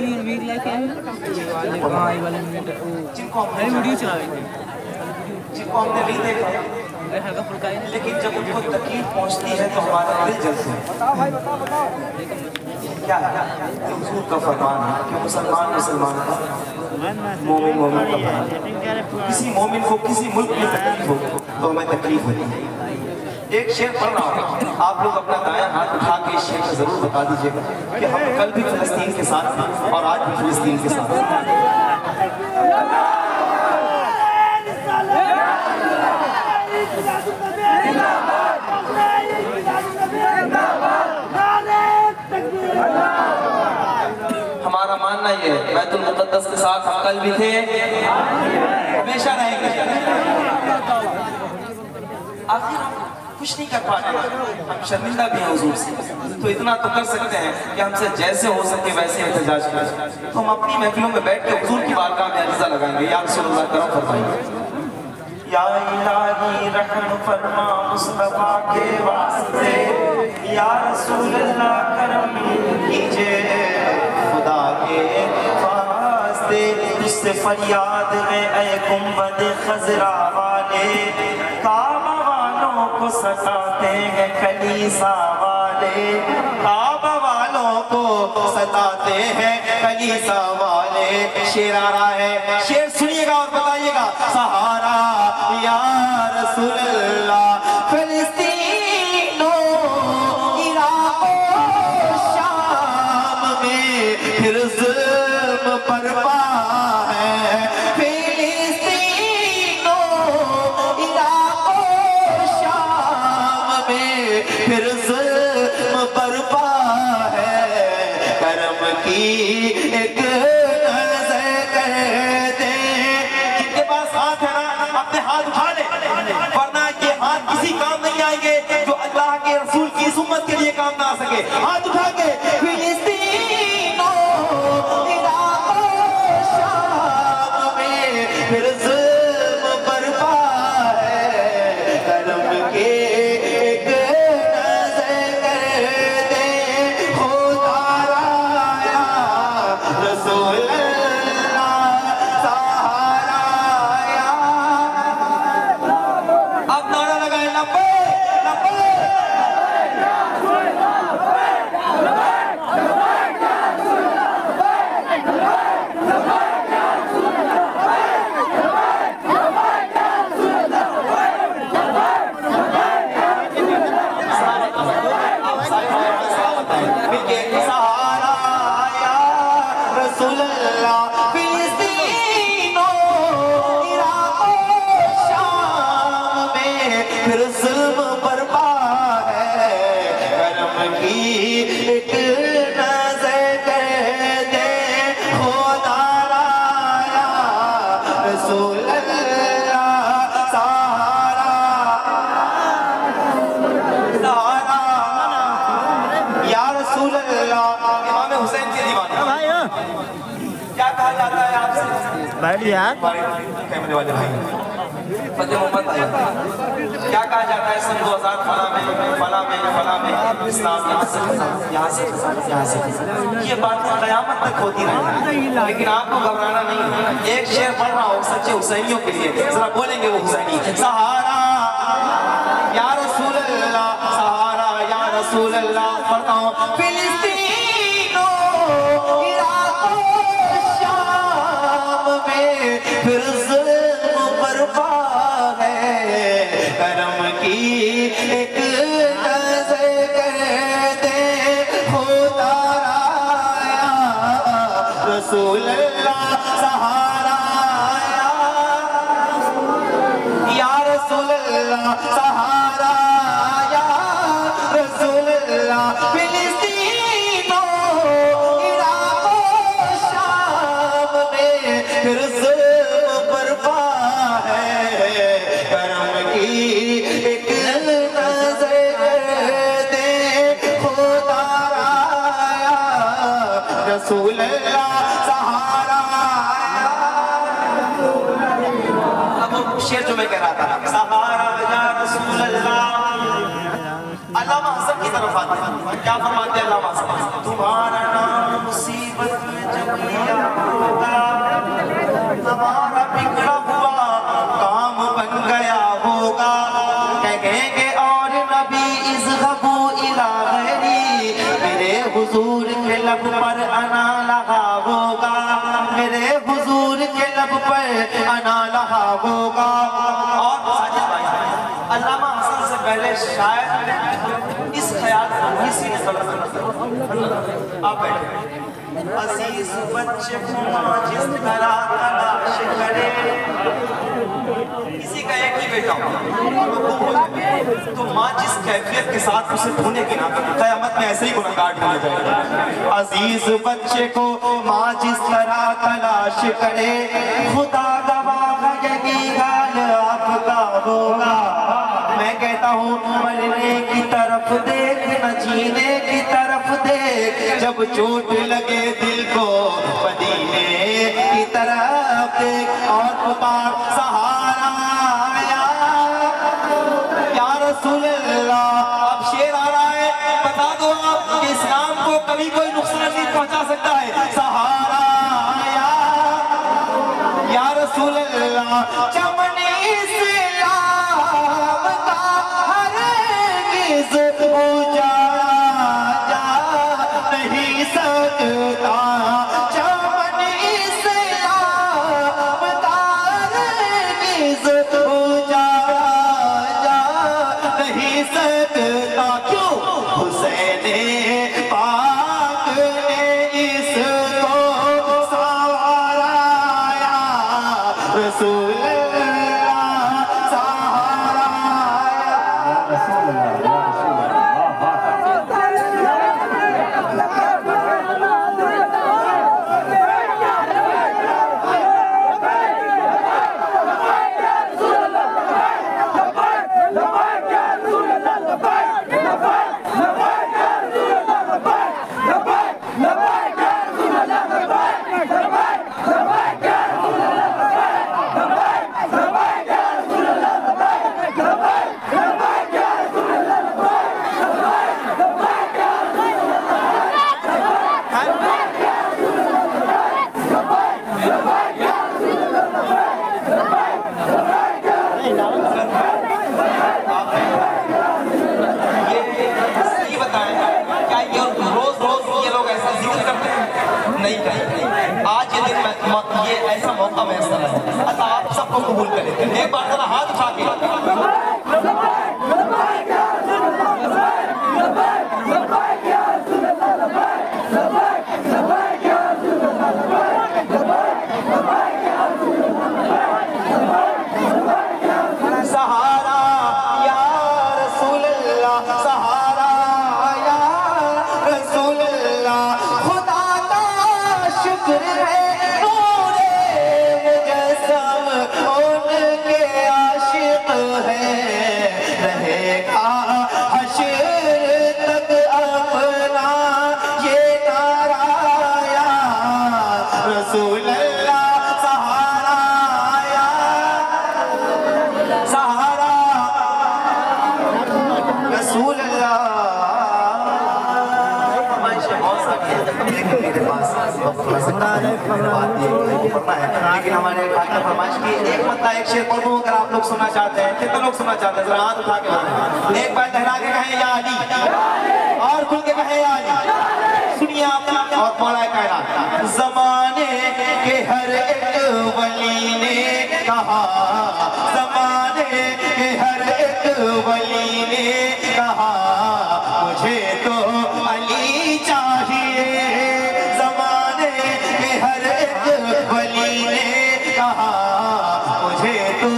जिनको हमने नहीं देखा, लेकिन जब उनको तकलीफ पहुँचती है तो हमारा दिल जलता है। क्या है हुजूर का फरमान है कि मुसलमान मुसलमान का, मोमिन मोमिन का फरमान। किसी मोमिन को किसी मुल्क में तकलीफ हो तो हमें तकलीफ होती है। एक शेर पढ़ रहा हूँ, आप लोग अपना दायां हाथ उठा के इस शेर को जरूर बता दीजिएगा कि हम कल भी फिलिस्तीन के साथ थे और आज भी फिलिस्तीन के साथ हैं। हमारा मानना ये है बैतुल मुक़द्दस के साथ हम कल भी थे, हमेशा रहेंगे। आखिर हम कुछ नहीं कर पा रहे, हम शर्मिंदा भी हैं हुजूर से, तो इतना तो कर सकते हैं कि हमसे जैसे हो सके वैसे एहतजाज करें। तो हम अपनी महफिलों में बैठ के हुजूर की बारगाह में अर्ज़ा लगाएंगे, या रसूलुल्लाह करम फरमाइए। या इलाही रहम फरमा मुस्तफा के वास्ते, या रसूलुल्लाह करम कीजिए खुदा के वास्ते। तुझसे फरियाद है ऐ गुंबद खजरा वाले, काबा वालों को सताते हैं कलीसा वाले, काबा वालों को सताते हैं कलीसा वाले। शेर आ रहा है, शेर सुनिएगा और बताइएगा। सहारा या रसूल अल्लाह, फिलिस्तीनो इराक और शाम में फिर जुल्म बर्पा है। फिलिस्तीनो इराक और शाम में फिर जुल्म बर्पा है। करम की एक नज़र कर दे, जिनके पास हाथ है ना अपने हाथ उठा ले, वरना ये हाथ किसी काम नहीं आएंगे जो अल्लाह के रसूल की इस उम्मत के लिए काम ना आ सके। हाथ उठा के फिलिस्तीनो इराक और शाम में फिर जुल्म बर्पा है। करम के की एक नजर कर दे खुदा या रसूल अल्लाह सहारा सहारा या रसूल अल्लाह। इमाम हुसैन के दीवाने क्या कहा जाता है आपसे? बैठ यार कैमरे वाले भाई फतेह मोहम्मद क्या कहा जाता है सन 2000 फला में इस्लाम यहाँ से ये बातें क़यामत तक होती रहेंगी, लेकिन आपको घबराना नहीं है। एक शेर पढ़ रहा हूँ सच्चे हुसैनियों के लिए, जरा बोलेंगे वो हुसैनी सहारा या रसूल अल्लाह सहारा या रसूल अल्लाह। पढ़ता हूँ फिलिस्तीनों इराक़ो शाम में फिर ज़ुल्म बर्पा है, करम की एक नज़र कर दे खुदा या रसूल अल्लाह सहारा या रसूल अल्लाह सहारा या रसूल अल्लाह। फिलिस्तीनों इराक़ो शाम में फिर ज़ुल्म बर्पा है, करम की एक नज़र दे खुदा या रसूल अल्लाह सहारा। अब शेर जो मैं कह रहा था सहारा या रसूल अल्लाह। अल्लामा हसन की तरफ आते हैं, क्या फरमाते हैं अल्लामा हसन? तुम्हारा नाम मुसीबत में जब लिया होगा, हमारा बिगड़ा हुआ काम बन गया होगा, कहेंगे और नबी इस गबू इला गैरी, मेरे हुजूर के लब पर अना लगा होगा, मेरे हुजूर के लब पर अना लगा होगा। और साजिद भाई अल्लामा हसन से पहले शायद इस ख्याल को किसी ने गलत आप बैठे अजीज बच्चे को जिस तरह तलाश करे, किसी का एक ही बेटा हो तो माँ जिस कैफियत के साथ उसे ढूंढेगी ना, क़यामत में ऐसे ही गुनहगार ढूंढा जाएगा। अजीज बच्चे को माँ जिस तरह तलाश करे, खुदा गवाह यही हाल आपका होगा। मैं कहता हूँ मरने की तरफ देख न जीने की तरफ देख, जब चोट लगे दिल को मदीने की तरफ देख, और पुकार सहारा या रसूल अल्लाह। अब शेर आ रहा है, बता दो आप कि इस्लाम को कभी कोई नुकसान नहीं पहुंचा सकता है। सहारा या रसूल अल्लाह। चमने इस्लाम का हरगिज़ उजाड़ा जा नहीं सकता, चमने इस्लाम का हरगिज़ उजाड़ा जा नहीं सकता। क्यों? हुसैन पाक ने इसको सवारा या रसूल नहीं कहीं। आज ये दिन ये ऐसा मौका मैसर है, अल्लाह आप सबको कबूल करे। एक बार जरा हाथ उठा के सहारा या रसूल अल्लाह, सहारा या मेरे पास वक्त थोड़ा सा कम है, मेरे बात ये को पढ़ना है, लेकिन हमारे खातिर फरमाइश की एक मतलब एक शेर पढ़ दूं अगर आप लोग सुनना चाहते हैं। कितने लोग सुनना चाहते हैं? जरा हाथ उठा के बताएं। एक बार लहरा के कहें या अली, और खुल के कहें या अली। सुनिए आप और मौलाए कायनात। ज़माने के हर एक वली ने कहा, ज़माने के हर एक वली ने कहा, मुझे तो अली चाहिए। ज़माने के हर एक वली ने कहा, मुझे तो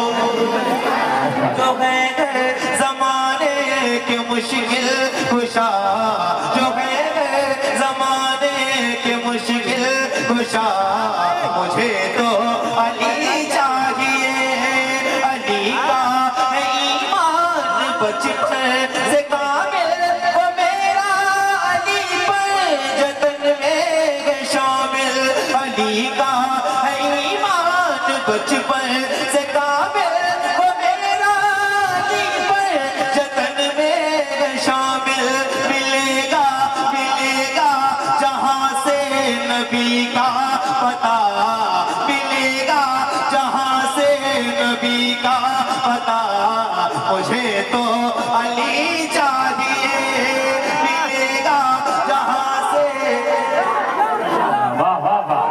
जो है ज़माने के मुश्किल कुशा, जो है ज़माने के मुश्किल कुशा, मुझे तो अली चाहिए। अली का है ईमान बचपन से कामिल, वो मेरा अली पर जतन में शामिल। अली का है ईमान बचपन से कामिल, वो मेरा अली पर जतन में शामिल। मिलेगा मिलेगा जहाँ से नबी का पता, मिलेगा जहाँ से नबी का पता, मुझे तो अली चाहिए। मिलेगा जहाँ से वाह वाह वाह।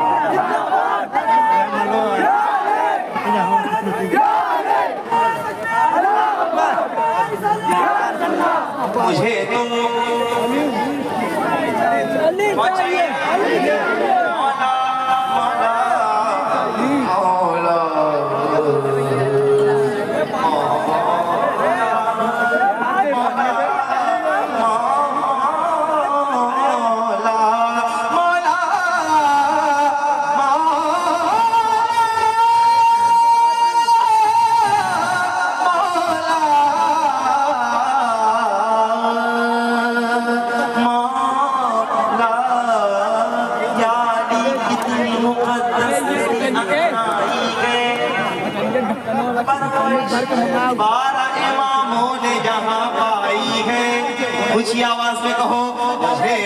मुझे तो चाहिए मौला मौला बारह इमामों ने जहाँ पाई है। ऊंची आवाज में कहो, मुझे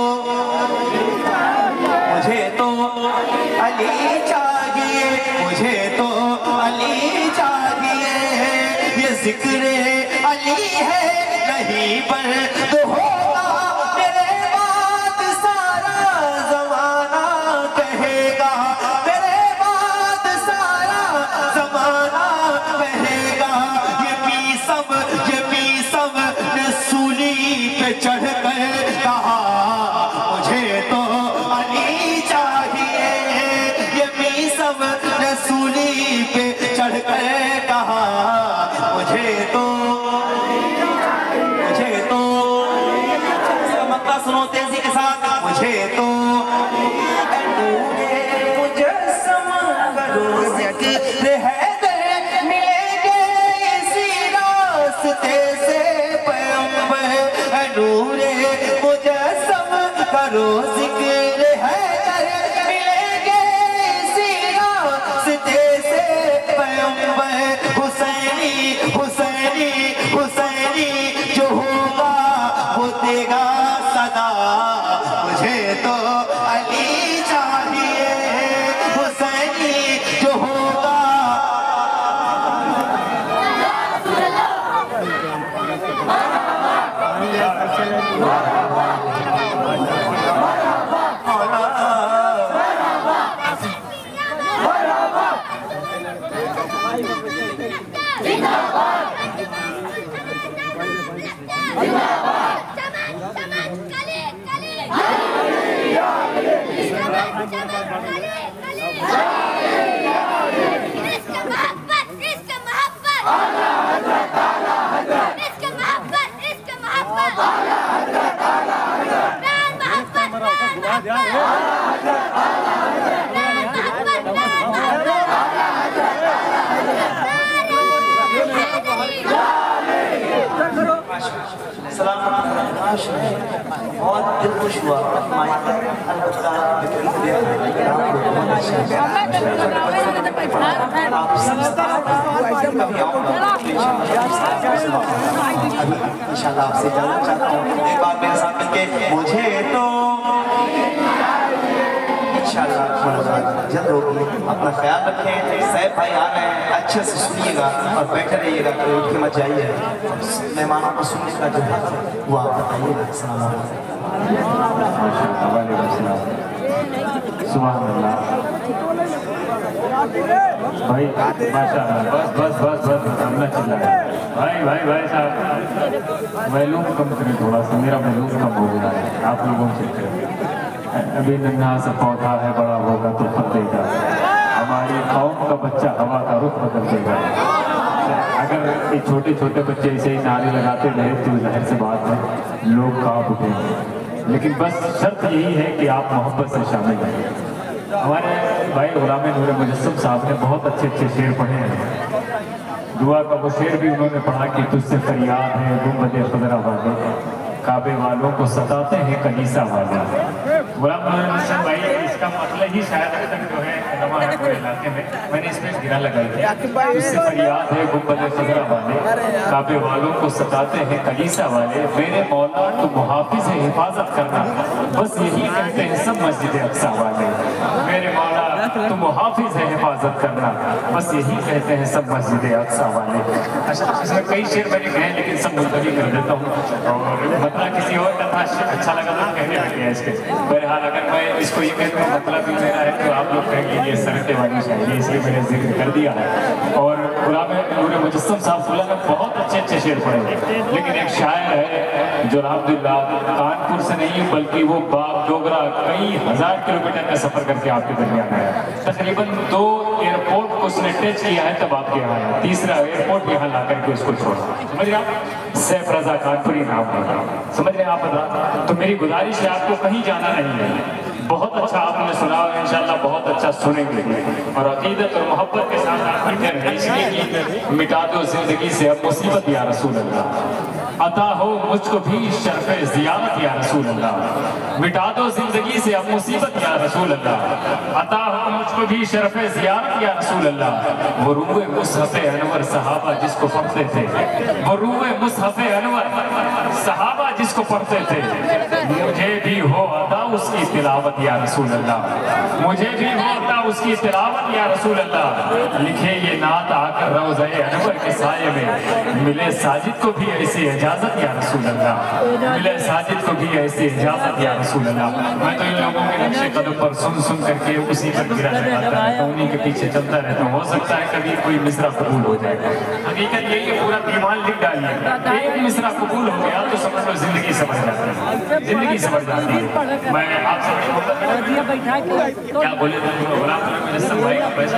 तो अली चाहिए, मुझे तो अली चाहिए। ये जिक्र अली है नहीं पर तो होगा मेरे बाद सारा जमाना कहेगा, मेरे बाद सारा जमाना कहेगा। ये भी सब ने सूली पे चढ़ कर कहा, मुझे तो अली चाहिए। ये भी सब ने सूली पे चढ़ कर कहा, मुझे तो मक्का सुनो तेजी के साथ। मुझे तो मुजस्सम करो जिक्र हैदर, मिलेंगे इसी रास्ते से पैगंबर। नूरे मुजस्सम करो जिक्र हैदर, मिलेंगे इसी रास्ते से पैगंबर। हुसैनी हुसैनी हुसैनी जो होगा वो देगा सदा, मुझे तो अली चाहिए। हुसैनी जो होगा बहुत दिल खुश हुआ। इंशाल्लाह आपसे जानना चाहता हूँ एक बार मेरे साथ मिलके। मुझे तो इंशाअल्लाह जल्द होगी। अपना ख्याल रखें। सैफ भाई आ रहे हैं, अच्छे से सुनिएगा और बैठे रहिएगा, कोई उठ के मत जाइए। मेहमानों को सुनने का जो है वो आप बताइएगा। सुभान अल्लाह भाई, माशाअल्लाह। बस बस बस बस हमने चला है भाई साहब, वैल्यूम कम करें थोड़ा सा, मेरा वैल्यूम कम हो गया है आप लोगों से। अभी नन्हा सा पौधा है, बड़ा होगा तो फल देगा। हमारी कौम का बच्चा हवा का रुख बदल देगा। अगर ये छोटे छोटे बच्चे ऐसे ही नारे लगाते रहे तो जाहिर सी बात है लोग कांप उठेंगे। लेकिन बस शर्त यही है कि आप मोहब्बत से शामिल हैं। हमारे भाई गुलाम नूर मुजस्सम साहब ने बहुत अच्छे अच्छे शेर पढ़े हैं। दुआ का वो शेर भी उन्होंने पढ़ा कि तुझसे फरियाद है गुंबद खुदरा वाले, काबे वालों को सताते हैं कलीसा वाले। गुलाम नूर मुजस्सम भाई, इसका मतलब ही शायद अभी तक जो है हमारे पूरे इलाके में मैंने इसमें गिरा लगाई है। तुझसे फरियाद है गुंबद खुदरा वाले, काबे वालों को सताते हैं कलीसा वाले। मेरे मौला तो मुहाफिज है हिफाजत करना, बस यही कहते हैं सब मस्जिद अक्सा वाले। मेरे मौला तो मुहाफिज है हिफाजत करना, बस यही कहते हैं सब मस्जिद अक्सा वाले। अच्छा, इसमें कई शेर मैंने कहे लेकिन सब मुलतवी कर देता हूँ, और मतलब किसी और का अच्छा लगा तो कहने लगे हैं इसके। बहरहाल अगर मैं इसको ये कहता हूँ मतलब भी मेरा है तो आप लोग कहेंगे ये सरकते वाली चाहिए, इसलिए मैंने जिक्र कर दिया है। और गुलाम नूर मुजस्सम साहब ने बहुत अच्छे अच्छे शेर पढ़े, लेकिन एक शायर है जो अल्हम्दुलिल्लाह कानपुर से नहीं बल्कि वो बाग डोगरा कई हजार किलोमीटर का सफर करके आपके दरमियान आया। तकरीबन 2 एयरपोर्ट को उसने टच किया है तब आपके यहाँ आया, तीसरा एयरपोर्ट यहाँ ला करके उसको छोड़ा। समझ रहे आप, सैफ रजा कानपुरी नाम होगा, समझ रहे हैं आप बता। तो मेरी गुजारिश है आपको कहीं जाना नहीं है, बहुत अच्छा आपने सुना और इंशाल्लाह बहुत अच्छा सुनेंगे। और अकीदत और मोहब्बत के साथ आप बैठे रहे, इसलिए कि मिटा दो जिंदगी से अब मुसीबत या रसूल अल्लाह, अता हो मुझको भी शर्फ़े ज़ियारत या रसूल अल्लाह। मिटा दो जिंदगी से अब मुसीबत या रसूल अल्लाह, अता हो मुझको भी शर्फ़े ज़ियारत या रसूल अल्लाह। वो रूए मुसहफ़े अनवर सहाबा जिसको पढ़ते थे, वो रूए मुसहफ़े अनवर सहाबा जिसको पढ़ते थे, मुझे भी हो अता उसकी तिलावत या रसूल अल्लाह, मुझे भी हो अता उसकी तिलावत या रसूल अल्लाह। लिखे ये नात आकर रोज़े अनवर के साये में, मिले साजिद को भी ऐसी इजाजत या रसूल अल्लाह, मिले साजिद को भी ऐसी इजाजत या रसूल अल्लाह। मैं तो इन लोगों के नक्शे कदम पर सुन करके उसी पर गिरा लगाता है, तो उन्हीं के पीछे चलता रहता हूँ। हो सकता है कभी कोई मिसरा कबूल हो जाए। हकीकत यही है, पूरा दीवान लिख डालिए, एक मिसरा कबूल हो गया तो समझ लो जिंदगी समझ जाती है, जिंदगी समझ जाती है। मैं आपसे क्या बोले भाई का पैसा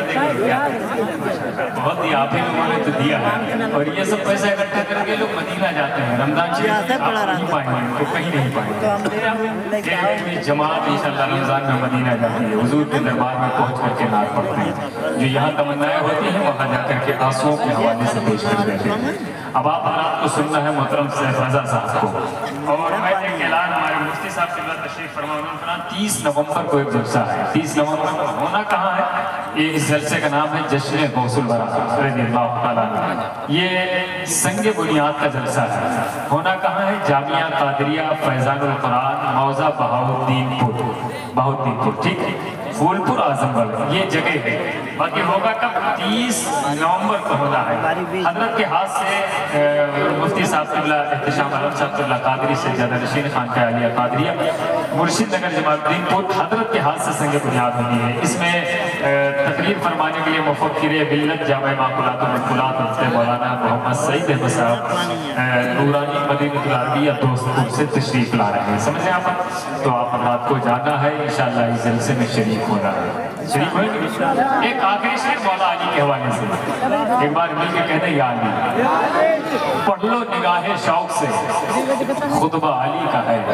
देकर बहुत ही आप ही लोगों ने तो दिया है, और ये सब पैसा इकट्ठा करके लोग मदीना जाते हैं रमजान नहीं पाएंगे तो कहीं नहीं पाएंगे। जमात इंशाल्लाह रमजान में मदीना जाती है, हुजूर के दरबार में पहुंच करके नात पढ़ते हैं, जो यहाँ तमन्नाएं होती हैं वहाँ जाकर के आंसुओं के हवाले से पेश कर देते हैं। अब आप को सुनना है मोहतरम सैफ रजा साहब को, और मैं एक ऐलान हमारे मुफ्ती साहब के बाद तशरीफ फरमा, उन्होंने 30 नवंबर को एक जलसा है, 30 नवंबर को होना कहाँ है, ये इस जलसे का नाम है जश्न गौसुल बरात रज़ियल्लाहु ताला अन्हु। ये संग बुनियाद का जलसा है, होना कहाँ है, जामिया कादरिया फैजानुल कुरान मौजा बहाउद्दीनपुर, ठीक है, फूलपुर आजमगढ़ ये जगह है। बाकी होगा कब, 30 नवंबर को होना है। हजरत के हाथ से मुफ्ती साहब क़िबला इहतिशाम आलम साहब क़िबला कादरी से ज़्यादा रशीद खान का आलिया कादरिया मुर्शिद नगर जमालुद्दीनपुर हजरत के हाथ से संग बुनियाद होनी है। इसमें तकरीर फरमाने के लिए मुफक्किर बिल्लत जामे माकुलात मौलाना मोहम्मद सईद अहमद साहब नूरानी मदीनतुल अरबिया दोस्तपुर से तशरीफ ला रहे हैं, समझे आप। तो आप रात को जाना है इंशाअल्लाह, इस जलसे में शरीक होना है, शरीक होंगे। एक आखिरी शेर मौला अली के हवाले से एक बार मिल के कहते या अली, पढ़ लो निगाहे शौक से खुतबा अली का है,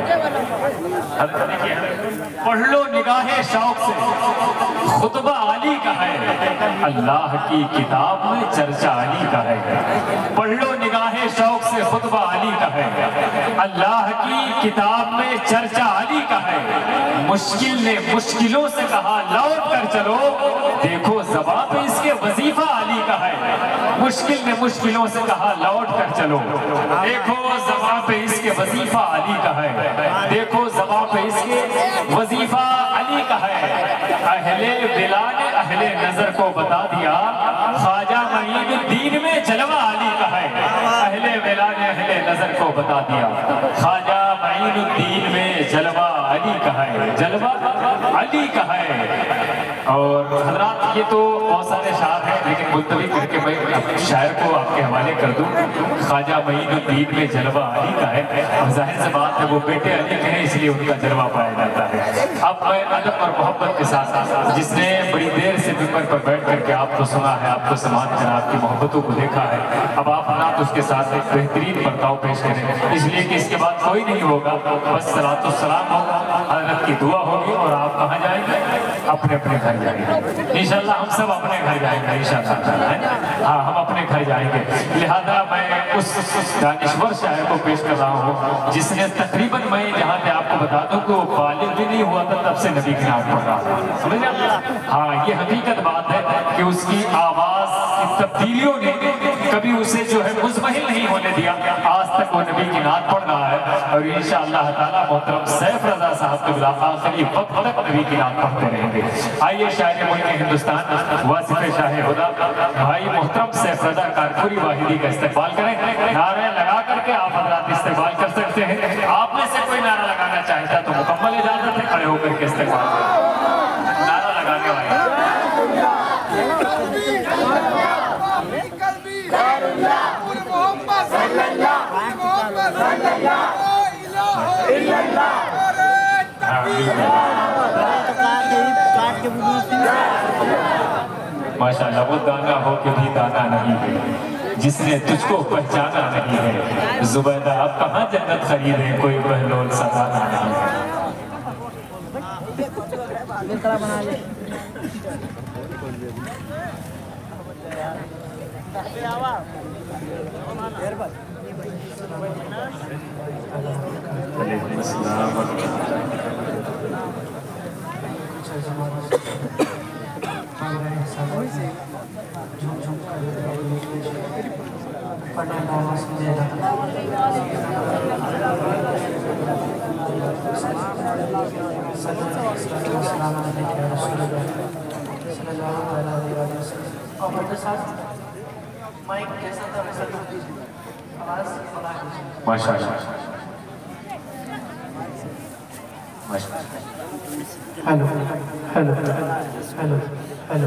पढ़ लो निगाहे शौक से खुतबा अली का है, अल्लाह की किताब में चर्चा अली का है। पढ़ लो निगाहे शौक से खुतबा अली का है, अल्लाह की किताब में चर्चा अली का है। मुश्किल ने मुश्किलों से कहा लौट कर चलो, देखो ज़बां पे इसके वजीफा अली का है। मुश्किल ने मुश्किलों से कहा लौट कर चलो, देखो ज़बां पे इसके वजीफा अली का है, देखो ज़बां पे इसके वजीफा अली का है। को बता दिया। ख्वाजा मईनुद्दीन में जलवा अली का है, अहले वेला ने अहले नजर को बता दिया। ख्वाजा मईनुद्दीन में जलवा अली का है, जलवा अली का है। और हजरात ये तो बहुत सारे शायर हैं, लेकिन मुल्तवी करके मैं शायर को आपके हवाले कर दूं। ख्वाजा मईनुद्दीन में जलवा अली का है, और जाहिर सी बात है वो बेटे अली के हैं, इसलिए उनका जलवा पाया जाता है। अब मैं अदब और मोहब्बत के साथ, जिसने बड़ी देर से मिंबर पर बैठ करके आपको सुना है, आपको समाज कर आपकी मोहब्बतों को देखा है, अब आप ना तो उसके साथ एक बेहतरीन बर्ताव पेश करें, इसलिए कि इसके बाद कोई नहीं होगा, बस सलातो सलाम होगा, हज़रत की दुआ होगी और आप कहाँ जाएंगे? अपने अपने घर जाएंगे इंशाल्लाह। हम सब अपने घर जाएंगे इंशाल्लाह। हाँ, हम अपने घर जाएंगे। लिहाजा मैं उस दानिश्वर शायर को पेश कर रहा हूँ जिसने तकरीबन, मैं जहाँ पे आपको बता दूँ कि वो बालिग भी नहीं हुआ था तब से नबी की नाम पढ़ रहा था, समझ रहे? हाँ, ये हकीकत बात है कि उसकी आवाज की तब्दीलियों ने कभी उसे जो है मुज़महिल नहीं होने दिया। आज तक वो नबी की नात पढ़ रहा है और इंशाअल्लाह ताला मोहतरम सैफ रजा साहब के आखिरी वक्त तक नबी की नात पढ़ते रहेंगे। आइए शायर मुल्क हिंदुस्तान वासिफ शाह हुदा भाई मोहतरम सैफ रजा कारपुरी वाहिदी का इस्तेमाल करें। नारे लगा करके आप हजरात इस्तेमाल कर सकते हैं। आप में से कोई नारा लगाना चाहता तो मुकम्मल इजाजत है, खड़े होकर के इस्तेमाल करें। नारा लगाने वाले माशाअल्लाह। वो दाना हो के भी दाना नहीं है, जिसने तुझको पहचाना नहीं है। जुबैदा अब कहाँ जन्नत खरीदे, कोई बहलोल सदाना नहीं है। Hello hello hello hello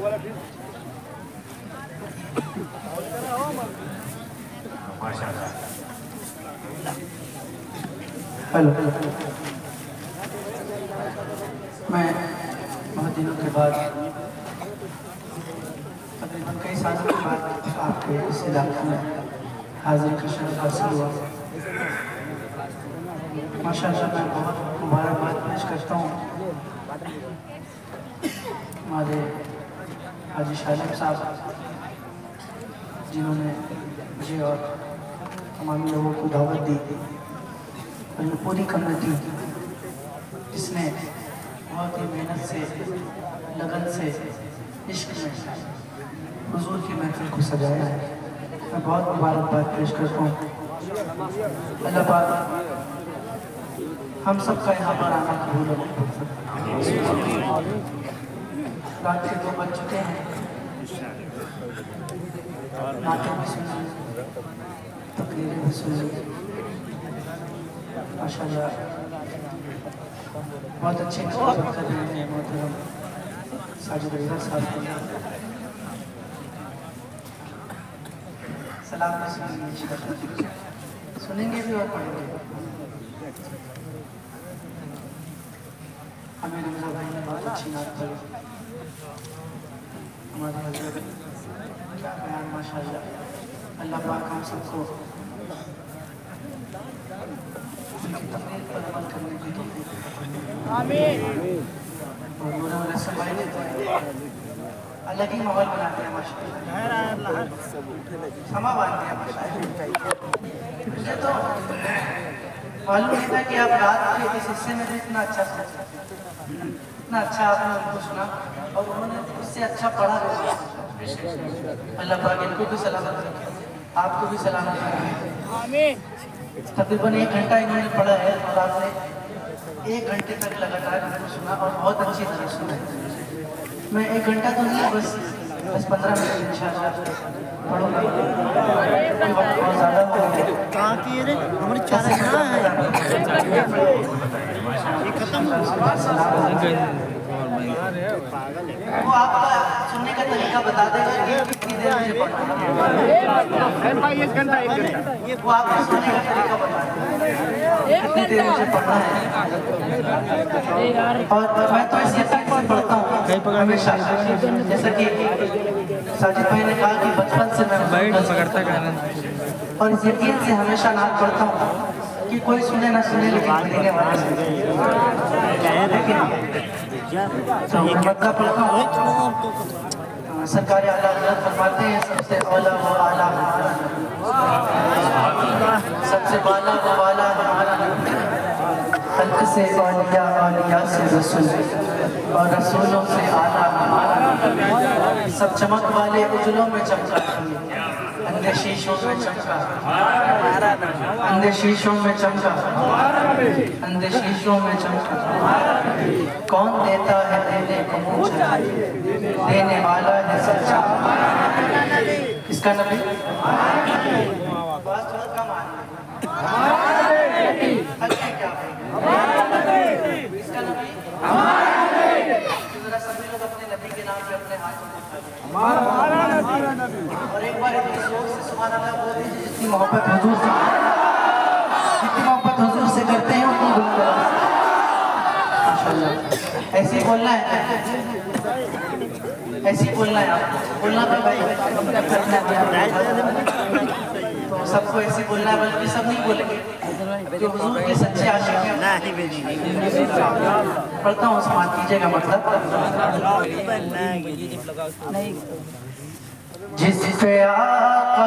hello. मैं बहुत दिनों के बाद, तकरीबन कई सालों के बाद आपके इस इलाके में हाजिर का शरफ हासिल हुआ। माशाअल्लाह मैं बहुत मुबारकबाद पेश करता हूँ हमारे हाजी शालिम साहब, जिन्होंने मुझे और तमाम लोगों को दावत दी, और ये पूरी कम्युनिटी जिसने बहुत ही मेहनत से, लगन से, इश्क में हुजूर की महफिल को सजाया है। मैं बहुत मुबारकबाद पेश करता हूँ। अल्लाह पाक हम सब का यहाँ पर आना कबूल करे। रात के 2 बज चुके हैं, नाते भी सुनी, तकरीरें भी सुनी। माशाअल्लाह बहुत अच्छे नसीहत कर रहे हैं मोहतरम साजिद रिज़ा साहब। सलाम सुनेंगे भी और पढ़ेंगे। हमें रमज़ा भाई ने बहुत अच्छी नात पढ़ी, हमारे हज़रत क्या बयान माशाअल्लाह। अल्लाह पाक हम सबको उनकी तकरीर पर अमल करने की तौफीक आमीन। और नूर वाले सफाई ने अलग ही माहौल बनाते हैं माशाअल्लाह, समा बांधते हैं माशाअल्लाह। मुझे तो मालूम नहीं था कि आप रात के इस हिस्से में भी इतना अच्छा सोचते, इतना अच्छा आपने उनको सुना और उन्होंने उससे अच्छा पढ़ा। अल्लाह पाक इनको भी सलामत रखे, आपको भी सलामत रखे। तकरीबन 1 घंटा इन्होंने पढ़ा है और आपने 1 घंटे तक लगातार इनको सुना और बहुत अच्छी तरह सुना है। मैं 1 घंटा तो नहीं, बस 15 मिनट इंशाल्लाह पढ़ूंगा। वक्त बहुत ज़्यादा हो गया। कहाँ की रे हमारी चारा कहाँ है ये खत्म वो आपका सुनने का तरीका बता देगा कि कितनी देर मुझे पढ़ना है। वो आपको सुनने का तरीका बता देगा कितनी देर मुझे पढ़ना है। और मैं तो इस यकीन से पढ़ता हूँ हमेशा, जैसा कि साजिद भाई ने कहा कि बचपन से मैं पकड़ता और इस यकीन से हमेशा नात पढ़ता हूँ कि कोई सुने ना सुने लेकिन खरीदने वाला सुने। मतलब पढ़ता हूँ सरकारी आला हज़रत फरमाते हैं सबसे औला वो आला सबसे बाला वो बाला हमारा खल्क से औलिया औलिया से रसूल और रसूलों से आला हमारा सब चमक वाले उजलों में चमका अंधे शीशों में चमका अंधे शीशों में चमका अंधे शीशों में चमका कौन देता है देने को मुँह देने वाला है सच्चा इसका नबी इसका नबी जरा सभी लोग अपने नबी के नाम पे अपने हाथ और एक बार इतनी जोर से सुभान अल्लाह बोल दीजिए जितनी मोहब्बत हुजूर से करते हैं उतनी गुनगुना माशाल्लाह। ऐसे ही बोलना है, ऐसे ही बोलना है आपको बोलना तो भाई तो सबको ऐसे बोलना है, बल्कि सब नहीं बोलेंगे जो हुजूर के सच्चे आशिक हैं। पढ़ता हूँ समाज कीजिएगा मतलब जिस पे आका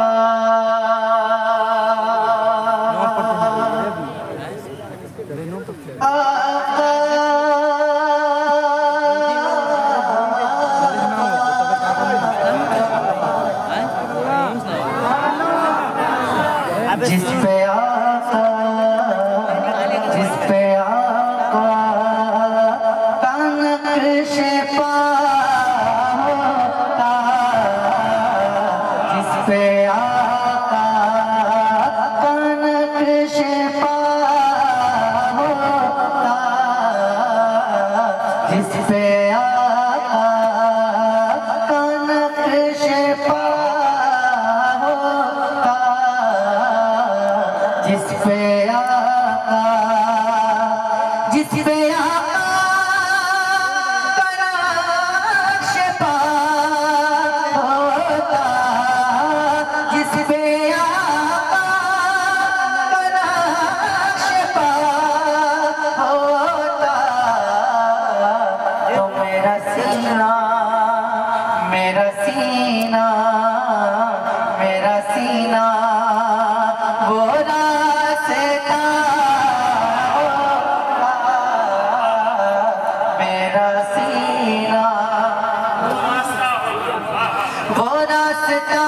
जिस पे आका नक्श पा होता जिस पे आका नक्श पा होता जिस पे आका नक्श पा होता जिस पे आका जिस पे आका नक्श पा होता जिस पे आका नक्श पा होता तो मेरा सीना मेरा सीना मेरा सीना वो रास्ता होता मेरा सीना वो रास्ता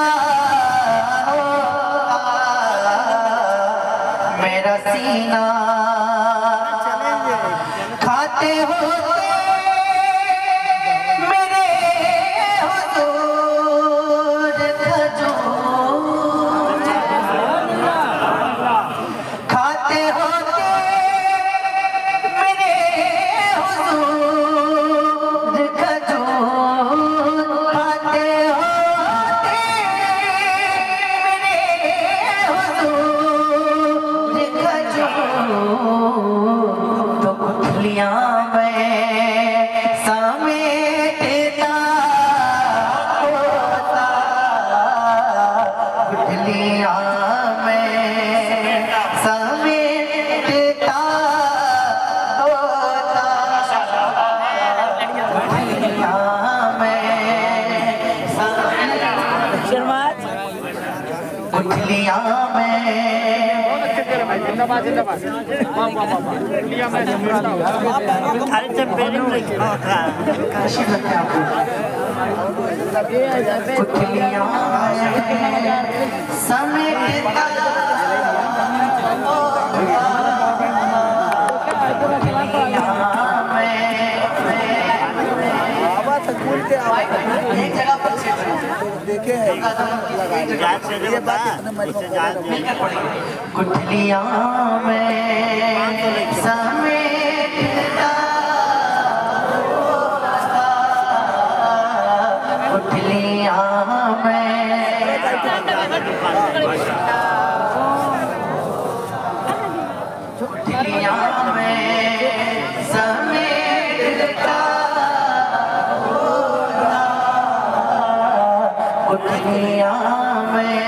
होता मेरा सीना खाते होते मेरे हुजूर खजूर खाते होते मेरे हुजूर खजूर खाते होते मेरे हुजूर खजूर तो गुठलियां में समेटता होता गुठलियां में समेटता होता गुठलियां में गुठलियां में समेटता एक जगह पर गुठलियां में समेटता गुठलियां में गुठलियां में समेटता गुठलियां में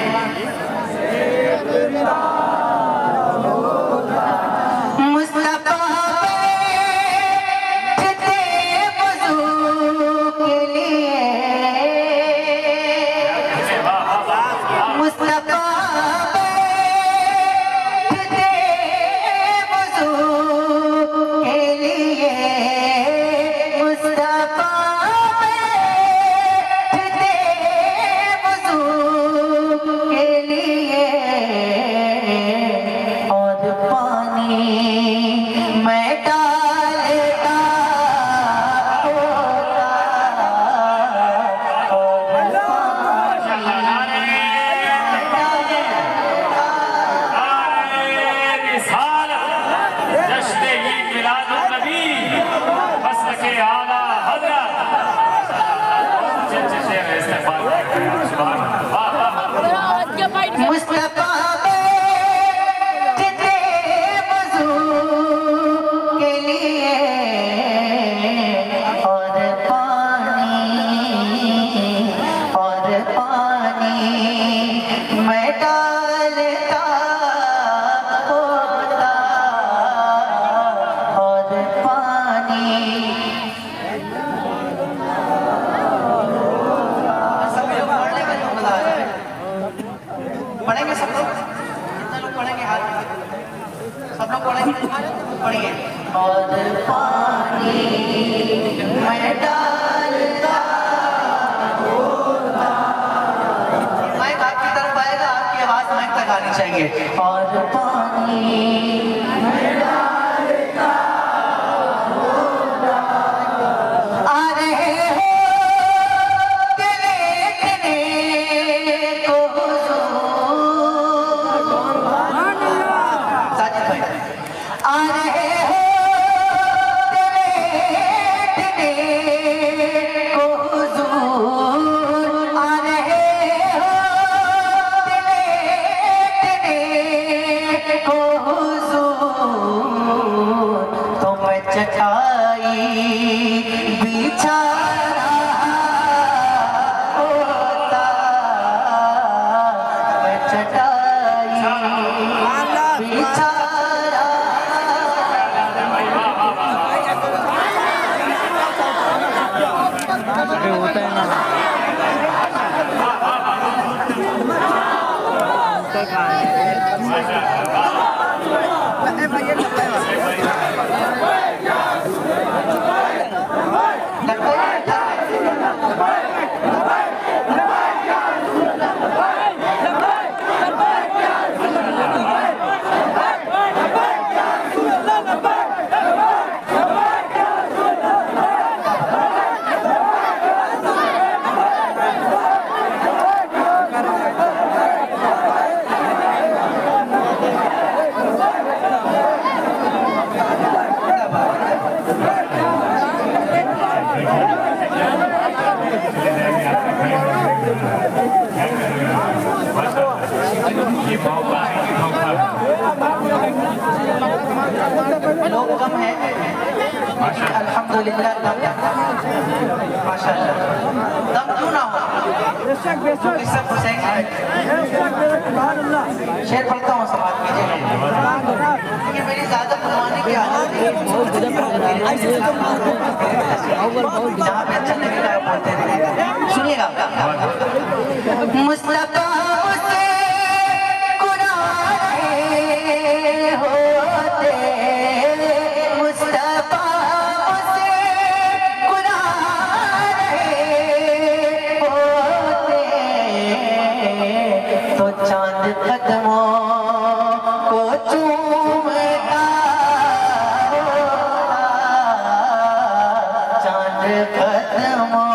पढ़ेंगे सब लोग? कितने लोग पढ़ेंगे हाथ? सब लोग पढ़ेंगे? पढ़िए। और पानी मैं डालता माइक आपकी तरफ आएगा, आपकी आवाज माइक तक आनी चाहिए। और पानी मैं डालता आ रहे हो चटाई बिछाना होता मैं चटाई बिछाना होता है ना लोग कम है अल्हम्दुलिल्लाह दम माशाअल्लाह दम क्यों ना हो सब हुसैन शेर पढ़ता हूँ समाज कीजिए लेकिन मेरी ज्यादा बनवाने की आदत है जहाँ पे अच्छा लगेगा बोलते रहेगा सुनिएगा मुस्तफा कदमों को चूमता चांद कदमों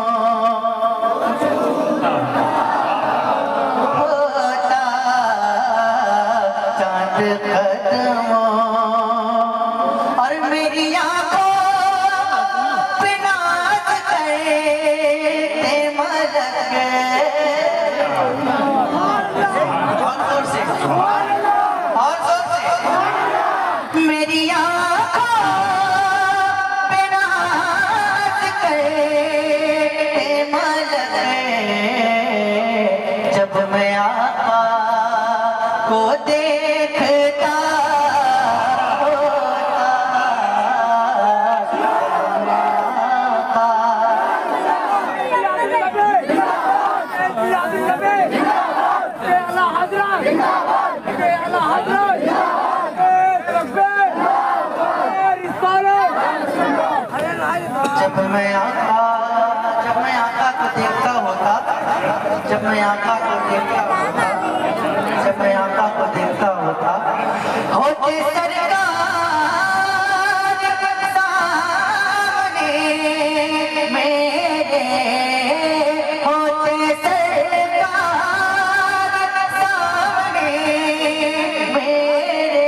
जब मैं आका को देखता होता, जब मैं आका को देखता होता, जब मैं आका को देखता होता, होते सरकार सामने मेरे, होते सरकार सामने मेरे,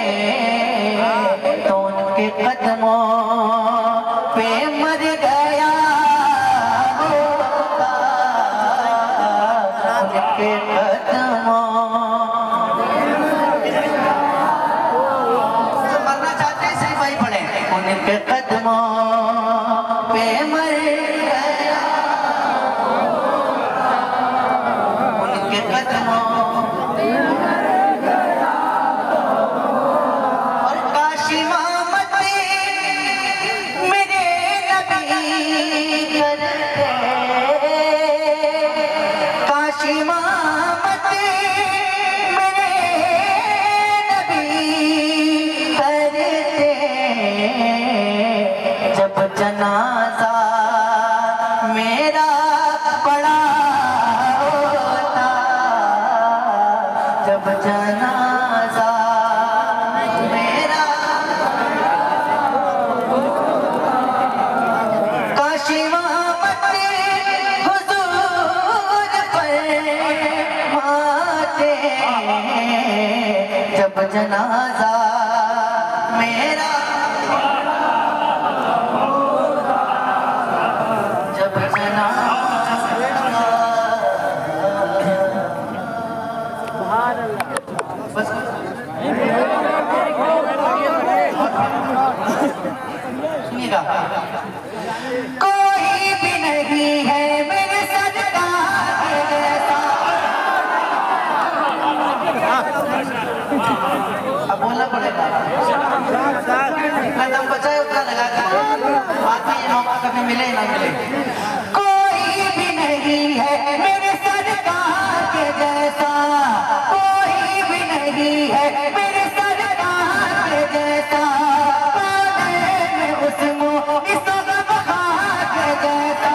तो उनके कदमों पे मर गया होता, उनके कदमों। जो मरना चाहते हैं सिर्फ वही पढ़े, उनके कदमों पे मर गया, उनके कदमों। और काशी मामती मेरे नबी करते, काशी मामती मेरे नबी करते, जब जनाजा मेरा पड़ा होता, जब जनाजा मेरा, काशी मामती हुजूर फरमाते, जब जनाजा मेरा, जब सुनिएगा, कोई भी नहीं है मेरे सरकार के जैसा। अब बोलना पड़ेगा, कदम बचाए उतना लगा के, बाद में ये मौका कभी मिले ना मिले। कोई भी नहीं है मेरे सरकार के जैसा, कोई भी नहीं है मेरे सरकार के जैसा, उस के जैसा,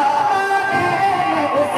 उस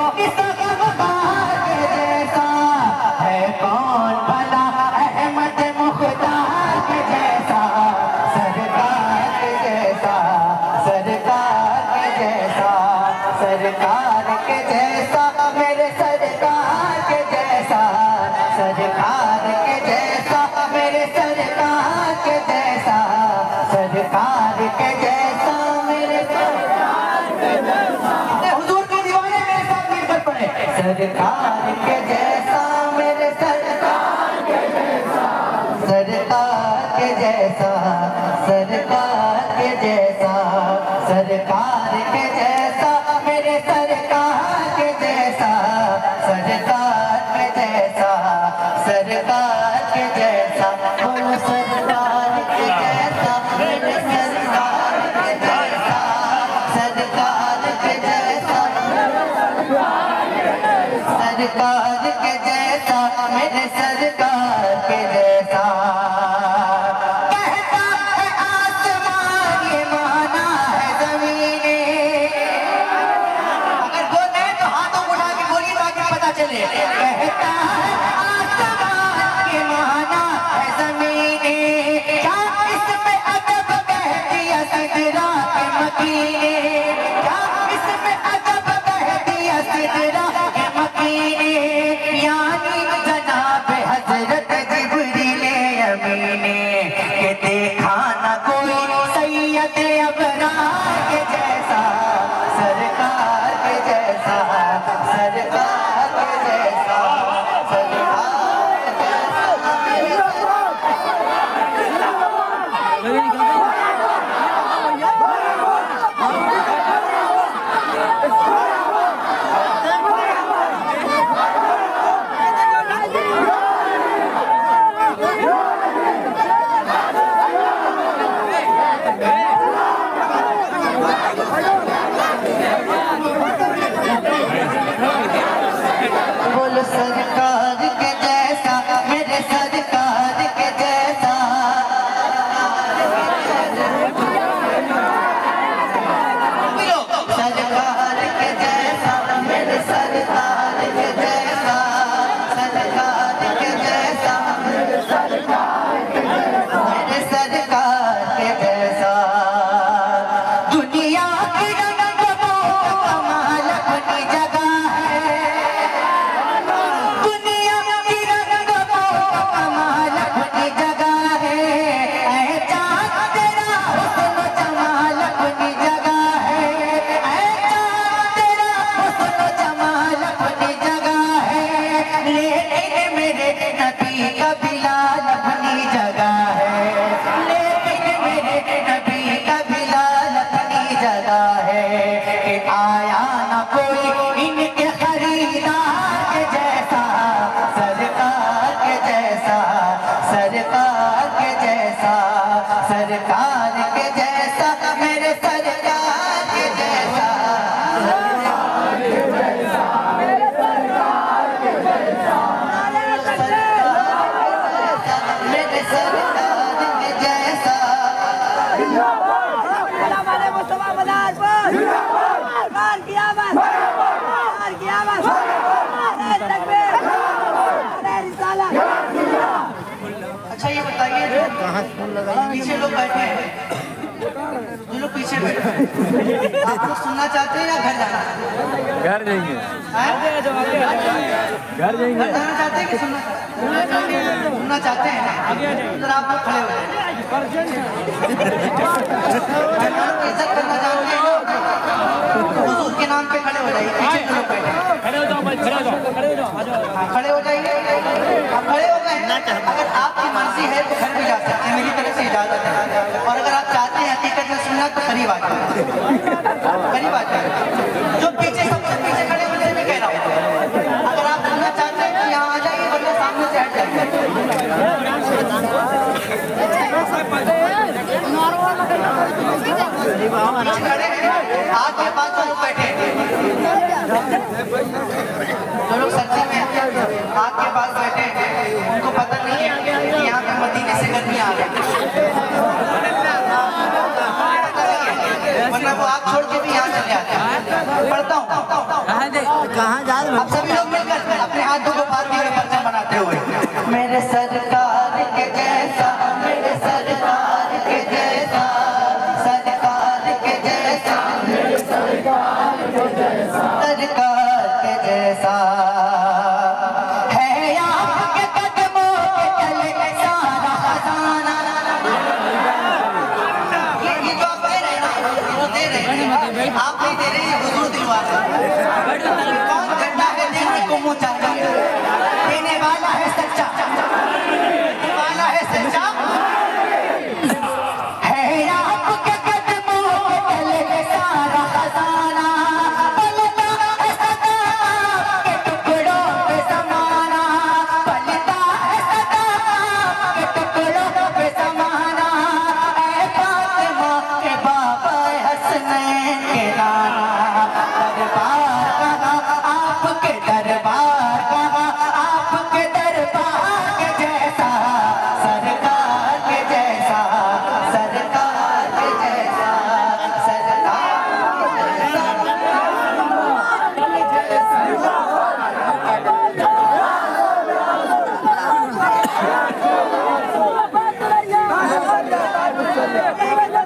के जैसा है कौन भला, अहमद मुख्तार के जैसा, सरकार के जैसा, सरकार के जैसा, सरकार के जैसा, मेरे सरकार के जैसा, सरकार के जैसा, मेरे सरकार के जैसा, सरकार के जैसा, मेरे सरकार के जैसा। हुजूर के दीवाने मेरे साथ मिलकर पढ़े, सरकार के जैसा, मेरे सरकार के जैसा, सरकार के जैसा, सरकार के जैसा, सरकार के जैसा, मेरे सरकार के जैसा, सरकार के जैसा, सरकार के जैसा, बोलो सरकार के जैसा, मेरे सरकार के जैसा, सरकार के जैसा, सरकार के जैसा, मेरे सरकार के जैसा। कहता है आसमान ये माना है ज़मीने, अगर बोले तो हाथों उठा के बोलिए ताकि पता चले। कहता है आसमान ये माना है ज़मीने, क्या इसमें अदब कह दिया सिदरा के मकीने, क्या इसमें अदब कह दिया सिदरा के मकीने, यानी जनाब हजरत जिब्रील अमीने, के देखा न कोई सैयद अबरार के जैसा, सरकार के जैसा, सरकार के जैसा, सरकार के जैसा, अच्छा ये बताइए पीछे लोग बैठे हैं, जो लोग पीछे बैठे हैं, आप लोग सुनना चाहते हैं या घर जाना? घर जाएंगे। घर जाना चाहते हैं कि सुनना चाहते हैं? तो आप लोग खड़े हो जाए। इज्जत करना चाहते हैं हुजूर के नाम पे खड़े हो जाइए। पीछे जो लोग बैठे हैं खड़े हो जाओ, खड़े हो जाइए। आप खड़े हो गए, अगर आपकी मर्जी है तो घर भी जा सकते हैं, मेरी तरफ से इजाजत है। और अगर आप चाहते हैं हकीकत में सुनना तो करीब आ जाए, करीब आ जाए। जो पीछे सबसे पीछे खड़े उनसे भी कह रहा हूँ, अगर आप सुनना चाहते हैं तो यहाँ आ जाइए, वरना सामने से हट जाइए। खड़े आगे पास जो लोग बैठे, जो लोग सच्ची में आग के पास बैठे उनको पता नहीं है कि यहाँ पे मदीने से गर्मी आ रही है, वरना वो आग छोड़ के भी यहाँ चले आते हैं। पढ़ता हूँ कहाँ जा रहे? अब सभी लोग मिलकर अपने हाथों को पार किए परचम बनाते हुए, मेरे सरकार के जैसा, मेरे सरकार के जैसा, सरकार के जैसा, मेरे सरकार के जैसा, सरकार के जैसा है आपके कदमों के तले सारा खजाना। ये जो आप दे रहे हैं, वो दे रहे हैं, आप नहीं दे रहे, ये हुजूर दिलवा रहे हैं। कौन गड्ढा है देने को मुँह चाहता है? देने वाला है सच्चा, देने वाला है सच्चा। है आपके कदमों के तले सारा खजाना, पलता है सदा के टुकड़ों पे ज़माना, पलता है सदा के टुकड़ों पे ज़माना। ऐ फातिमा के बाबा हसनैन के नाना, दरबार कहाँ आपके, दरबार कहाँ आपके, दरबार के जैसा, सरकार के जैसा, सरकार के जैसा, सरकार के जैसा।